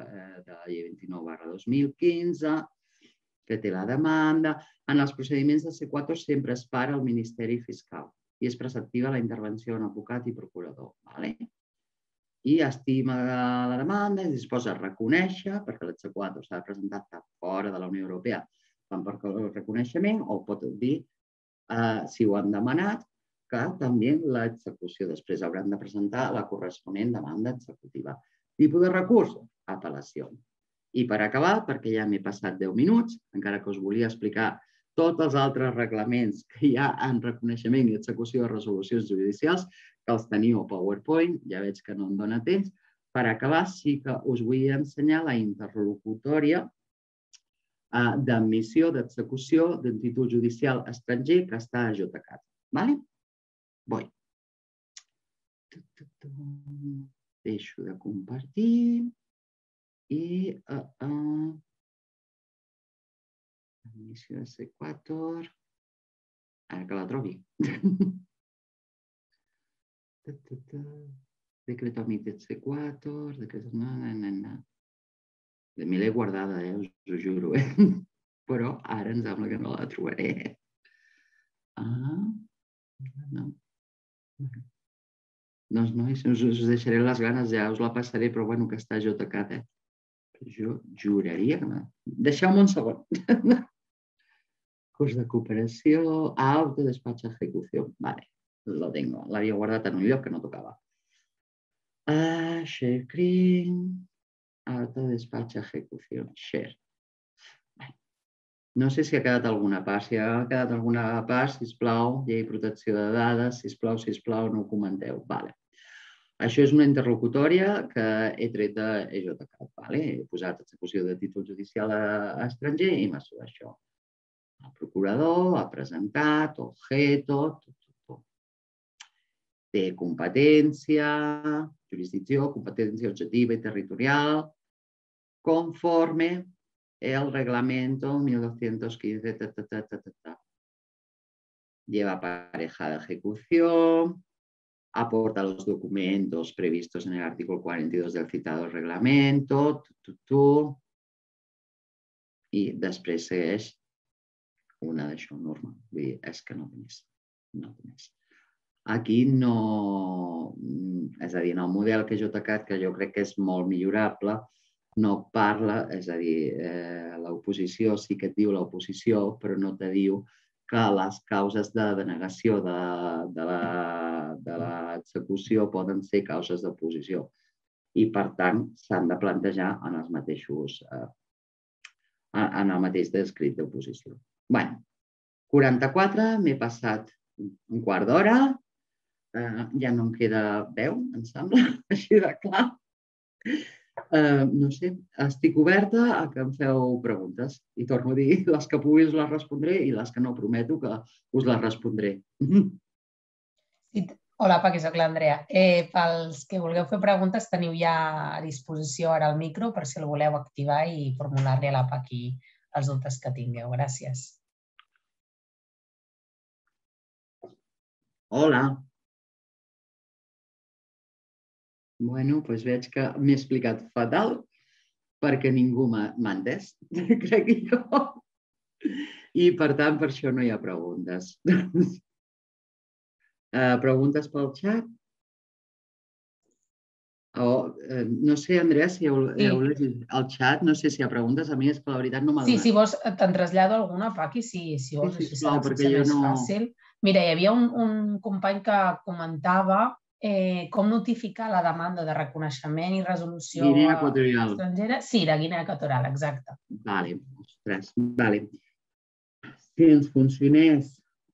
Speaker 1: 29/2015, que té la demanda. En els procediments d'exequatur sempre es para el Ministeri Fiscal i és preceptiva la intervenció d'un advocat i procurador. I estima la demanda, es disposa a reconèixer, perquè l'exequatur s'ha de presentar fora de la Unió Europea, tant per el reconeixement, o pot dir, si ho han demanat, que també l'execució després hauran de presentar la corresponent demanda executiva. Tipus de recurs? Apel·lació. I per acabar, perquè ja m'he passat 10 minuts, encara que us volia explicar tots els altres reglaments que hi ha en reconeixement i execució de resolucions judicials, que els teniu a PowerPoint, ja veig que no em dóna temps. Per acabar, sí que us vull ensenyar la interlocutòria d'admissió d'execució d'un títol judicial estranger que està a JCAT. Vull. Deixo de compartir i... Admissió d'exequatur... Ara que la trobi. Decreto admite exequatur, decreto... Me l'he guardada, us ho juro. Però ara em sembla que no la trobaré. Doncs no, us deixaré les ganes, ja us la passaré, però bueno, que està a JCAT, Jo juraria que... Deixeu-me un segon. Curs de cooperació, autodespatx ejecució. Vale, lo tengo. L'havia guardat en un lloc que no tocava. Share screen, autodespatx ejecució, share. No sé si ha quedat alguna part. Si ha quedat alguna part, sisplau, llei de protecció de dades, sisplau, no ho comenteu. Vale. Això és una interlocutòria que he tret de JCAT. He posat execució de títol judicial estranger i m'ha sortit això. El procurador ha presentat, objeto, té competència, jurisdicció, competència objetiva i territorial, conforme el reglamento 1215, lleva pareja de ejecución, aporta los documentos previstos en el artículo 42 del citado reglamento, i després segueix una d'això, norma. Vull dir, és que no té més. Aquí no... És a dir, en el model que jo he tocat, que jo crec que és molt millorable, no parla, és a dir, l'oposició sí que et diu l'oposició, però no te diu que les causes de denegació de l'execució poden ser causes d'oposició i, per tant, s'han de plantejar en el mateix descrit d'oposició. Bé, 44, m'he passat un quart d'hora, ja no em queda veu, em sembla, així de clar. No sé, estic oberta a que em feu preguntes i torno a dir, les que pugui us les respondré i les que no prometo que us les respondré.
Speaker 2: Hola, Paqui, soc l'Andrea. Pels que vulgueu fer preguntes teniu ja a disposició ara el micro per si el voleu activar i formular-li a la Paqui els dubtes que tingueu. Gràcies.
Speaker 1: Hola. Bueno, doncs veig que m'he explicat fatal perquè ningú m'ha entès, crec jo. I, per tant, per això no hi ha preguntes. Preguntes pel xat? No sé, Andrea, si heu llegit el xat, no sé si hi ha preguntes. A mi és que la veritat no m'ha donat.
Speaker 2: Sí, si vols, te'n trasllado alguna, Paqui, si vols, així serà potser més fàcil. Mira, hi havia un company que comentava com notificar la demanda de reconeixement i resolució estrangera. Sí, de Guinea Equatorial, exacte.
Speaker 1: Vale, ostres, vale. Si ens funcionés,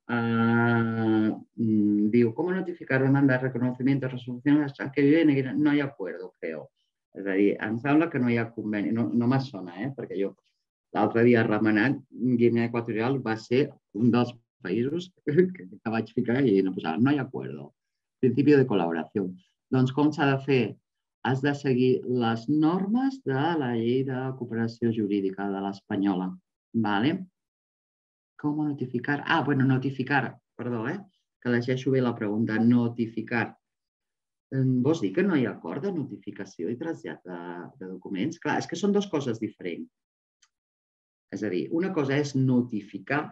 Speaker 1: diu, ¿cómo notificar demanda de reconocimiento de resolución hasta que vive? No hi ha acuerdo, creo. És a dir, em sembla que no hi ha conveni. No me sona, perquè jo l'altre dia remenant, Guinea Equatorial va ser un dels països que vaig ficar i no posava, no hi ha acuerdo. Principi de col·laboració. Doncs com s'ha de fer? Has de seguir les normes de la llei de cooperació jurídica de l'espanyola. Vale? Com notificar? Bueno, notificar, perdó, que llegeixo bé la pregunta. Notificar. Vols dir que no hi ha acord de notificació i trasllat de documents? Clar, és que són dues coses diferents. És a dir, una cosa és notificar,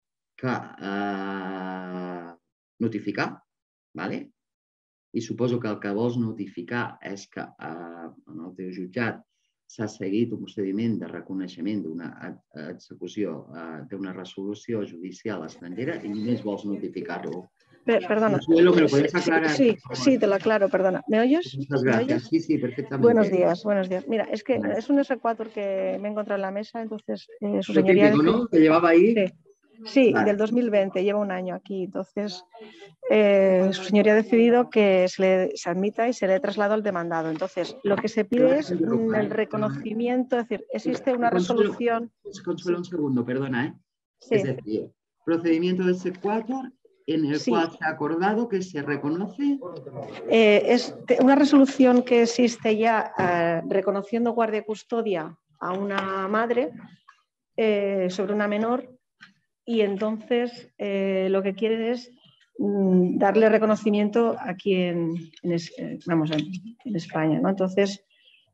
Speaker 1: vale? I suposo que el que vols notificar és que en el teu jutjat s'ha seguit un procediment de reconeixement d'una execució d'una resolució judicial estrangera i només vols notificar-lo.
Speaker 3: Perdona.
Speaker 1: Consuelo, ¿me lo puedes aclarar?
Speaker 3: Sí, te lo aclaro, perdona. ¿Me oyes?
Speaker 1: Muchas gracias. Sí, perfectamente.
Speaker 3: Buenos días. Mira, es que es un S4 que me he encontrado en la mesa, entonces su señoría...
Speaker 1: Lo típico, ¿no? Que llevaba ahí.
Speaker 3: Sí, del 2020, lleva un año aquí. Entonces, su señoría ha decidido que se admita y se le traslado al demandado. Entonces, lo que se pide es el reconocimiento, es decir, existe una resolución...
Speaker 1: Consuelo, un segundo, perdona,
Speaker 3: Sí.
Speaker 1: Es decir, procedimiento del S4 en el cual se ha acordado que se reconoce...
Speaker 3: Es una resolución que existe ya reconociendo guardia y custodia a una madre sobre una menor y entonces lo que quieren es darle reconocimiento aquí en España, ¿no? Entonces,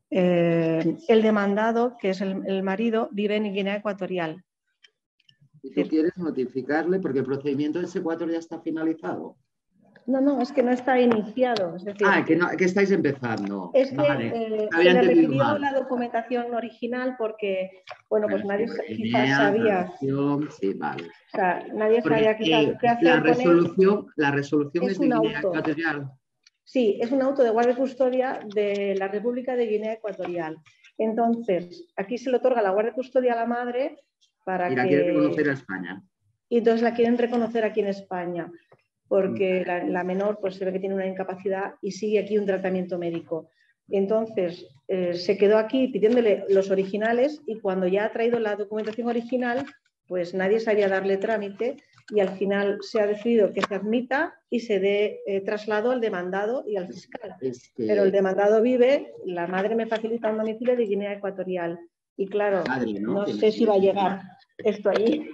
Speaker 3: el demandado, que es el marido, vive en Guinea Ecuatorial.
Speaker 1: ¿Y tú quieres notificarle porque el procedimiento del S4 ya está finalizado?
Speaker 3: No, es que no está iniciado. Es decir,
Speaker 1: que estáis empezando.
Speaker 3: Es que se le requirió la documentación original porque, bueno, pues nadie quizás sabía.
Speaker 1: Sí, vale.
Speaker 3: O sea, nadie sabía quizás qué hacer
Speaker 1: La resolución es de Guinea Ecuatorial.
Speaker 3: Sí, es un auto de guardia y custodia de la República de Guinea Ecuatorial. Entonces, aquí se le otorga la guardia y custodia a la madre para
Speaker 1: y la quieren reconocer a España.
Speaker 3: Y entonces la quieren reconocer aquí en España, porque la menor pues se ve que tiene una incapacidad y sigue aquí un tratamiento médico. Entonces, se quedó aquí pidiéndole los originales y cuando ya ha traído la documentación original, pues nadie sabía darle trámite y al final se ha decidido que se admita y se dé traslado al demandado y al fiscal. Pero el demandado vive, la madre me facilita un domicilio de Guinea Ecuatorial y claro, no sé si va a llegar esto allí.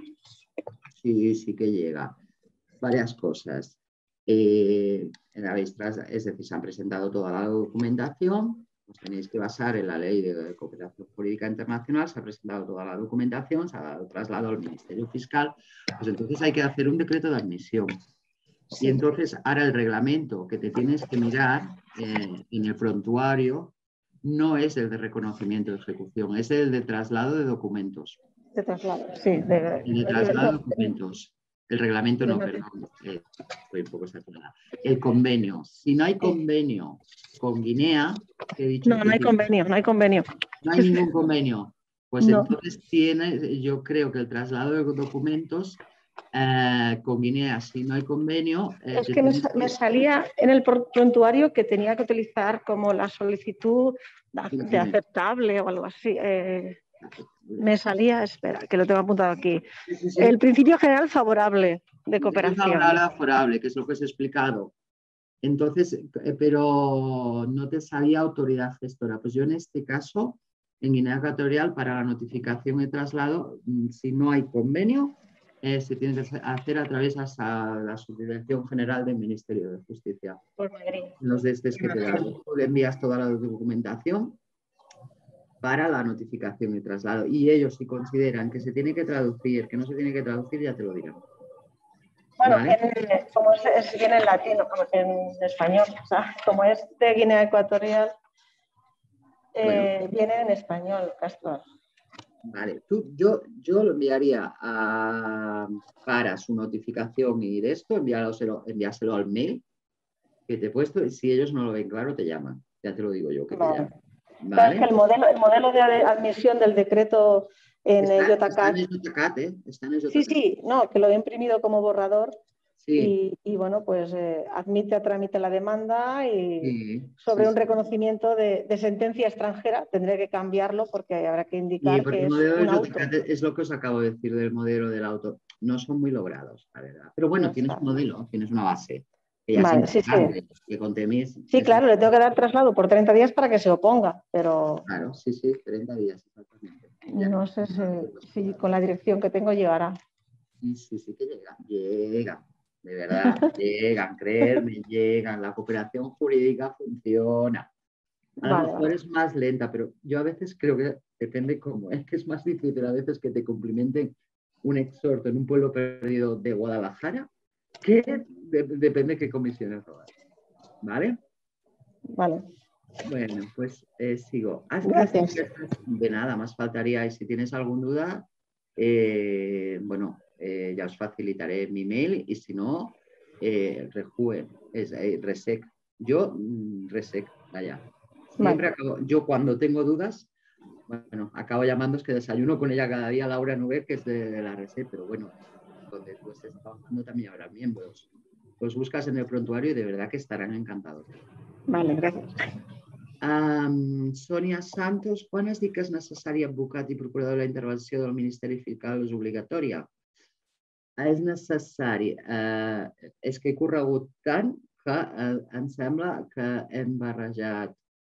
Speaker 1: Sí que llega. Varias cosas. Es decir, se han presentado toda la documentación, os tenéis que basar en la Ley de Cooperación Jurídica Internacional, se ha presentado toda la documentación, se ha dado traslado al Ministerio Fiscal, pues entonces hay que hacer un decreto de admisión. Y entonces ahora el reglamento que te tienes que mirar en el prontuario no es el de reconocimiento de ejecución, es el de traslado de documentos.
Speaker 3: De traslado, sí.
Speaker 1: El de traslado de documentos. El reglamento no, perdón. Estoy un poco saturada. El convenio. Si no hay convenio con Guinea...
Speaker 3: No hay convenio. No
Speaker 1: hay ningún convenio. Pues entonces yo creo que el traslado de documentos con Guinea, si no hay convenio...
Speaker 3: Es que me salía en el prontuario que tenía que utilizar como la solicitud de aceptable o algo así. Me salía, espera, que lo tengo apuntado aquí. Sí. El principio general favorable de cooperación.
Speaker 1: Favorable, que es lo que os he explicado. Entonces, pero no te salía autoridad gestora. Pues yo en este caso, en Guinea Ecuatorial, para la notificación y traslado, si no hay convenio, Se tiene que hacer a través de la Subdirección General del Ministerio de Justicia.
Speaker 3: Por Madrid.
Speaker 1: Los de estos que te dan. Tú le envías toda la documentación para la notificación y traslado. Y ellos, si consideran que se tiene que traducir, que no se tiene que traducir, ya te lo dirán.
Speaker 3: Bueno,
Speaker 1: ¿Vale?
Speaker 3: como viene en latino, como en español, o sea, como es de Guinea Ecuatorial,
Speaker 1: Bueno.
Speaker 3: viene en español, Castro.
Speaker 1: Vale, yo lo enviaría para su notificación y de esto, enviárselo al mail que te he puesto y si ellos no lo ven claro te llaman. Ya te lo digo yo que te llaman.
Speaker 3: ¿Vale? Es que el modelo de admisión del decreto en
Speaker 1: Está
Speaker 3: JCAT.
Speaker 1: en el JCAT, ¿eh? Está en el JCAT.
Speaker 3: Sí, no, que lo he imprimido como borrador.
Speaker 1: Sí.
Speaker 3: Y bueno, pues admite a trámite la demanda y sobre un reconocimiento de sentencia extranjera. Tendré que cambiarlo porque habrá que indicar que
Speaker 1: el
Speaker 3: es
Speaker 1: modelo
Speaker 3: un
Speaker 1: del
Speaker 3: auto.
Speaker 1: JCAT es lo que os acabo de decir del modelo del auto. No son muy logrados, la verdad. Pero bueno, tienes un modelo, tienes una base. Que ya
Speaker 3: vale,
Speaker 1: es importante, que con Temis...
Speaker 3: Sí, claro, le tengo que dar traslado por 30 días para que se oponga, pero...
Speaker 1: Claro, sí, 30 días, exactamente.
Speaker 3: No sé si con la dirección que tengo llegará.
Speaker 1: Sí que llegan, de verdad, llegan, creedme, llegan. La cooperación jurídica funciona. A lo mejor es más lenta, pero yo a veces creo que depende cómo. Es que es más difícil a veces que te cumplimenten un exhorto en un pueblo perdido de Guadalajara que depende qué comisiones robar. ¿Vale?
Speaker 3: Vale.
Speaker 1: Bueno, pues sigo.
Speaker 3: Gracias.
Speaker 1: De nada, más faltaría. Y si tienes alguna duda, bueno, ya os facilitaré mi mail y si no, Resec. Yo, Resec, vaya. Siempre acabo, yo cuando tengo dudas, bueno, acabo llamando, es que desayuno con ella cada día, Laura Nuber, que es de la Resec, pero bueno, donde tú estés trabajando también habrá miembros. Los buscas en el prontuario y de verdad que estarán encantados.
Speaker 3: Vale, gracias.
Speaker 1: Sònia Santos, quan es diu que és necessari advocat i procurador de la intervenció del Ministeri Fiscal és obligatòria? És necessari. És que he corregut tant que em sembla que hem barrejat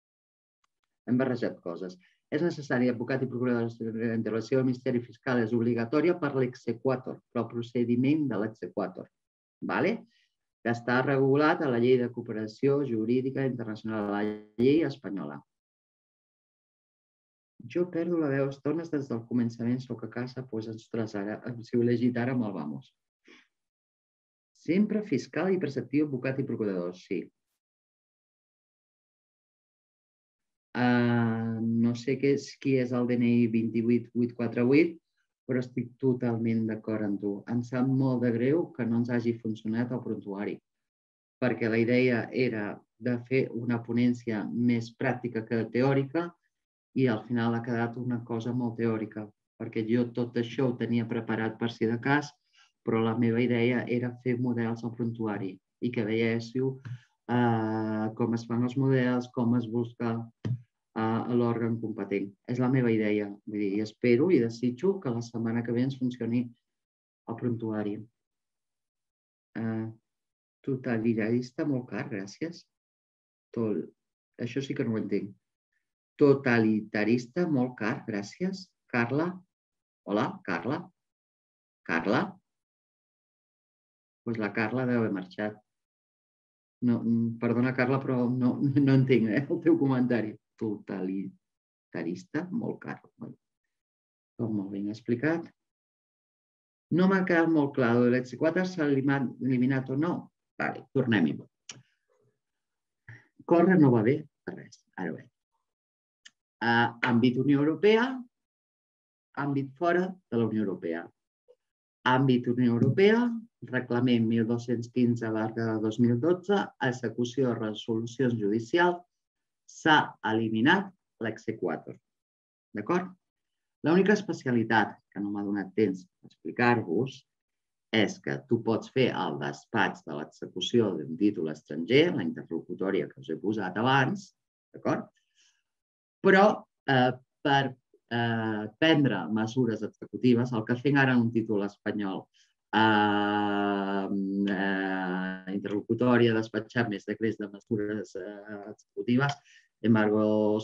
Speaker 1: coses. És necessari advocat i procurador de la intervenció del Ministeri Fiscal és obligatòria per l'exequator, però el procediment de l'exequator. Vale? Que està regulat a la Llei de Cooperació Jurídica Internacional, a la llei espanyola. Jo perdo la veu estones des del començament, soc a casa, doncs, ostres, ara, si ho he llegit ara, me'l vamos. Sempre fiscal i preceptiu, advocat i procurador, sí. No sé qui és el DNI 28848, però estic totalment d'acord amb tu. Em sap molt de greu que no ens hagi funcionat el prontuari, perquè la idea era de fer una ponència més pràctica que teòrica i al final ha quedat una cosa molt teòrica, perquè jo tot això ho tenia preparat per si de cas, però la meva idea era fer models al prontuari i que veiéssiu com es fan els models, com es busca l'òrgan competent. És la meva idea. Vull dir, espero i desitjo que la setmana que ve ens funcioni el prontuari. Totalitarista, molt car, gràcies. Això sí que no ho entenc. Totalitarista, molt car, gràcies. Carla? Hola, Carla? Carla? Doncs la Carla deu haver marxat. Perdona, Carla, però no entenc el teu comentari. Totalitarista, molt car. Tot molt ben explicat. No m'ha quedat molt clar. L'exequator s'ha eliminat o no? Vale, tornem-hi. Córrer no va bé per res. Ara bé. Àmbit Unió Europea, àmbit fora de la Unió Europea. Àmbit Unió Europea, reglament 1215/2012, execució de resolucions judicials, s'ha eliminat l'exequator. D'acord? L'única especialitat que no m'ha donat temps d'explicar-vos és que tu pots fer el despatx de l'execució d'un títol estranger, la interlocutòria que us he posat abans, d'acord? Però per prendre mesures executives, el que fem ara en un títol espanyol, interlocutòria, despatxar més decrets de mesures executives, embargo,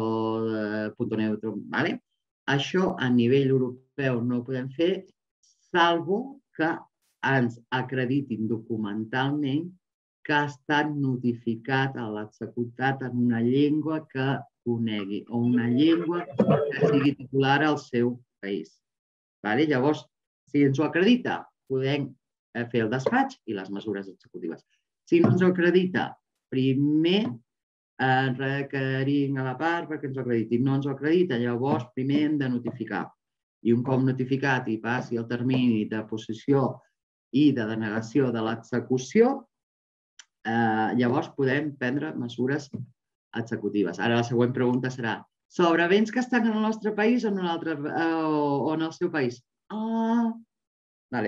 Speaker 1: sueldo, punto neutro, ¿vale? Això a nivell europeu no ho podem fer, salvo que ens acreditin documentalment que ha estat notificat a l'executat en una llengua que conegui o una llengua que sigui titular al seu país. Llavors, si ens ho acredita, podem fer el despatx i les mesures executives. Si no ens ho acredita, primer requerim a la part perquè ens ho acrediti. No ens ho acredita, llavors primer hem de notificar. I un cop notificat i passi el termini de possessió i de denegació de l'execució, llavors podem prendre mesures executives. Ara la següent pregunta serà sobre béns que estan en el nostre país o en el seu país. Vale.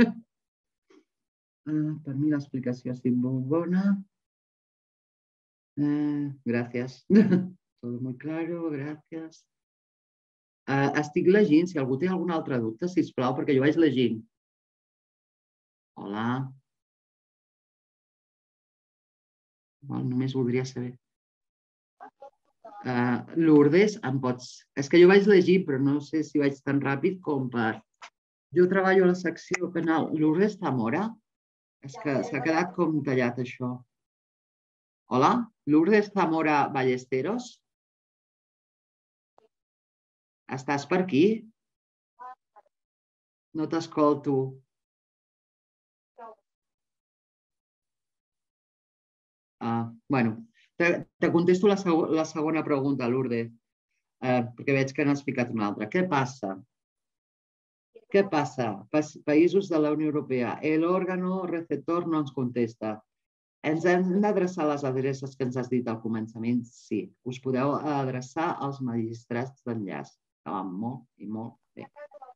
Speaker 1: Per mi l'explicació ha sigut molt bona. Gràcies. Todo muy claro, gràcies. Estic llegint, si algú té algun altre dubte, sisplau, perquè jo vaig llegint. Hola. Només voldria saber. Lourdes, em pots... És que jo vaig llegir, però no sé si vaig tan ràpid com per... Jo treballo a la secció penal. Lourdes Zamora? És que s'ha quedat com tallat, això. Hola? Lourdes Zamora Ballesteros? Estàs per aquí? No t'escolto. Bueno, te contesto la segona pregunta, Lourdes, perquè veig que n'has ficat una altra. Què passa? Què passa? Països de la Unió Europea. El órgano receptor no ens contesta. Ens hem d'adreçar a les adreces que ens has dit al començament? Sí. Us podeu adreçar als magistrats d'enllaç. Molt i molt bé.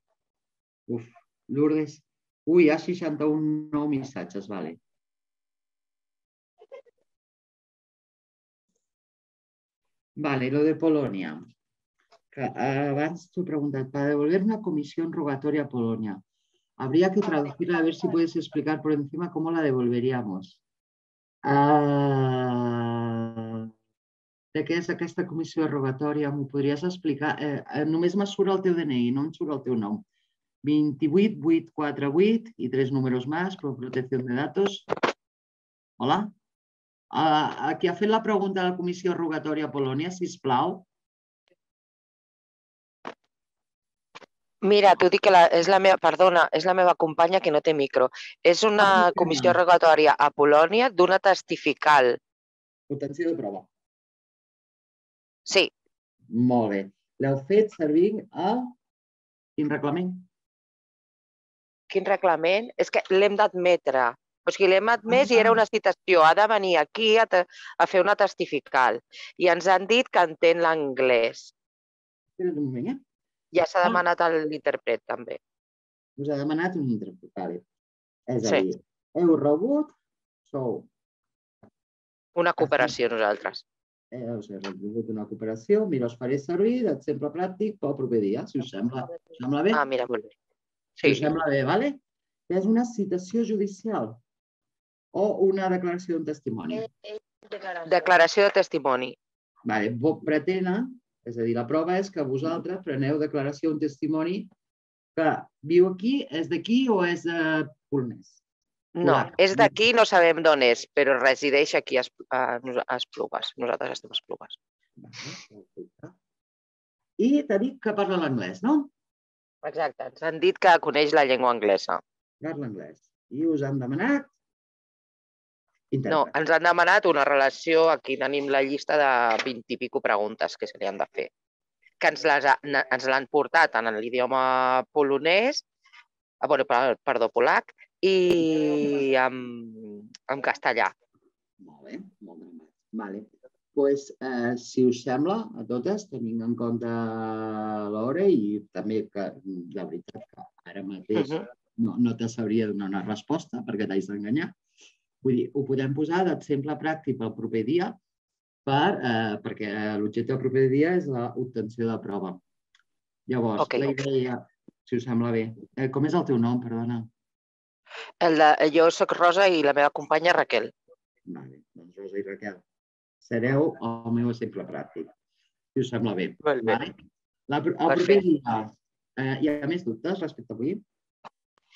Speaker 1: Lourdes. Ui, hi ha 61 nous missatges, vale. Vale, lo de Polonia. Abans t'ho he preguntat. Para devolver una comisión rogatoria a Polonia, habría que traducirla a ver si puedes explicar por encima cómo la devolveríamos. De què és aquesta comissió rogatòria? M'ho podries explicar? Només me surt el teu DNI, no em surt el teu nom. 28848 i 3 números más por protección de datos. Hola? Qui ha fet la pregunta de la comissió rogatòria a Polònia, sisplau?
Speaker 4: Mira, t'ho dic que és la meva companya que no té micro. És una comissió rogatòria a Polònia d'una testifical.
Speaker 1: Obtenció de prova.
Speaker 4: Sí.
Speaker 1: Molt bé. L'heu fet servir a quin reglament?
Speaker 4: Quin reglament? És que l'hem d'admetre. O sigui, l'hem admès i era una citació. Ha de venir aquí a fer una testifical. I ens han dit que entén l'anglès.
Speaker 1: Espera't un moment,
Speaker 4: Ja s'ha demanat l'intèrpret, també.
Speaker 1: Us ha demanat un intèrpret. És a dir, heu rebut, sou...
Speaker 4: Una cooperació, nosaltres.
Speaker 1: Us he rebut una cooperació, mira, us faré servir d'exemple pràctic pel proper dia, si us sembla. Us sembla bé?
Speaker 4: Mira, molt bé.
Speaker 1: Si us sembla bé, vale? És una citació judicial o una declaració d'un testimoni?
Speaker 4: Declaració de testimoni.
Speaker 1: Vale, pretenen, és a dir, la prova és que vosaltres preneu declaració d'un testimoni que viu aquí, és d'aquí o és polonès?
Speaker 4: No, és d'aquí, no sabem d'on és, però resideix aquí a Esplugues. Nosaltres estem a Esplugues.
Speaker 1: I t'ha dit que parla l'anglès, no?
Speaker 4: Exacte, ens han dit que coneix la llengua anglesa.
Speaker 1: Parla anglès. I us han demanat?
Speaker 4: No, ens han demanat una relació, aquí tenim la llista de 20 i pico preguntes que se li han de fer, que ens l'han portat en l'idioma polonès, perdó, polac, i en castellà.
Speaker 1: Molt bé, molt bé. Vale. Doncs, si us sembla, a totes, tenint en compte l'hora i també que, la veritat, que ara mateix no te sabria donar una resposta perquè t'haig d'enganyar. Vull dir, ho podem posar d'exemple pràctic pel proper dia perquè l'objecte del proper dia és l'obtenció de prova. Llavors, la idea, si us sembla bé. Com és el teu nom, perdona?
Speaker 4: Jo soc Rosa i la meva companya Raquel.
Speaker 1: Vale, doncs Rosa i Raquel. Sereu el meu exemple pràctic, si us sembla bé. El proper dia, hi ha més dubtes respecte a avui?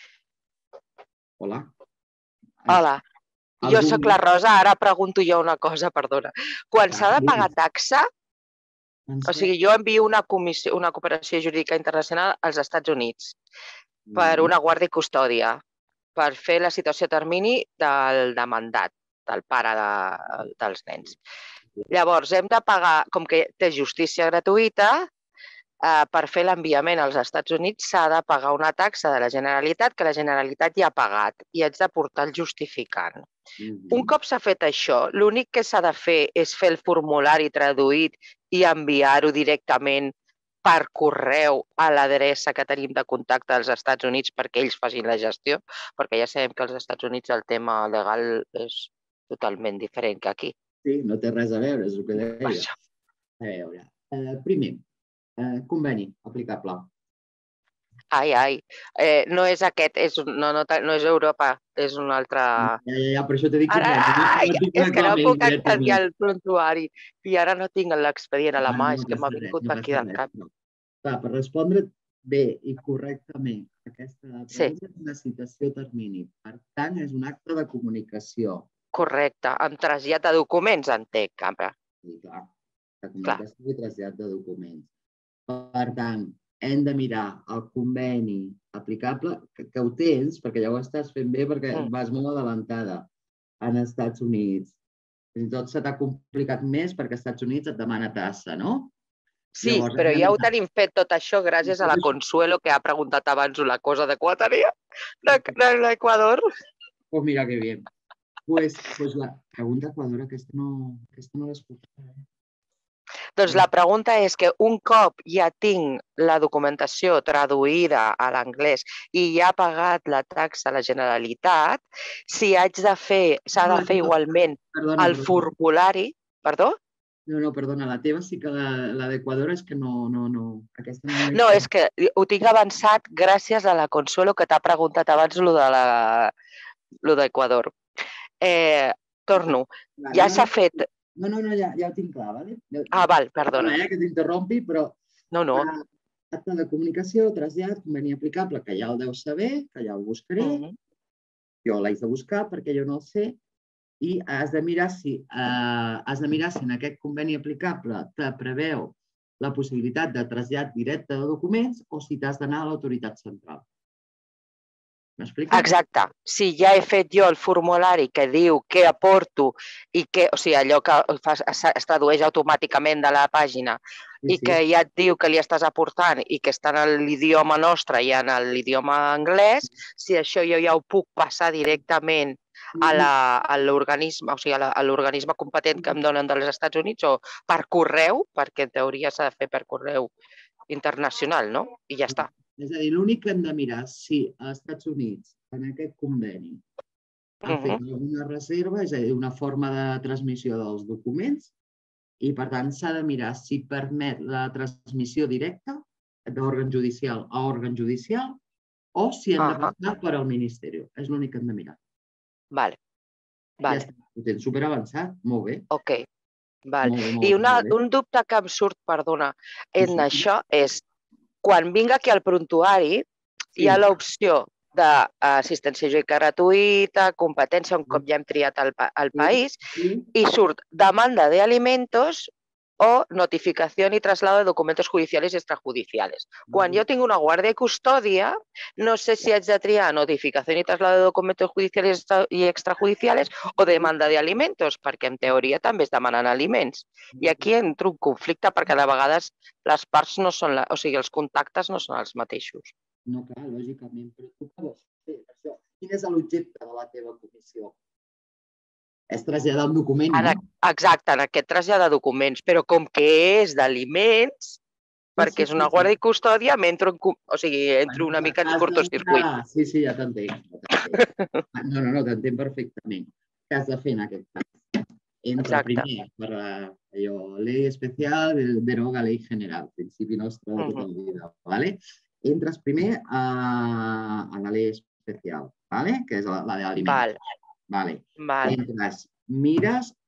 Speaker 1: Hola.
Speaker 4: Hola. Jo sóc la Rosa, ara pregunto jo una cosa, perdona. Quan s'ha de pagar taxa, o sigui, jo envio una cooperació jurídica internacional als Estats Units per una guàrdia i custòdia, per fer la situació a termini del demandat, del pare dels nens. Llavors, hem de pagar, com que té justícia gratuïta, per fer l'enviament als Estats Units s'ha de pagar una taxa de la Generalitat que la Generalitat ja ha pagat i haig de portar el justificant. Un cop s'ha fet això, l'únic que s'ha de fer és fer el formulari traduït i enviar-ho directament per correu a l'adreça que tenim de contacte als Estats Units perquè ells facin la gestió, perquè ja sabem que als Estats Units el tema legal és totalment diferent que aquí.
Speaker 1: Sí, no té res a veure, és el que deia. A veure, primer, conveni aplicable.
Speaker 4: No és aquest, no és Europa, és un altre...
Speaker 1: Ja, per això t'he dit conveni.
Speaker 4: És que no puc enviar el prontuari i ara no tinc l'expedient a la mà, és que m'ha vingut aquí del cap.
Speaker 1: Per respondre bé i correctament aquesta pregunta és una citació a termini. Per tant, és un acte de comunicació.
Speaker 4: Correcte, amb trasllat de documents, entenc.
Speaker 1: Sí, clar, de comunicació i trasllat de documents. Per tant, hem de mirar el conveni aplicable, que ho tens, perquè ja ho estàs fent bé, perquè vas molt adelantada en Estats Units. Fins i tot se t'ha complicat més perquè als Estats Units et demana tassa, no?
Speaker 4: Sí, però ja ho tenim fet tot això gràcies a la Consuelo, que ha preguntat abans una cosa d'Equatoria, de l'Equador.
Speaker 1: Pues mira que bien. Pues la pregunta d'Equador, aquesta no l'he escoltat.
Speaker 4: Doncs la pregunta és que un cop ja tinc la documentació traduïda a l'anglès i ja ha pagat la taxa a la Generalitat, si haig de fer, s'ha de fer igualment el formulari... Perdó?
Speaker 1: No, perdona, la teva sí que la d'Equador és que no...
Speaker 4: No, és que ho tinc avançat gràcies a la Consuelo que t'ha preguntat abans lo d'Equador. Torno, ja s'ha fet...
Speaker 1: No, ja ho tinc clar, ¿vale?
Speaker 4: Val, perdona.
Speaker 1: Que t'interrompi, però...
Speaker 4: No.
Speaker 1: Acte de comunicació, trasllat, conveni aplicable, que ja el deus saber, que ja el buscaré. Jo l'haig de buscar perquè jo no el sé. I has de mirar si en aquest conveni aplicable te preveu la possibilitat de trasllat directe de documents o si t'has d'anar a l'autoritat central. M'expliques?
Speaker 4: Exacte. Si ja he fet jo el formulari que diu què aporto i que, o sigui, allò que es tradueix automàticament de la pàgina i que ja et diu que li estàs aportant i que està en l'idioma nostre i en l'idioma anglès, si això jo ja ho puc passar directament a l'organisme, o sigui, a l'organisme competent que em donen dels Estats Units o per correu, perquè en teoria s'ha de fer per correu internacional, no? I ja està.
Speaker 1: És a dir, l'únic que hem de mirar si als Estats Units, en aquest conveni, ha fet alguna reserva, és a dir, una forma de transmissió dels documents, i per tant s'ha de mirar si permet la transmissió directa d'òrgan judicial a òrgan judicial o si hem de passar per al Ministeri. És l'únic que hem de mirar.
Speaker 4: Vale.
Speaker 1: Ja està, ho tens superavançat, molt bé.
Speaker 4: Ok, vale. I un dubte que em surt, perdona, en això és quan vinc aquí al prontuari hi ha l'opció d'assistència jurídica gratuïta, competència, un cop ja hem triat el país, i surt demanda de alimentos o notificación y traslado de documentos judiciales y extrajudiciales. Quan jo tinc una guàrdia i custòdia, no sé si haig de triar notificación y traslado de documentos judiciales y extrajudiciales o demanda de alimentos, perquè en teoria també es demanen aliments. I aquí entro un conflicte perquè de vegades les parts no són, o sigui, els contactes no són els mateixos.
Speaker 1: No, clar, lògicament, però tu què vols fer això? Quin és l'objecte de la teva comissió? És traslladar un document, no?
Speaker 4: Exacte, en aquest traslladar documents, però com que és d'aliments, perquè és una guàrdia i custòdia, entro una mica en cortocircuit.
Speaker 1: Sí, ja t'entenc. No, t'entenc perfectament. Què has de fer en aquest cas? Entra primer per allò, ley especial, deroga ley general, principi nostre de tota la vida, ¿vale? Entres primer a la ley especial, ¿vale? Que és la d'aliments. Vale. Entres, mires